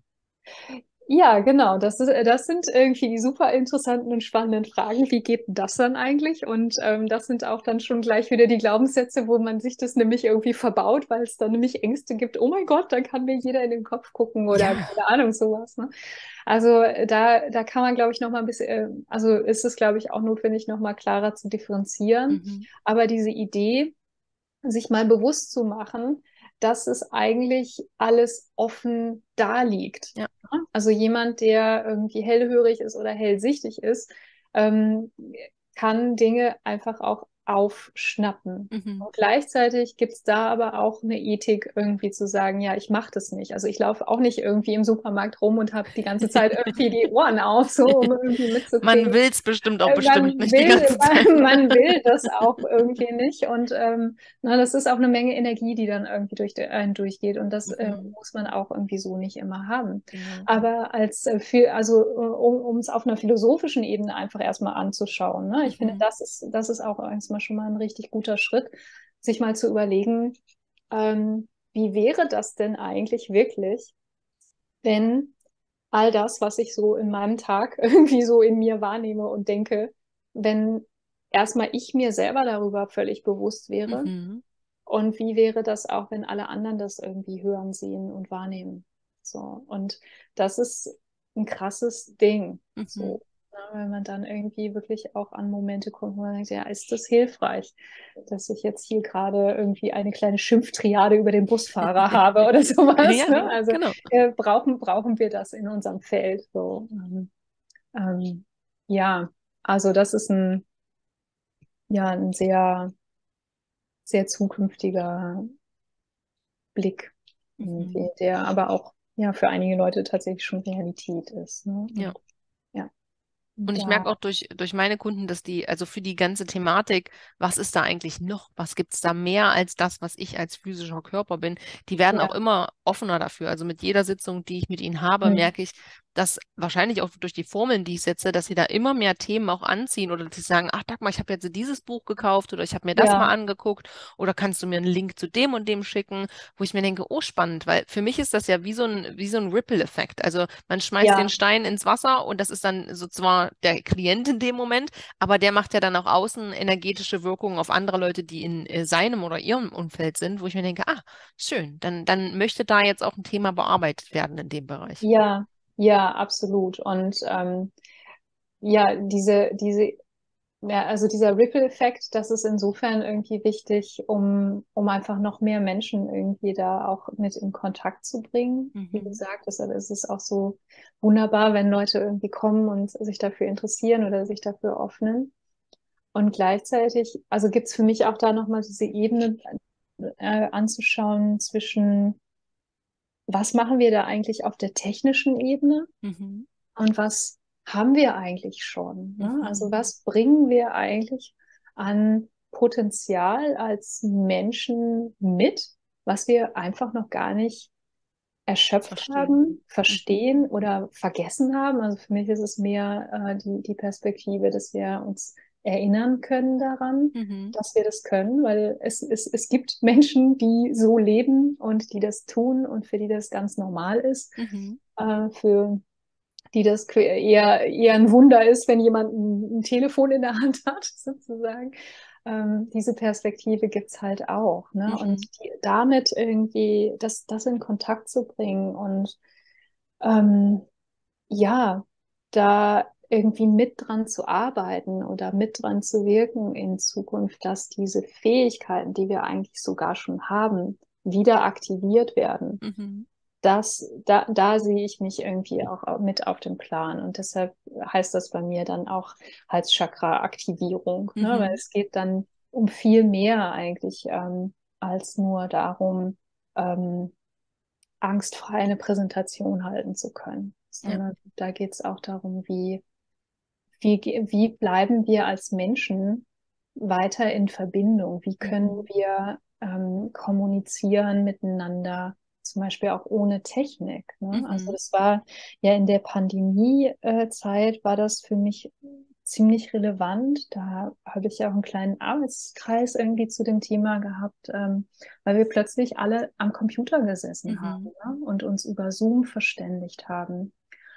ja, genau. Das ist, das sind irgendwie die super interessanten und spannenden Fragen. Wie geht denn das dann eigentlich? Und ähm, das sind auch dann schon gleich wieder die Glaubenssätze, wo man sich das nämlich irgendwie verbaut, weil es dann nämlich Ängste gibt. Oh mein Gott, da kann mir jeder in den Kopf gucken oder Ja. keine Ahnung, sowas. Ne? Also äh, da, da kann man, glaube ich, noch mal ein bisschen, äh, also ist es, glaube ich, auch notwendig, noch mal klarer zu differenzieren. Mhm. Aber diese Idee, sich mal bewusst zu machen, dass es eigentlich alles offen da liegt. Ja. Also jemand, der irgendwie hellhörig ist oder hellsichtig ist, ähm, kann Dinge einfach auch aufschnappen. Mhm. Und gleichzeitig gibt es da aber auch eine Ethik, irgendwie zu sagen, ja, ich mache das nicht. Also ich laufe auch nicht irgendwie im Supermarkt rum und habe die ganze Zeit irgendwie die Ohren auf, so um irgendwie mitzukriegen. Man will es bestimmt auch Äh, bestimmt Man nicht die will, ganze Zeit. man will das auch irgendwie nicht. Und ähm, na, das ist auch eine Menge Energie, die dann irgendwie durch den, einen durchgeht. Und das äh, Mhm. muss man auch irgendwie so nicht immer haben. Genau. Aber als äh, viel, also äh, um um es auf einer philosophischen Ebene einfach erstmal anzuschauen. Ne? Ich Mhm. finde, das ist, das ist auch erstmal schon mal ein richtig guter Schritt, sich mal zu überlegen, ähm, wie wäre das denn eigentlich wirklich, wenn all das, was ich so in meinem Tag irgendwie so in mir wahrnehme und denke, wenn erstmal ich mir selber darüber völlig bewusst wäre, Mhm. und wie wäre das auch, wenn alle anderen das irgendwie hören, sehen und wahrnehmen? So. Und das ist ein krasses Ding. Mhm. So. Ja, wenn man dann irgendwie wirklich auch an Momente kommt, wo man denkt, ja, ist das hilfreich, dass ich jetzt hier gerade irgendwie eine kleine Schimpftriade über den Busfahrer habe oder sowas. Ja, Ne? Also genau. äh, brauchen, brauchen wir das in unserem Feld. So. Ähm, ähm, ja, also das ist ein, ja, ein sehr, sehr zukünftiger Blick, Mhm. der aber auch ja für einige Leute tatsächlich schon Realität ist. Ne? Ja. Und, ja, Und ich da, merke auch durch, durch meine Kunden, dass die, also für die ganze Thematik, was ist da eigentlich noch? Was gibt es da mehr als das, was ich als physischer Körper bin? Die werden ja, auch immer offener dafür. Also mit jeder Sitzung, die ich mit ihnen habe, hm, merke ich, dass wahrscheinlich auch durch die Formeln, die ich setze, dass sie da immer mehr Themen auch anziehen oder dass sie sagen, ach, Dagmar, ich habe jetzt dieses Buch gekauft oder ich habe mir das mal ja, angeguckt oder kannst du mir einen Link zu dem und dem schicken, wo ich mir denke, oh, spannend, weil für mich ist das ja wie so ein, wie so ein Ripple-Effekt. Also man schmeißt den ja, Stein ins Wasser und das ist dann so zwar der Klient in dem Moment, aber der macht ja dann auch außen energetische Wirkungen auf andere Leute, die in äh, seinem oder ihrem Umfeld sind, wo ich mir denke, ah, schön, dann, dann möchte da jetzt auch ein Thema bearbeitet werden in dem Bereich. ja, ja, absolut. Und ähm, ja, diese, diese Ja, also dieser Ripple-Effekt, das ist insofern irgendwie wichtig, um, um einfach noch mehr Menschen irgendwie da auch mit in Kontakt zu bringen. Wie Mhm. gesagt, deshalb ist es auch so wunderbar, wenn Leute irgendwie kommen und sich dafür interessieren oder sich dafür öffnen. Und gleichzeitig, also gibt's für mich auch da nochmal diese Ebene äh, anzuschauen zwischen, was machen wir da eigentlich auf der technischen Ebene? Mhm. Und was haben wir eigentlich schon? Ne? Also Mhm. was bringen wir eigentlich an Potenzial als Menschen mit, was wir einfach noch gar nicht erschöpft Verstehen. haben, Mhm. verstehen oder vergessen haben? Also für mich ist es mehr äh, die, die Perspektive, dass wir uns erinnern können daran, Mhm. dass wir das können, weil es, es, es gibt Menschen, die so leben und die das tun und für die das ganz normal ist. Mhm. Äh, für die das eher, eher ein Wunder ist, wenn jemand ein, ein Telefon in der Hand hat, sozusagen. Ähm, diese Perspektive gibt's halt auch. Ne? Und Mhm. die, damit irgendwie das, das in Kontakt zu bringen und ähm, ja, da irgendwie mit dran zu arbeiten oder mit dran zu wirken in Zukunft, dass diese Fähigkeiten, die wir eigentlich sogar schon haben, wieder aktiviert werden, Mhm. das, da, da sehe ich mich irgendwie auch mit auf dem Plan. Und deshalb heißt das bei mir dann auch Halschakra-Aktivierung, ne? Weil Mhm. es geht dann um viel mehr eigentlich ähm, als nur darum, ähm, angstfrei eine Präsentation halten zu können, Ja. sondern da geht es auch darum, wie, wie, wie bleiben wir als Menschen weiter in Verbindung? Wie können Mhm. wir ähm, kommunizieren miteinander, zum Beispiel auch ohne Technik? Ne? Also Mhm. das war ja in der Pandemiezeit war das für mich ziemlich relevant. Da habe ich ja auch einen kleinen Arbeitskreis irgendwie zu dem Thema gehabt, ähm, weil wir plötzlich alle am Computer gesessen haben, Mhm. ne? Und uns über Zoom verständigt haben.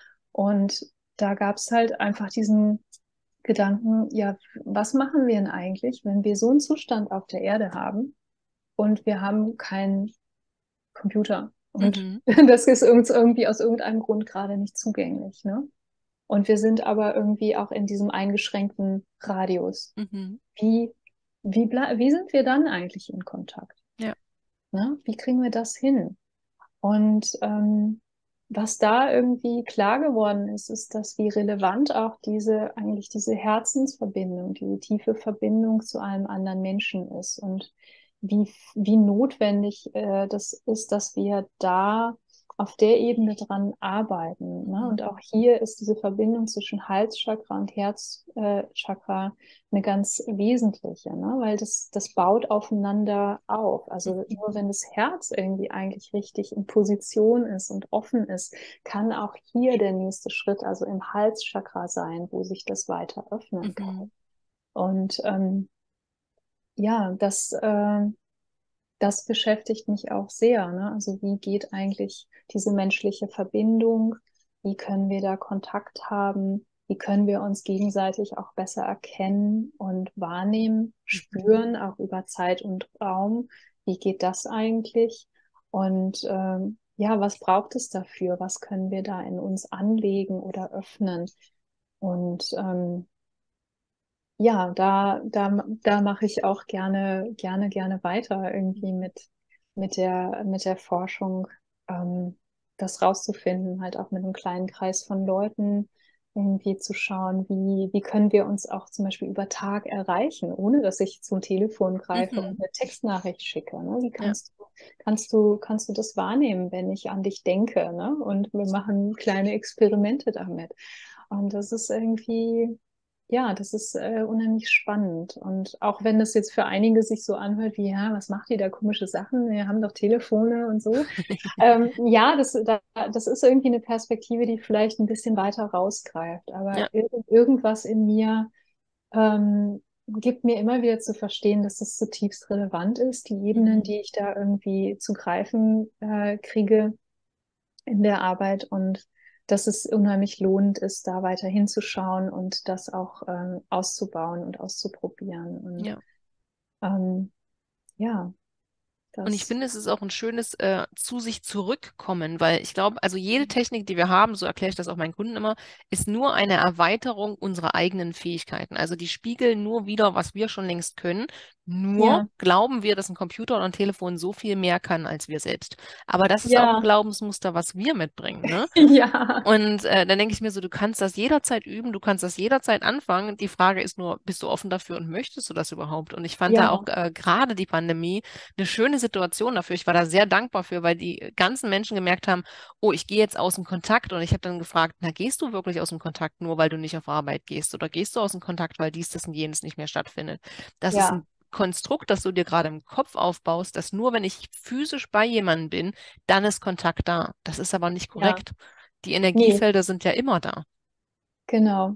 Und da gab es halt einfach diesen Gedanken, ja, was machen wir denn eigentlich, wenn wir so einen Zustand auf der Erde haben und wir haben keinen Computer und Mhm. das ist uns irgendwie aus irgendeinem Grund gerade nicht zugänglich, ne? Und wir sind aber irgendwie auch in diesem eingeschränkten Radius. Mhm. Wie, wie, ble- wie sind wir dann eigentlich in Kontakt? Ja. Ne? Wie kriegen wir das hin? Und ähm, was da irgendwie klar geworden ist, ist, dass wie relevant auch diese, eigentlich diese Herzensverbindung, diese tiefe Verbindung zu einem anderen Menschen ist und wie, wie notwendig äh, das ist, dass wir da auf der Ebene dran arbeiten. Ne? Und Mhm. auch hier ist diese Verbindung zwischen Halschakra und Herzchakra eine ganz wesentliche, ne? Weil das, das baut aufeinander auf. Also nur wenn das Herz irgendwie eigentlich richtig in Position ist und offen ist, kann auch hier der nächste Schritt, also im Halschakra sein, wo sich das weiter öffnen Mhm. kann. Und ähm, ja, das, äh, das beschäftigt mich auch sehr, ne? Also wie geht eigentlich diese menschliche Verbindung? Wie können wir da Kontakt haben? Wie können wir uns gegenseitig auch besser erkennen und wahrnehmen, Mhm. spüren, auch über Zeit und Raum? Wie geht das eigentlich? Und ähm, ja, was braucht es dafür? Was können wir da in uns anlegen oder öffnen? Und ähm, ja, da, da, da mache ich auch gerne, gerne, gerne weiter irgendwie mit, mit der, mit der Forschung, ähm, das rauszufinden, halt auch mit einem kleinen Kreis von Leuten irgendwie zu schauen, wie, wie können wir uns auch zum Beispiel über Tag erreichen, ohne dass ich zum Telefon greife Mhm. und eine Textnachricht schicke. Ne? Wie Ja. kannst du, kannst du, kannst du das wahrnehmen, wenn ich an dich denke, ne? Und wir machen kleine Experimente damit. Und das ist irgendwie, ja, das ist äh, unheimlich spannend. Und auch wenn das jetzt für einige sich so anhört wie, ja, was macht ihr da komische Sachen? Wir haben doch Telefone und so. Ähm, ja, das, da, das ist irgendwie eine Perspektive, die vielleicht ein bisschen weiter rausgreift. Aber Ja. ir irgendwas in mir ähm, gibt mir immer wieder zu verstehen, dass das zutiefst relevant ist. Die Ebenen, Mhm. die ich da irgendwie zu greifen äh, kriege, in der Arbeit und dass es unheimlich lohnend ist, da weiter hinzuschauen und das auch ähm, auszubauen und auszuprobieren. Und Ja. ähm, ja, Und ich das, finde, es ist auch ein schönes äh, zu sich zurückkommen, weil ich glaube, also jede Technik, die wir haben, so erkläre ich das auch meinen Kunden immer, ist nur eine Erweiterung unserer eigenen Fähigkeiten. Also die spiegeln nur wieder, was wir schon längst können. Nur ja, glauben wir, dass ein Computer oder ein Telefon so viel mehr kann als wir selbst. Aber das ist auch ein ja, Glaubensmuster, was wir mitbringen, ne? ja, Und äh, dann denke ich mir so, du kannst das jederzeit üben, du kannst das jederzeit anfangen. Die Frage ist nur, bist du offen dafür und möchtest du das überhaupt? Und ich fand da auch ja, äh, gerade die Pandemie eine schöne Situation dafür. Ich war da sehr dankbar für, weil die ganzen Menschen gemerkt haben, oh, ich gehe jetzt aus dem Kontakt. Und ich habe dann gefragt, na, gehst du wirklich aus dem Kontakt nur, weil du nicht auf Arbeit gehst? Oder gehst du aus dem Kontakt, weil dies, das und jenes nicht mehr stattfindet? Das ist ja, ein Konstrukt, das du dir gerade im Kopf aufbaust, dass nur wenn ich physisch bei jemandem bin, dann ist Kontakt da. Das ist aber nicht ja, korrekt. Die nee, Energiefelder sind ja immer da. genau.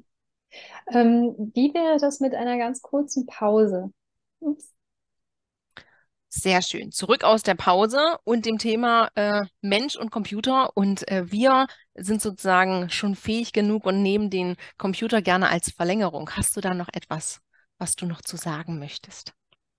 Ähm, wie wäre das mit einer ganz kurzen Pause? Ups. Sehr schön. Zurück aus der Pause und dem Thema äh, Mensch und Computer. Und äh, wir sind sozusagen schon fähig genug und nehmen den Computer gerne als Verlängerung. Hast du da noch etwas, was du noch zu sagen möchtest?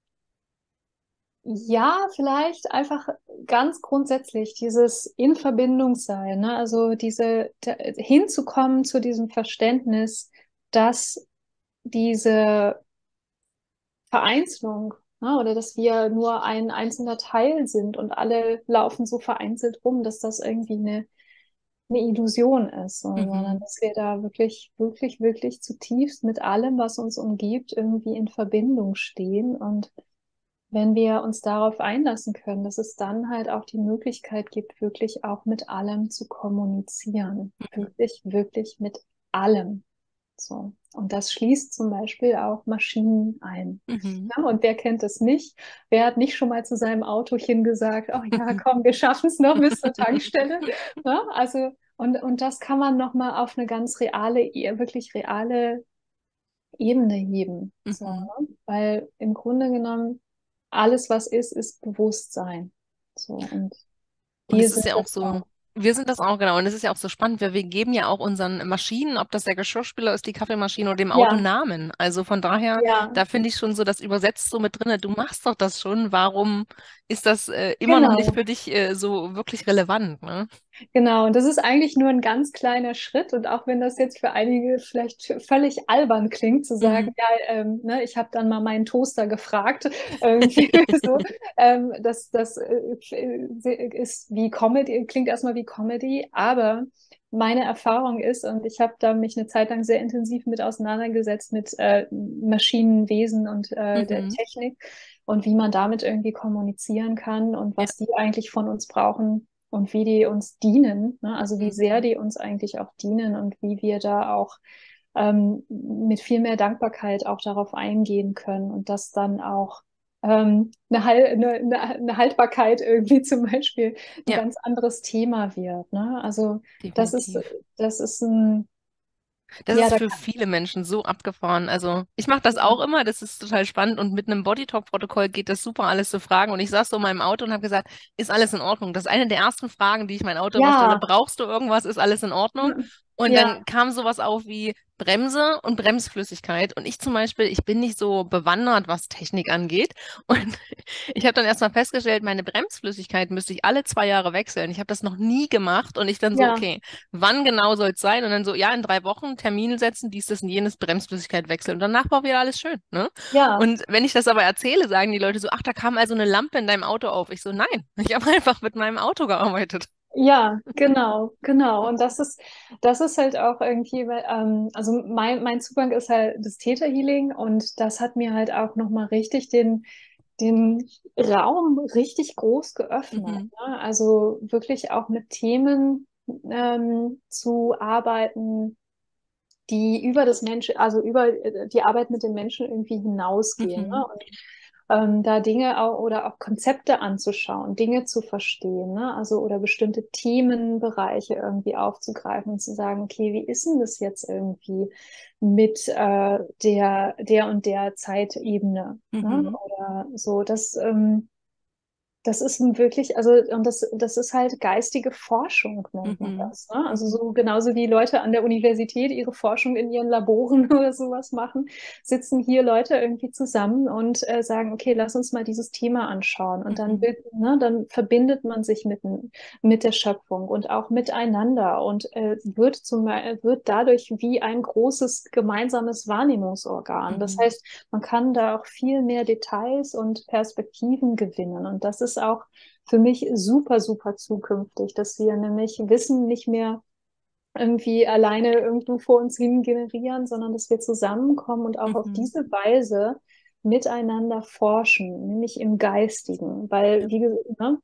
Ja, vielleicht einfach ganz grundsätzlich dieses in Verbindung sein, ne? Also diese da- hinzukommen zu diesem Verständnis, dass diese Vereinzelung, ne, oder dass wir nur ein einzelner Teil sind und alle laufen so vereinzelt rum, dass das irgendwie eine, eine Illusion ist, so, sondern Mhm. dass wir da wirklich, wirklich, wirklich zutiefst mit allem, was uns umgibt, irgendwie in Verbindung stehen. Und wenn wir uns darauf einlassen können, dass es dann halt auch die Möglichkeit gibt, wirklich auch mit allem zu kommunizieren. Mhm. Wirklich, wirklich mit allem. So. Und das schließt zum Beispiel auch Maschinen ein. Mhm. Ja, und wer kennt es nicht? Wer hat nicht schon mal zu seinem Autochen gesagt, oh ja, komm, wir schaffen es noch bis zur Tankstelle? Ja, also, und, und das kann man nochmal auf eine ganz reale, e- wirklich reale Ebene heben. So, Mhm. ne? Weil im Grunde genommen alles, was ist, ist Bewusstsein. So, und Und wir es ist sind ja auch das so, auch. wir sind das auch, genau. Und es ist ja auch so spannend, weil wir geben ja auch unseren Maschinen, ob das der Geschirrspüler ist, die Kaffeemaschine oder dem Auto Ja, Namen. Also von daher, ja, da finde ich schon so, das übersetzt so mit drin, du machst doch das schon. Warum ist das äh, immer noch nicht genau. für dich äh, so wirklich relevant, ne? Genau, und das ist eigentlich nur ein ganz kleiner Schritt. Und auch wenn das jetzt für einige vielleicht völlig albern klingt, zu sagen, Mhm. ja, ähm, ne, ich habe dann mal meinen Toaster gefragt, irgendwie so, ähm, das, das äh, ist wie Comedy, klingt erstmal wie Comedy, aber meine Erfahrung ist, und ich habe da mich eine Zeit lang sehr intensiv mit auseinandergesetzt, mit äh, Maschinenwesen und äh, der Mhm. Technik und wie man damit irgendwie kommunizieren kann und Ja. was die eigentlich von uns brauchen und wie die uns dienen, ne? Also wie Mhm. sehr die uns eigentlich auch dienen und wie wir da auch ähm, mit viel mehr Dankbarkeit auch darauf eingehen können und das dann auch ähm, eine, eine, eine, eine Haltbarkeit irgendwie zum Beispiel ein Ja, ganz anderes Thema wird. Ne? Also das ist, definitiv. das ist ein, Das ja, ist da für kann, viele Menschen so abgefahren. Also ich mache das auch ja, immer, das ist total spannend und mit einem Bodytalk-Protokoll geht das super, alles zu fragen. Und ich saß so in meinem Auto und habe gesagt, ist alles in Ordnung? Das ist eine der ersten Fragen, die ich mein Auto immer stelle. ja, Brauchst du irgendwas? Ist alles in Ordnung? hm, Und ja, dann kam sowas auf wie Bremse und Bremsflüssigkeit. Und ich zum Beispiel, ich bin nicht so bewandert, was Technik angeht. Und ich habe dann erstmal festgestellt, meine Bremsflüssigkeit müsste ich alle zwei Jahre wechseln. Ich habe das noch nie gemacht und ich dann so, ja, okay, wann genau soll es sein? Und dann so, ja, in drei Wochen Termin setzen, dies, das und jenes, Bremsflüssigkeit wechseln. Und danach war wieder alles schön, ne? ja. Und wenn ich das aber erzähle, sagen die Leute so, ach, da kam also eine Lampe in deinem Auto auf. Ich so, nein, ich habe einfach mit meinem Auto gearbeitet. Ja, genau, genau. Und das ist, das ist halt auch irgendwie, weil, ähm, also mein, mein Zugang ist halt das Theta Healing und das hat mir halt auch nochmal richtig den, den Raum richtig groß geöffnet. Mhm, Ne? Also wirklich auch mit Themen ähm, zu arbeiten, die über das Mensch, also über äh, die Arbeit mit den Menschen irgendwie hinausgehen. mhm, Ne? Und ähm, da Dinge auch, oder auch Konzepte anzuschauen, Dinge zu verstehen, ne? Also oder bestimmte Themenbereiche irgendwie aufzugreifen und zu sagen, okay, wie ist denn das jetzt irgendwie mit äh, der, der und der Zeitebene? Ne? mhm, Oder so, das ähm, das ist ein wirklich, also, und das, das ist halt geistige Forschung, nennt man mhm, das. Ne? Also mhm, so genauso wie Leute an der Universität ihre Forschung in ihren Laboren oder sowas machen, sitzen hier Leute irgendwie zusammen und äh, sagen, okay, lass uns mal dieses Thema anschauen. Und dann mhm, wird, ne, dann verbindet man sich mit, mit der Schöpfung und auch miteinander und äh, wird zum, wird dadurch wie ein großes gemeinsames Wahrnehmungsorgan. Das mhm, heißt, man kann da auch viel mehr Details und Perspektiven gewinnen. Und das ist auch für mich super, super zukünftig, dass wir nämlich Wissen nicht mehr irgendwie alleine irgendwo vor uns hin generieren, sondern dass wir zusammenkommen und auch auf mhm. diese Weise miteinander forschen, nämlich im Geistigen. Weil, Ja. wie gesagt, ne,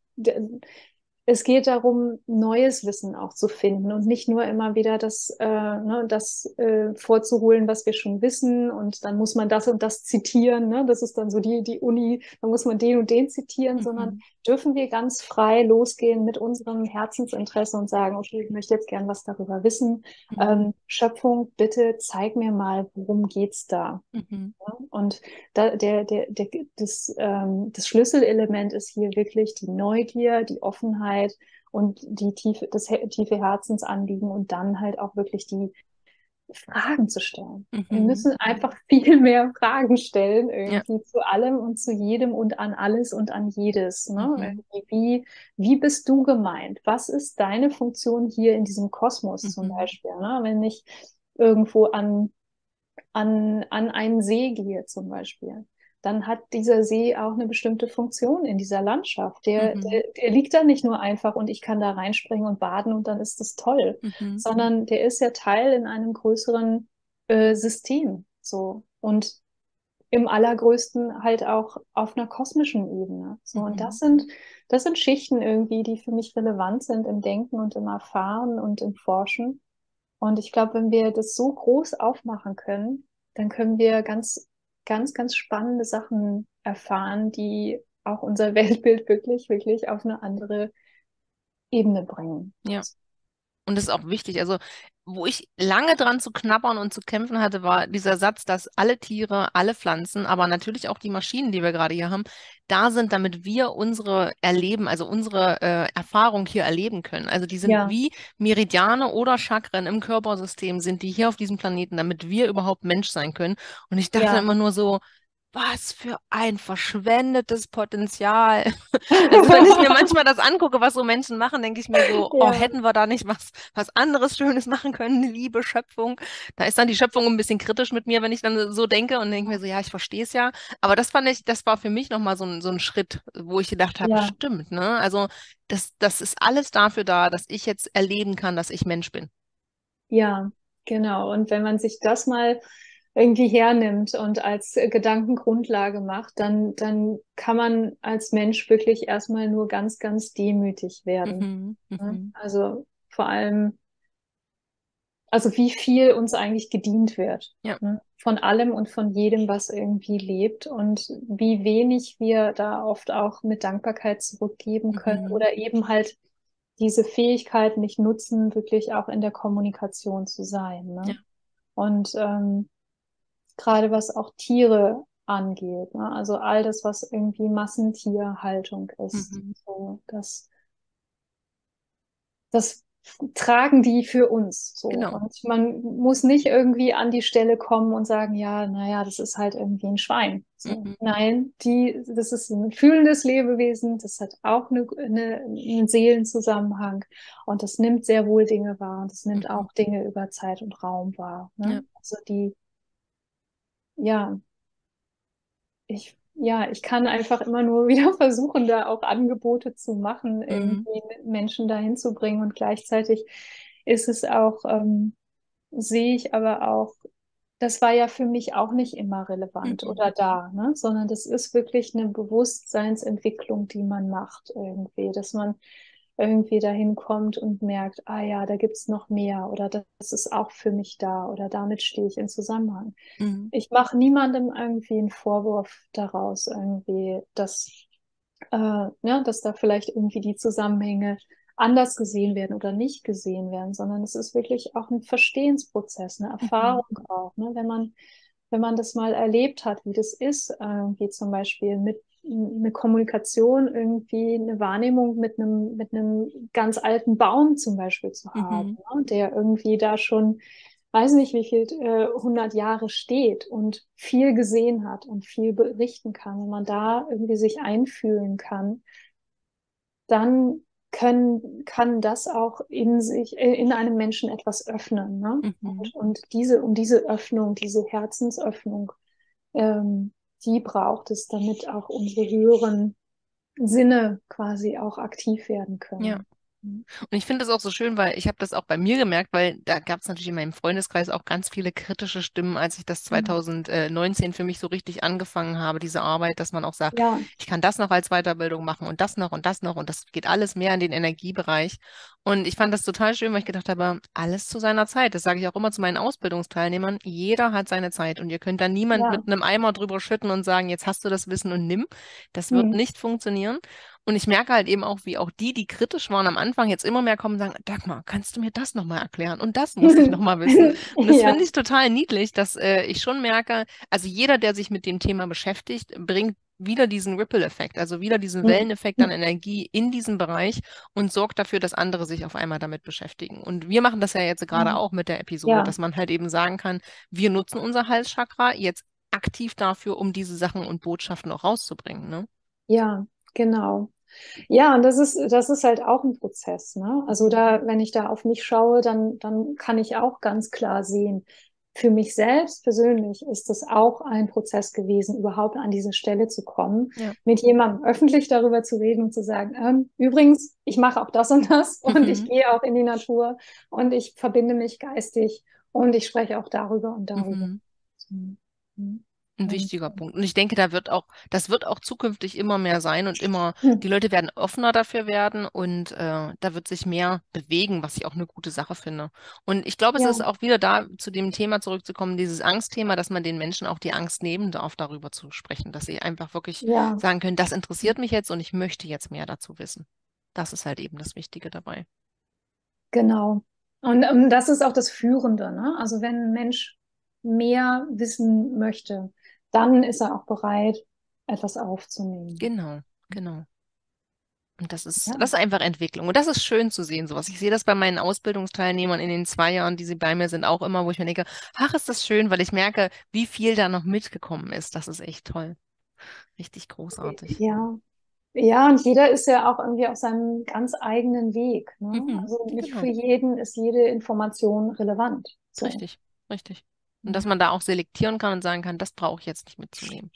es geht darum, neues Wissen auch zu finden und nicht nur immer wieder das, äh, ne, das äh, vorzuholen, was wir schon wissen. Und dann muss man das und das zitieren. Ne? Das ist dann so die, die Uni, dann muss man den und den zitieren, sondern Mhm, dürfen wir ganz frei losgehen mit unserem Herzensinteresse und sagen, okay, ich möchte jetzt gern was darüber wissen. mhm, Ähm, Schöpfung, bitte zeig mir mal, worum geht's da? mhm, Ja? Und da, der, der, der, das, ähm, das Schlüsselelement ist hier wirklich die Neugier, die Offenheit und die tiefe, das he- tiefe Herzensanliegen und dann halt auch wirklich die Fragen zu stellen. Wir mhm. müssen einfach viel mehr Fragen stellen, Ja. irgendwie zu allem und zu jedem und an alles und an jedes. Ne? Mhm, Irgendwie, wie, wie bist du gemeint? Was ist deine Funktion hier in diesem Kosmos zum mhm, Beispiel? Ne? Wenn ich irgendwo an an, an einen See gehe zum Beispiel, dann hat dieser See auch eine bestimmte Funktion in dieser Landschaft. Der, mhm, der, der liegt da nicht nur einfach und ich kann da reinspringen und baden und dann ist das toll, mhm, sondern der ist ja Teil in einem größeren äh, System. So. Und im allergrößten halt auch auf einer kosmischen Ebene. So, und das mhm, sind, das sind Schichten irgendwie, die für mich relevant sind im Denken und im Erfahren und im Forschen. Und ich glaube, wenn wir das so groß aufmachen können, dann können wir ganz, ganz, ganz spannende Sachen erfahren, die auch unser Weltbild wirklich, wirklich auf eine andere Ebene bringen. ja. Und das ist auch wichtig. Also, wo ich lange dran zu knabbern und zu kämpfen hatte, war dieser Satz, dass alle Tiere, alle Pflanzen, aber natürlich auch die Maschinen, die wir gerade hier haben, da sind, damit wir unsere Erleben, also unsere äh, Erfahrung hier erleben können. Also die sind Ja, wie Meridiane oder Chakren im Körpersystem, sind die hier auf diesem Planeten, damit wir überhaupt Mensch sein können. Und ich dachte ja, immer nur so, was für ein verschwendetes Potenzial. Also wenn ich mir manchmal das angucke, was so Menschen machen, denke ich mir so, oh, Ja, hätten wir da nicht was, was anderes Schönes machen können, liebe Schöpfung. Da ist dann die Schöpfung ein bisschen kritisch mit mir, wenn ich dann so denke und denke mir so, ja, ich verstehe es ja. Aber das fand ich, das war für mich nochmal so ein, so ein Schritt, wo ich gedacht habe, ja, stimmt, ne? Also das, das ist alles dafür da, dass ich jetzt erleben kann, dass ich Mensch bin. ja, genau. Und wenn man sich das mal irgendwie hernimmt und als äh, Gedankengrundlage macht, dann, dann kann man als Mensch wirklich erstmal nur ganz, ganz demütig werden. Mhm, Ne? mhm, Also vor allem, also wie viel uns eigentlich gedient wird. ja, Ne? Von allem und von jedem, was irgendwie lebt und wie wenig wir da oft auch mit Dankbarkeit zurückgeben können mhm, oder eben halt diese Fähigkeit nicht nutzen, wirklich auch in der Kommunikation zu sein. ja, Ne? Und ähm, gerade was auch Tiere angeht, ne? Also all das, was irgendwie Massentierhaltung ist, mhm, so das, das tragen die für uns so. genau. Und man muss nicht irgendwie an die Stelle kommen und sagen, ja, naja, das ist halt irgendwie ein Schwein. So. Mhm, Nein, die, das ist ein fühlendes Lebewesen, das hat auch eine, eine, einen Seelenzusammenhang und das nimmt sehr wohl Dinge wahr und das nimmt mhm, auch Dinge über Zeit und Raum wahr. ja, Ne? Also die, ja, ich, ja, ich kann einfach immer nur wieder versuchen, da auch Angebote zu machen, mhm, irgendwie Menschen dahin zu bringen. Und gleichzeitig ist es auch, ähm, sehe ich aber auch, das war ja für mich auch nicht immer relevant mhm, oder da, ne? Sondern das ist wirklich eine Bewusstseinsentwicklung, die man macht irgendwie, dass man irgendwie dahin kommt und merkt, ah ja, da gibt's noch mehr oder das ist auch für mich da oder damit stehe ich in Zusammenhang. mhm, Ich mache niemandem irgendwie einen Vorwurf daraus, irgendwie, dass, äh, ja, dass da vielleicht irgendwie die Zusammenhänge anders gesehen werden oder nicht gesehen werden, sondern es ist wirklich auch ein Verstehensprozess, eine mhm, Erfahrung auch, ne? Wenn man, wenn man das mal erlebt hat, wie das ist, irgendwie zum Beispiel mit eine Kommunikation, irgendwie eine Wahrnehmung mit einem, mit einem ganz alten Baum zum Beispiel zu haben, mhm, ne? Der irgendwie da schon weiß nicht, wie viel äh, hundert Jahre steht und viel gesehen hat und viel berichten kann, wenn man da irgendwie sich einfühlen kann, dann können, kann das auch in sich, äh, in einem Menschen etwas öffnen, ne? mhm. Und, und diese, um diese Öffnung, diese Herzensöffnung, ähm, die braucht es, damit auch unsere höheren Sinne quasi auch aktiv werden Ja. können. Mhm. Und ich finde das auch so schön, weil ich habe das auch bei mir gemerkt, weil da gab es natürlich in meinem Freundeskreis auch ganz viele kritische Stimmen, als ich das Mhm. zwanzig neunzehn für mich so richtig angefangen habe, diese Arbeit, dass man auch sagt, Ja, ich kann das noch als Weiterbildung machen und das noch und das noch und das geht alles mehr in den Energiebereich. Und ich fand das total schön, weil ich gedacht habe, alles zu seiner Zeit. Das sage ich auch immer zu meinen Ausbildungsteilnehmern. Jeder hat seine Zeit und ihr könnt da niemand ja. mit einem Eimer drüber schütten und sagen, jetzt hast du das Wissen und nimm. Das wird Mhm. nicht funktionieren. Und ich merke halt eben auch, wie auch die, die kritisch waren am Anfang, jetzt immer mehr kommen und sagen, Dagmar, kannst du mir das nochmal erklären? Und das muss ich nochmal wissen. Und das finde Ja. ich total niedlich, dass äh, ich schon merke, also jeder, der sich mit dem Thema beschäftigt, bringt wieder diesen Ripple-Effekt, also wieder diesen Mhm. Welleneffekt an Energie in diesen Bereich und sorgt dafür, dass andere sich auf einmal damit beschäftigen. Und wir machen das ja jetzt gerade auch mit der Episode, Ja, dass man halt eben sagen kann, wir nutzen unser Halschakra jetzt aktiv dafür, um diese Sachen und Botschaften auch rauszubringen, ne? ja, genau. Ja, und das ist, das ist halt auch ein Prozess, ne? Also Mhm. da, wenn ich da auf mich schaue, dann, dann kann ich auch ganz klar sehen, für mich selbst persönlich ist es auch ein Prozess gewesen, überhaupt an diese Stelle zu kommen, Ja. mit jemandem öffentlich darüber zu reden und zu sagen, ähm, übrigens, ich mache auch das und das und ich Mhm. gehe auch in die Natur und ich verbinde mich geistig und ich spreche auch darüber und darüber. Mhm. Mhm. Ein Und wichtiger Punkt. Und ich denke, da wird auch, das wird auch zukünftig immer mehr sein und immer, hm, die Leute werden offener dafür werden und äh, da wird sich mehr bewegen, was ich auch eine gute Sache finde. Und ich glaube, es ja, ist auch wieder da, zu dem Thema zurückzukommen, dieses Angstthema, dass man den Menschen auch die Angst nehmen darf, darüber zu sprechen, dass sie einfach wirklich ja, sagen können, das interessiert mich jetzt und ich möchte jetzt mehr dazu wissen. Das ist halt eben das Wichtige dabei. genau. Und ähm, das ist auch das Führende, ne? Also wenn ein Mensch mehr wissen möchte, dann ist er auch bereit, etwas aufzunehmen. Genau, genau. Und das ist, Ja. das ist einfach Entwicklung. Und das ist schön zu sehen, sowas. Ich sehe das bei meinen Ausbildungsteilnehmern in den zwei Jahren, die sie bei mir sind, auch immer, wo ich mir denke, ach, ist das schön, weil ich merke, wie viel da noch mitgekommen ist. Das ist echt toll. Richtig großartig. Ja. Ja, und jeder ist ja auch irgendwie auf seinem ganz eigenen Weg, ne? Mhm, Also nicht für genau. jeden ist jede Information relevant. So. Richtig, richtig. Und dass man da auch selektieren kann und sagen kann, das brauche ich jetzt nicht mitzunehmen.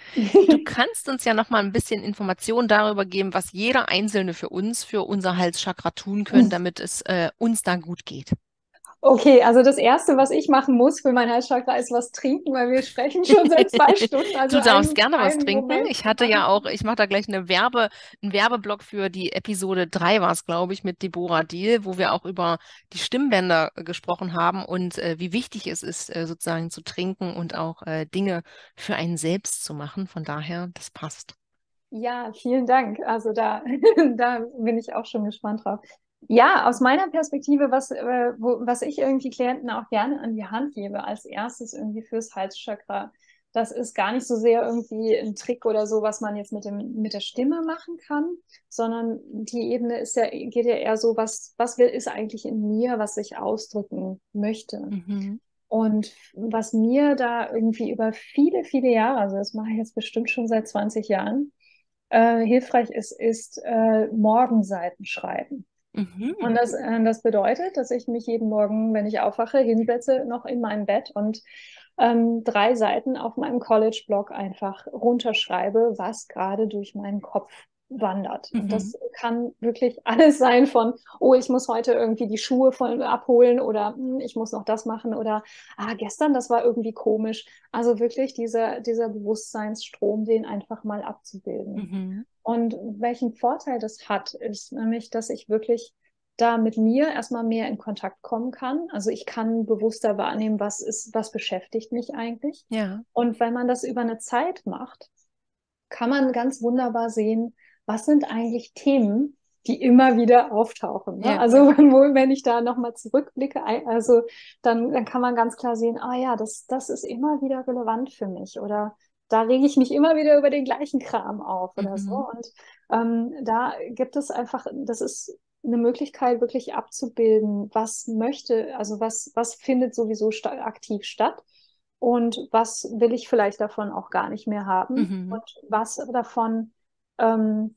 Du kannst uns ja noch mal ein bisschen Informationen darüber geben, was jeder Einzelne für uns, für unser Halschakra tun können, damit es äh, uns da gut geht. Okay, also das Erste, was ich machen muss für mein Heilchakra, ist was trinken, weil wir sprechen schon seit zwei Stunden. Also Du darfst einen, gerne was einen trinken. Moment Ich zu hatte ja machen. auch, ich mache da gleich eine Werbe, einen Werbeblock für die Episode drei war es, glaube ich, mit Deborah Deal, wo wir auch über die Stimmbänder äh, gesprochen haben und äh, wie wichtig es ist, äh, sozusagen zu trinken und auch äh, Dinge für einen selbst zu machen. Von daher, das passt. Ja, vielen Dank. Also da, da bin ich auch schon gespannt drauf. Ja, aus meiner Perspektive, was, äh, wo, was ich irgendwie Klienten auch gerne an die Hand gebe, als erstes irgendwie fürs Halschakra, das ist gar nicht so sehr irgendwie ein Trick oder so, was man jetzt mit dem, mit der Stimme machen kann, sondern die Ebene ist ja, geht ja eher so, was, was will, ist eigentlich in mir, was ich ausdrücken möchte. Mhm. Und was mir da irgendwie über viele, viele Jahre, also das mache ich jetzt bestimmt schon seit zwanzig Jahren, äh, hilfreich ist, ist äh, Morgenseiten schreiben. Mhm. Und das, äh, das bedeutet, dass ich mich jeden Morgen, wenn ich aufwache, hinsetze, noch in meinem Bett und ähm, drei Seiten auf meinem College-Blog einfach runterschreibe, was gerade durch meinen Kopf wandert. Und Mhm. das kann wirklich alles sein von, oh, ich muss heute irgendwie die Schuhe voll abholen oder hm, ich muss noch das machen oder ah, gestern, das war irgendwie komisch. Also wirklich dieser, dieser Bewusstseinsstrom, den einfach mal abzubilden. Mhm. Und welchen Vorteil das hat, ist nämlich, dass ich wirklich da mit mir erstmal mehr in Kontakt kommen kann. Also ich kann bewusster wahrnehmen, was ist, was beschäftigt mich eigentlich. Ja. Und wenn man das über eine Zeit macht, kann man ganz wunderbar sehen, was sind eigentlich Themen, die immer wieder auftauchen. Ne? Ja. Also wo, wenn ich da nochmal zurückblicke, also dann, dann kann man ganz klar sehen, ah ja, das, das ist immer wieder relevant für mich oder da rege ich mich immer wieder über den gleichen Kram auf oder so. Mhm. Und ähm, da gibt es einfach, das ist eine Möglichkeit, wirklich abzubilden, was möchte, also was, was findet sowieso sta aktiv statt und was will ich vielleicht davon auch gar nicht mehr haben Mhm. und was davon ähm,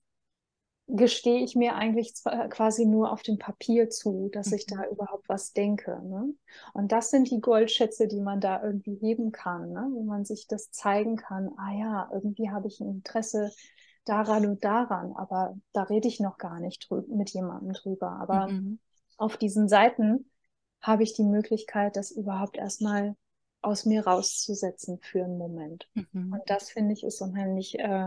gestehe ich mir eigentlich zwar quasi nur auf dem Papier zu, dass ich Mhm. da überhaupt was denke. Ne? Und das sind die Goldschätze, die man da irgendwie heben kann, ne? Wo man sich das zeigen kann, ah ja, irgendwie habe ich ein Interesse daran und daran, aber da rede ich noch gar nicht mit jemandem drüber. Aber Mhm. auf diesen Seiten habe ich die Möglichkeit, das überhaupt erstmal aus mir rauszusetzen für einen Moment. Und Mhm. das finde ich ist unheimlich, äh,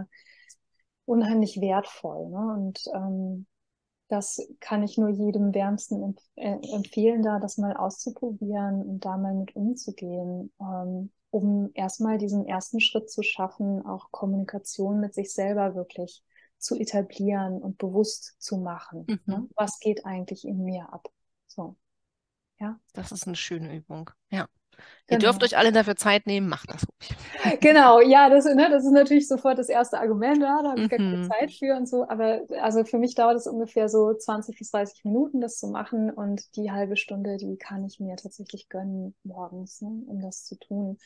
unheimlich wertvoll. Ne? Und ähm, das kann ich nur jedem wärmsten empf äh, empfehlen, da das mal auszuprobieren und da mal mit umzugehen, ähm, um erstmal diesen ersten Schritt zu schaffen, auch Kommunikation mit sich selber wirklich zu etablieren und bewusst zu machen. Ne? Mhm. Was geht eigentlich in mir ab? So, ja, Das ist eine schöne Übung. Ja. Ihr dürft genau. euch alle dafür Zeit nehmen, macht das ruhig. Genau, ja, das, ne, das ist natürlich sofort das erste Argument, ja, da habe ich gar keine Mhm. Zeit für und so, aber also für mich dauert es ungefähr so zwanzig bis dreißig Minuten, das zu machen und die halbe Stunde, die kann ich mir tatsächlich gönnen morgens, ne, um das zu tun,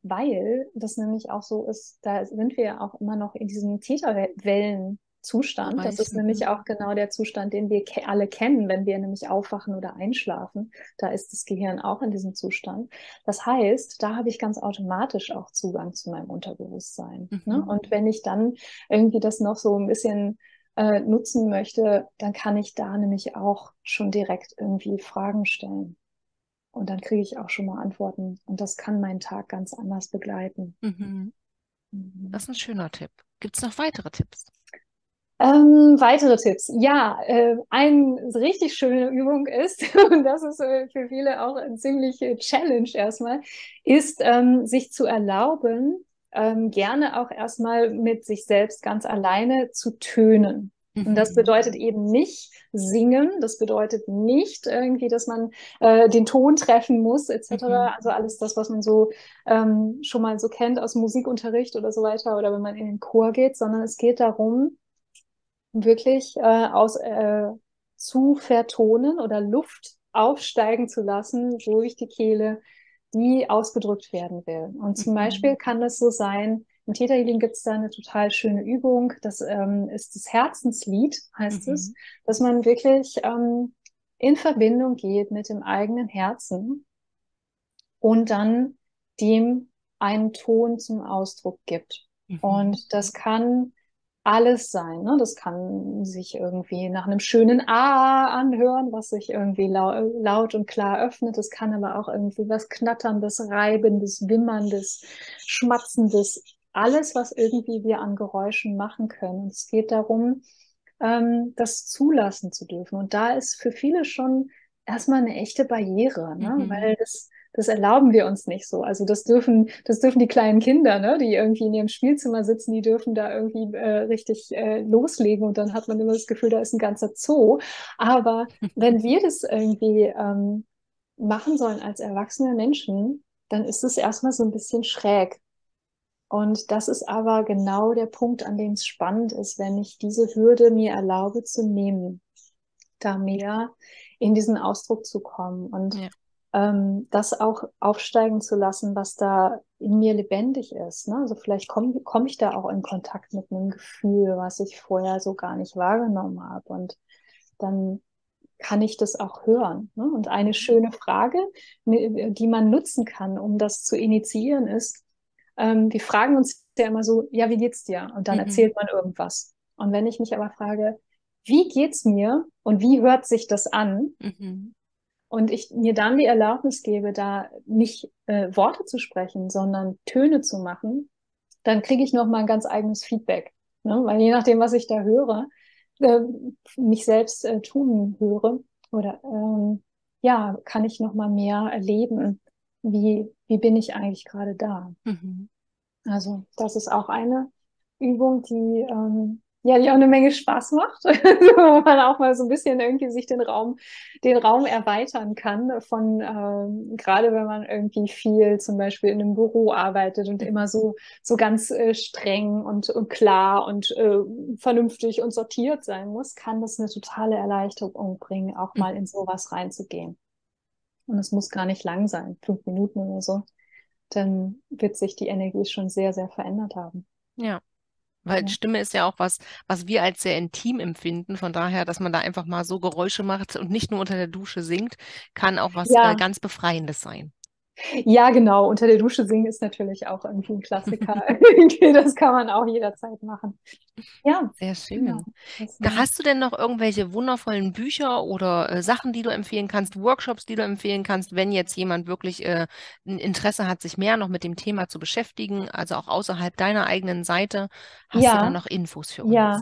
weil das nämlich auch so ist, da sind wir ja auch immer noch in diesem Täterwellen Zustand. Das Bereich. ist nämlich Mhm. auch genau der Zustand, den wir ke alle kennen, wenn wir nämlich aufwachen oder einschlafen. Da ist das Gehirn auch in diesem Zustand. Das heißt, da habe ich ganz automatisch auch Zugang zu meinem Unterbewusstsein. Ne? Mhm. Und wenn ich dann irgendwie das noch so ein bisschen äh, nutzen möchte, dann kann ich da nämlich auch schon direkt irgendwie Fragen stellen. Und dann kriege ich auch schon mal Antworten. Und das kann meinen Tag ganz anders begleiten. Mhm. Mhm. Das ist ein schöner Tipp. Gibt es noch weitere Tipps? Ähm, weitere Tipps. Ja, äh, eine richtig schöne Übung ist, und das ist äh, für viele auch eine ziemliche Challenge erstmal, ist, ähm, sich zu erlauben, ähm, gerne auch erstmal mit sich selbst ganz alleine zu tönen. Und das Mhm. bedeutet eben nicht singen, das bedeutet nicht irgendwie, dass man äh, den Ton treffen muss, et cetera. Mhm. Also alles das, was man so ähm, schon mal so kennt aus Musikunterricht oder so weiter oder wenn man in den Chor geht, sondern es geht darum, wirklich äh, aus, äh, zu vertonen oder Luft aufsteigen zu lassen durch die Kehle, die ausgedrückt werden will. Und zum Mhm. Beispiel kann das so sein, im Theta Healing gibt es da eine total schöne Übung, das ähm, ist das Herzenslied, heißt es, Mhm. dass man wirklich ähm, in Verbindung geht mit dem eigenen Herzen und dann dem einen Ton zum Ausdruck gibt. Mhm. Und das kann alles sein, ne? Das kann sich irgendwie nach einem schönen A anhören, was sich irgendwie lau laut und klar öffnet. Das kann aber auch irgendwie was Knatterndes, Reibendes, Wimmerndes, Schmatzendes, alles, was irgendwie wir an Geräuschen machen können. Und es geht darum, ähm, das zulassen zu dürfen. Und da ist für viele schon erstmal eine echte Barriere, ne? Mhm. Weil das das erlauben wir uns nicht so. Also das dürfen, das dürfen die kleinen Kinder, ne, die irgendwie in ihrem Spielzimmer sitzen, die dürfen da irgendwie äh, richtig äh, loslegen und dann hat man immer das Gefühl, da ist ein ganzer Zoo. Aber wenn wir das irgendwie ähm, machen sollen als erwachsene Menschen, dann ist es erstmal so ein bisschen schräg. Und das ist aber genau der Punkt, an dem es spannend ist, wenn ich diese Hürde mir erlaube zu nehmen, da mehr in diesen Ausdruck zu kommen und Ja. ähm, das auch aufsteigen zu lassen, was da in mir lebendig ist. Ne? Also vielleicht komme komm ich da auch in Kontakt mit einem Gefühl, was ich vorher so gar nicht wahrgenommen habe. Und dann kann ich das auch hören. Ne? Und eine schöne Frage, die man nutzen kann, um das zu initiieren, ist, ähm, wir fragen uns ja immer so, ja, wie geht's dir? Und dann Mhm. erzählt man irgendwas. Und wenn ich mich aber frage, wie geht's mir und wie hört sich das an? Mhm. Und ich mir dann die Erlaubnis gebe, da nicht äh, Worte zu sprechen, sondern Töne zu machen, dann kriege ich nochmal ein ganz eigenes Feedback. Ne? Weil je nachdem, was ich da höre, äh, mich selbst äh, tun höre, oder ähm, ja, kann ich nochmal mehr erleben, wie, wie bin ich eigentlich gerade da. Mhm. Also das ist auch eine Übung, die ähm, ja, die auch eine Menge Spaß macht, wo man auch mal so ein bisschen irgendwie sich den Raum, den Raum erweitern kann von ähm, gerade wenn man irgendwie viel zum Beispiel in einem Büro arbeitet und immer so so ganz äh, streng und, und klar und äh, vernünftig und sortiert sein muss, kann das eine totale Erleichterung bringen, auch Mhm. mal in sowas reinzugehen. Und es muss gar nicht lang sein, fünf Minuten oder so, dann wird sich die Energie schon sehr, sehr verändert haben. Ja. Weil Ja, Stimme ist ja auch was, was wir als sehr intim empfinden. Von daher, dass man da einfach mal so Geräusche macht und nicht nur unter der Dusche singt, kann auch was äh, ja, ganz Befreiendes sein. ja, genau. Unter der Dusche singen ist natürlich auch irgendwie ein Klassiker. Das kann man auch jederzeit machen. Ja, Sehr genau. schön. Das, Da äh, hast du denn noch irgendwelche wundervollen Bücher oder äh, Sachen, die du empfehlen kannst, Workshops, die du empfehlen kannst, wenn jetzt jemand wirklich äh, ein Interesse hat, sich mehr noch mit dem Thema zu beschäftigen, also auch außerhalb deiner eigenen Seite, hast du da ja, noch Infos für uns? ja.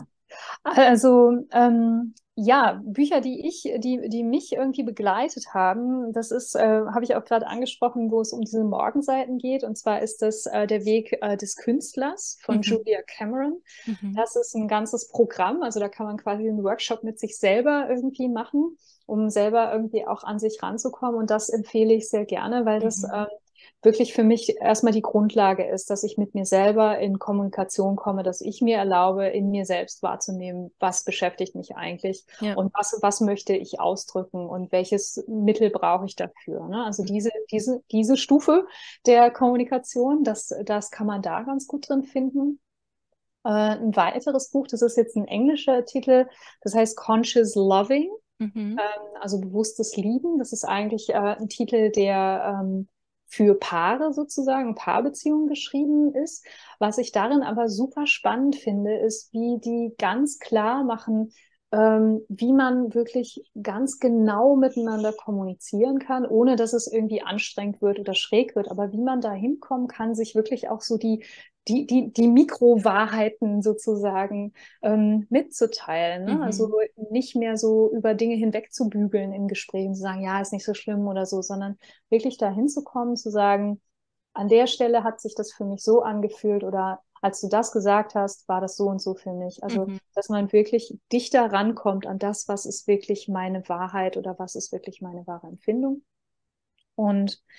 Also ähm, ja, Bücher, die ich, die, die mich irgendwie begleitet haben, das ist, äh, habe ich auch gerade angesprochen, wo es um diese Morgenseiten geht. Und zwar ist das äh, Der Weg äh, des Künstlers von Mhm. Julia Cameron. Mhm. Das ist ein ganzes Programm, also da kann man quasi einen Workshop mit sich selber irgendwie machen, um selber irgendwie auch an sich ranzukommen. Und das empfehle ich sehr gerne, weil das Mhm. ähm, wirklich für mich erstmal die Grundlage ist, dass ich mit mir selber in Kommunikation komme, dass ich mir erlaube, in mir selbst wahrzunehmen, was beschäftigt mich eigentlich Ja. und was, was möchte ich ausdrücken und welches Mittel brauche ich dafür. Ne? Also diese, diese, diese Stufe der Kommunikation, das, das kann man da ganz gut drin finden. Äh, ein weiteres Buch, das ist jetzt ein englischer Titel, das heißt Conscious Loving, Mhm. ähm, also bewusstes Lieben. Das ist eigentlich äh, ein Titel, der ähm, für Paare sozusagen, Paarbeziehungen geschrieben ist. Was ich darin aber super spannend finde, ist, wie die ganz klar machen, ähm, wie man wirklich ganz genau miteinander kommunizieren kann, ohne dass es irgendwie anstrengend wird oder schräg wird, aber wie man da hinkommen kann, sich wirklich auch so die, die, die, die Mikrowahrheiten sozusagen ähm, mitzuteilen. Ne? Also Mhm. nicht mehr so über Dinge hinwegzubügeln in Gesprächen, zu sagen, ja, ist nicht so schlimm oder so, sondern wirklich da hinzukommen, zu sagen, an der Stelle hat sich das für mich so angefühlt oder als du das gesagt hast, war das so und so für mich. Also, Mhm. dass man wirklich dichter rankommt an das, was ist wirklich meine Wahrheit oder was ist wirklich meine wahre Empfindung. Und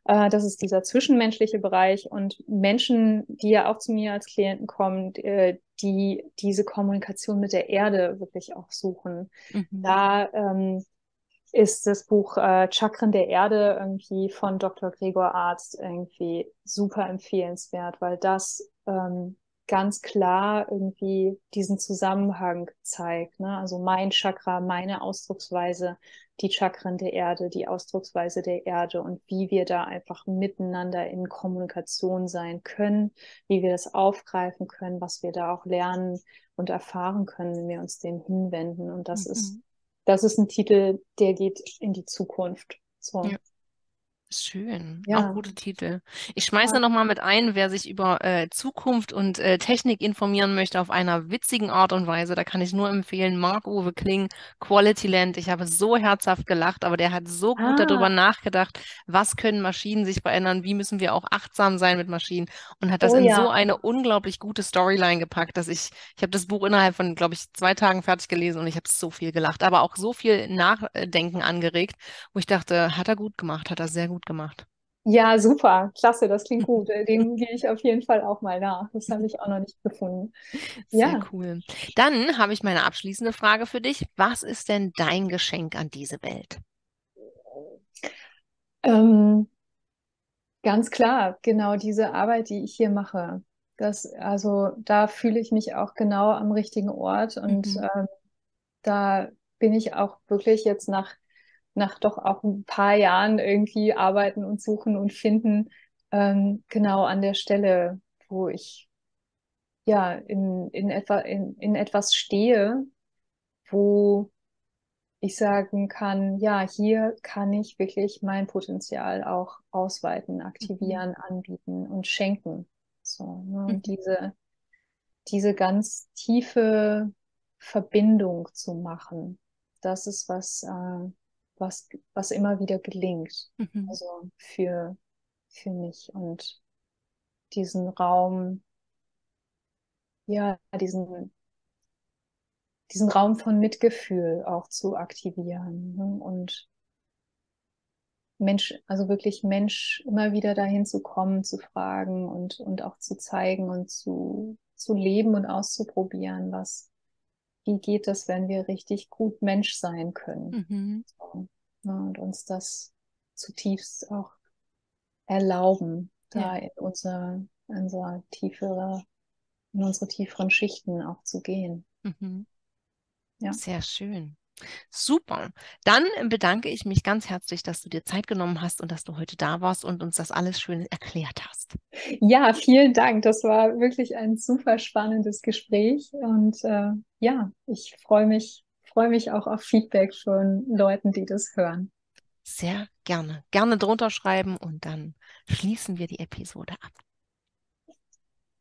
Äh, das ist dieser zwischenmenschliche Bereich und Menschen, die ja auch zu mir als Klienten kommen, äh, die diese Kommunikation mit der Erde wirklich auch suchen. Mhm. Da ähm, ist das Buch äh, Chakren der Erde irgendwie von Doktor Gregor Arzt irgendwie super empfehlenswert, weil das ähm, ganz klar irgendwie diesen Zusammenhang zeigt. Ne? Also mein Chakra, meine Ausdrucksweise, die Chakren der Erde, die Ausdrucksweise der Erde und wie wir da einfach miteinander in Kommunikation sein können, wie wir das aufgreifen können, was wir da auch lernen und erfahren können, wenn wir uns dem hinwenden. Und das ist, Mhm. das ist ein Titel, der geht in die Zukunft. So, Ja. Schön, auch ja. gute Titel. Ich schmeiße Ja. noch mal mit ein, wer sich über äh, Zukunft und äh, Technik informieren möchte auf einer witzigen Art und Weise. Da kann ich nur empfehlen, Marc-Uwe Kling, Quality Land. Ich habe so herzhaft gelacht, aber der hat so gut darüber Ah, nachgedacht, was können Maschinen sich verändern, wie müssen wir auch achtsam sein mit Maschinen und hat das oh in so ja. eine unglaublich gute Storyline gepackt, dass ich, ich habe das Buch innerhalb von, glaube ich, zwei Tagen fertig gelesen und ich habe so viel gelacht, aber auch so viel Nachdenken angeregt, wo ich dachte, hat er gut gemacht, hat er sehr gut gemacht. Ja, super. Klasse, das klingt gut. Äh, Dem gehe ich auf jeden Fall auch mal nach. Das habe ich auch noch nicht gefunden. Sehr Ja. cool. Dann habe ich meine abschließende Frage für dich. Was ist denn dein Geschenk an diese Welt? Ähm, Ganz klar, genau diese Arbeit, die ich hier mache. Das, also da fühle ich mich auch genau am richtigen Ort und Mhm. ähm, da bin ich auch wirklich jetzt nach, nach doch auch ein paar Jahren irgendwie arbeiten und suchen und finden, ähm, genau an der Stelle, wo ich ja in, in etwa, in, in etwas stehe, wo ich sagen kann, ja, hier kann ich wirklich mein Potenzial auch ausweiten, Mhm. aktivieren, anbieten und schenken. So, ne? Und Mhm. diese, diese ganz tiefe Verbindung zu machen, das ist was, äh, was, was immer wieder gelingt. Mhm. Also für, für mich und diesen Raum, ja, diesen, diesen Raum von Mitgefühl auch zu aktivieren, ne? Und Mensch, also wirklich Mensch, immer wieder dahin zu kommen, zu fragen und, und auch zu zeigen und zu, zu leben und auszuprobieren, was, wie geht das, wenn wir richtig gut Mensch sein können. Mhm. So, ne, und uns das zutiefst auch erlauben, da Ja. in unser, in unser tiefere, in unsere tieferen Schichten auch zu gehen. Mhm. Ja. Sehr schön. Super. Dann bedanke ich mich ganz herzlich, dass du dir Zeit genommen hast und dass du heute da warst und uns das alles schön erklärt hast. Ja, vielen Dank. Das war wirklich ein super spannendes Gespräch und äh, ja, ich freue mich, freue mich auch auf Feedback von Leuten, die das hören. Sehr gerne. Gerne drunter schreiben und dann schließen wir die Episode ab.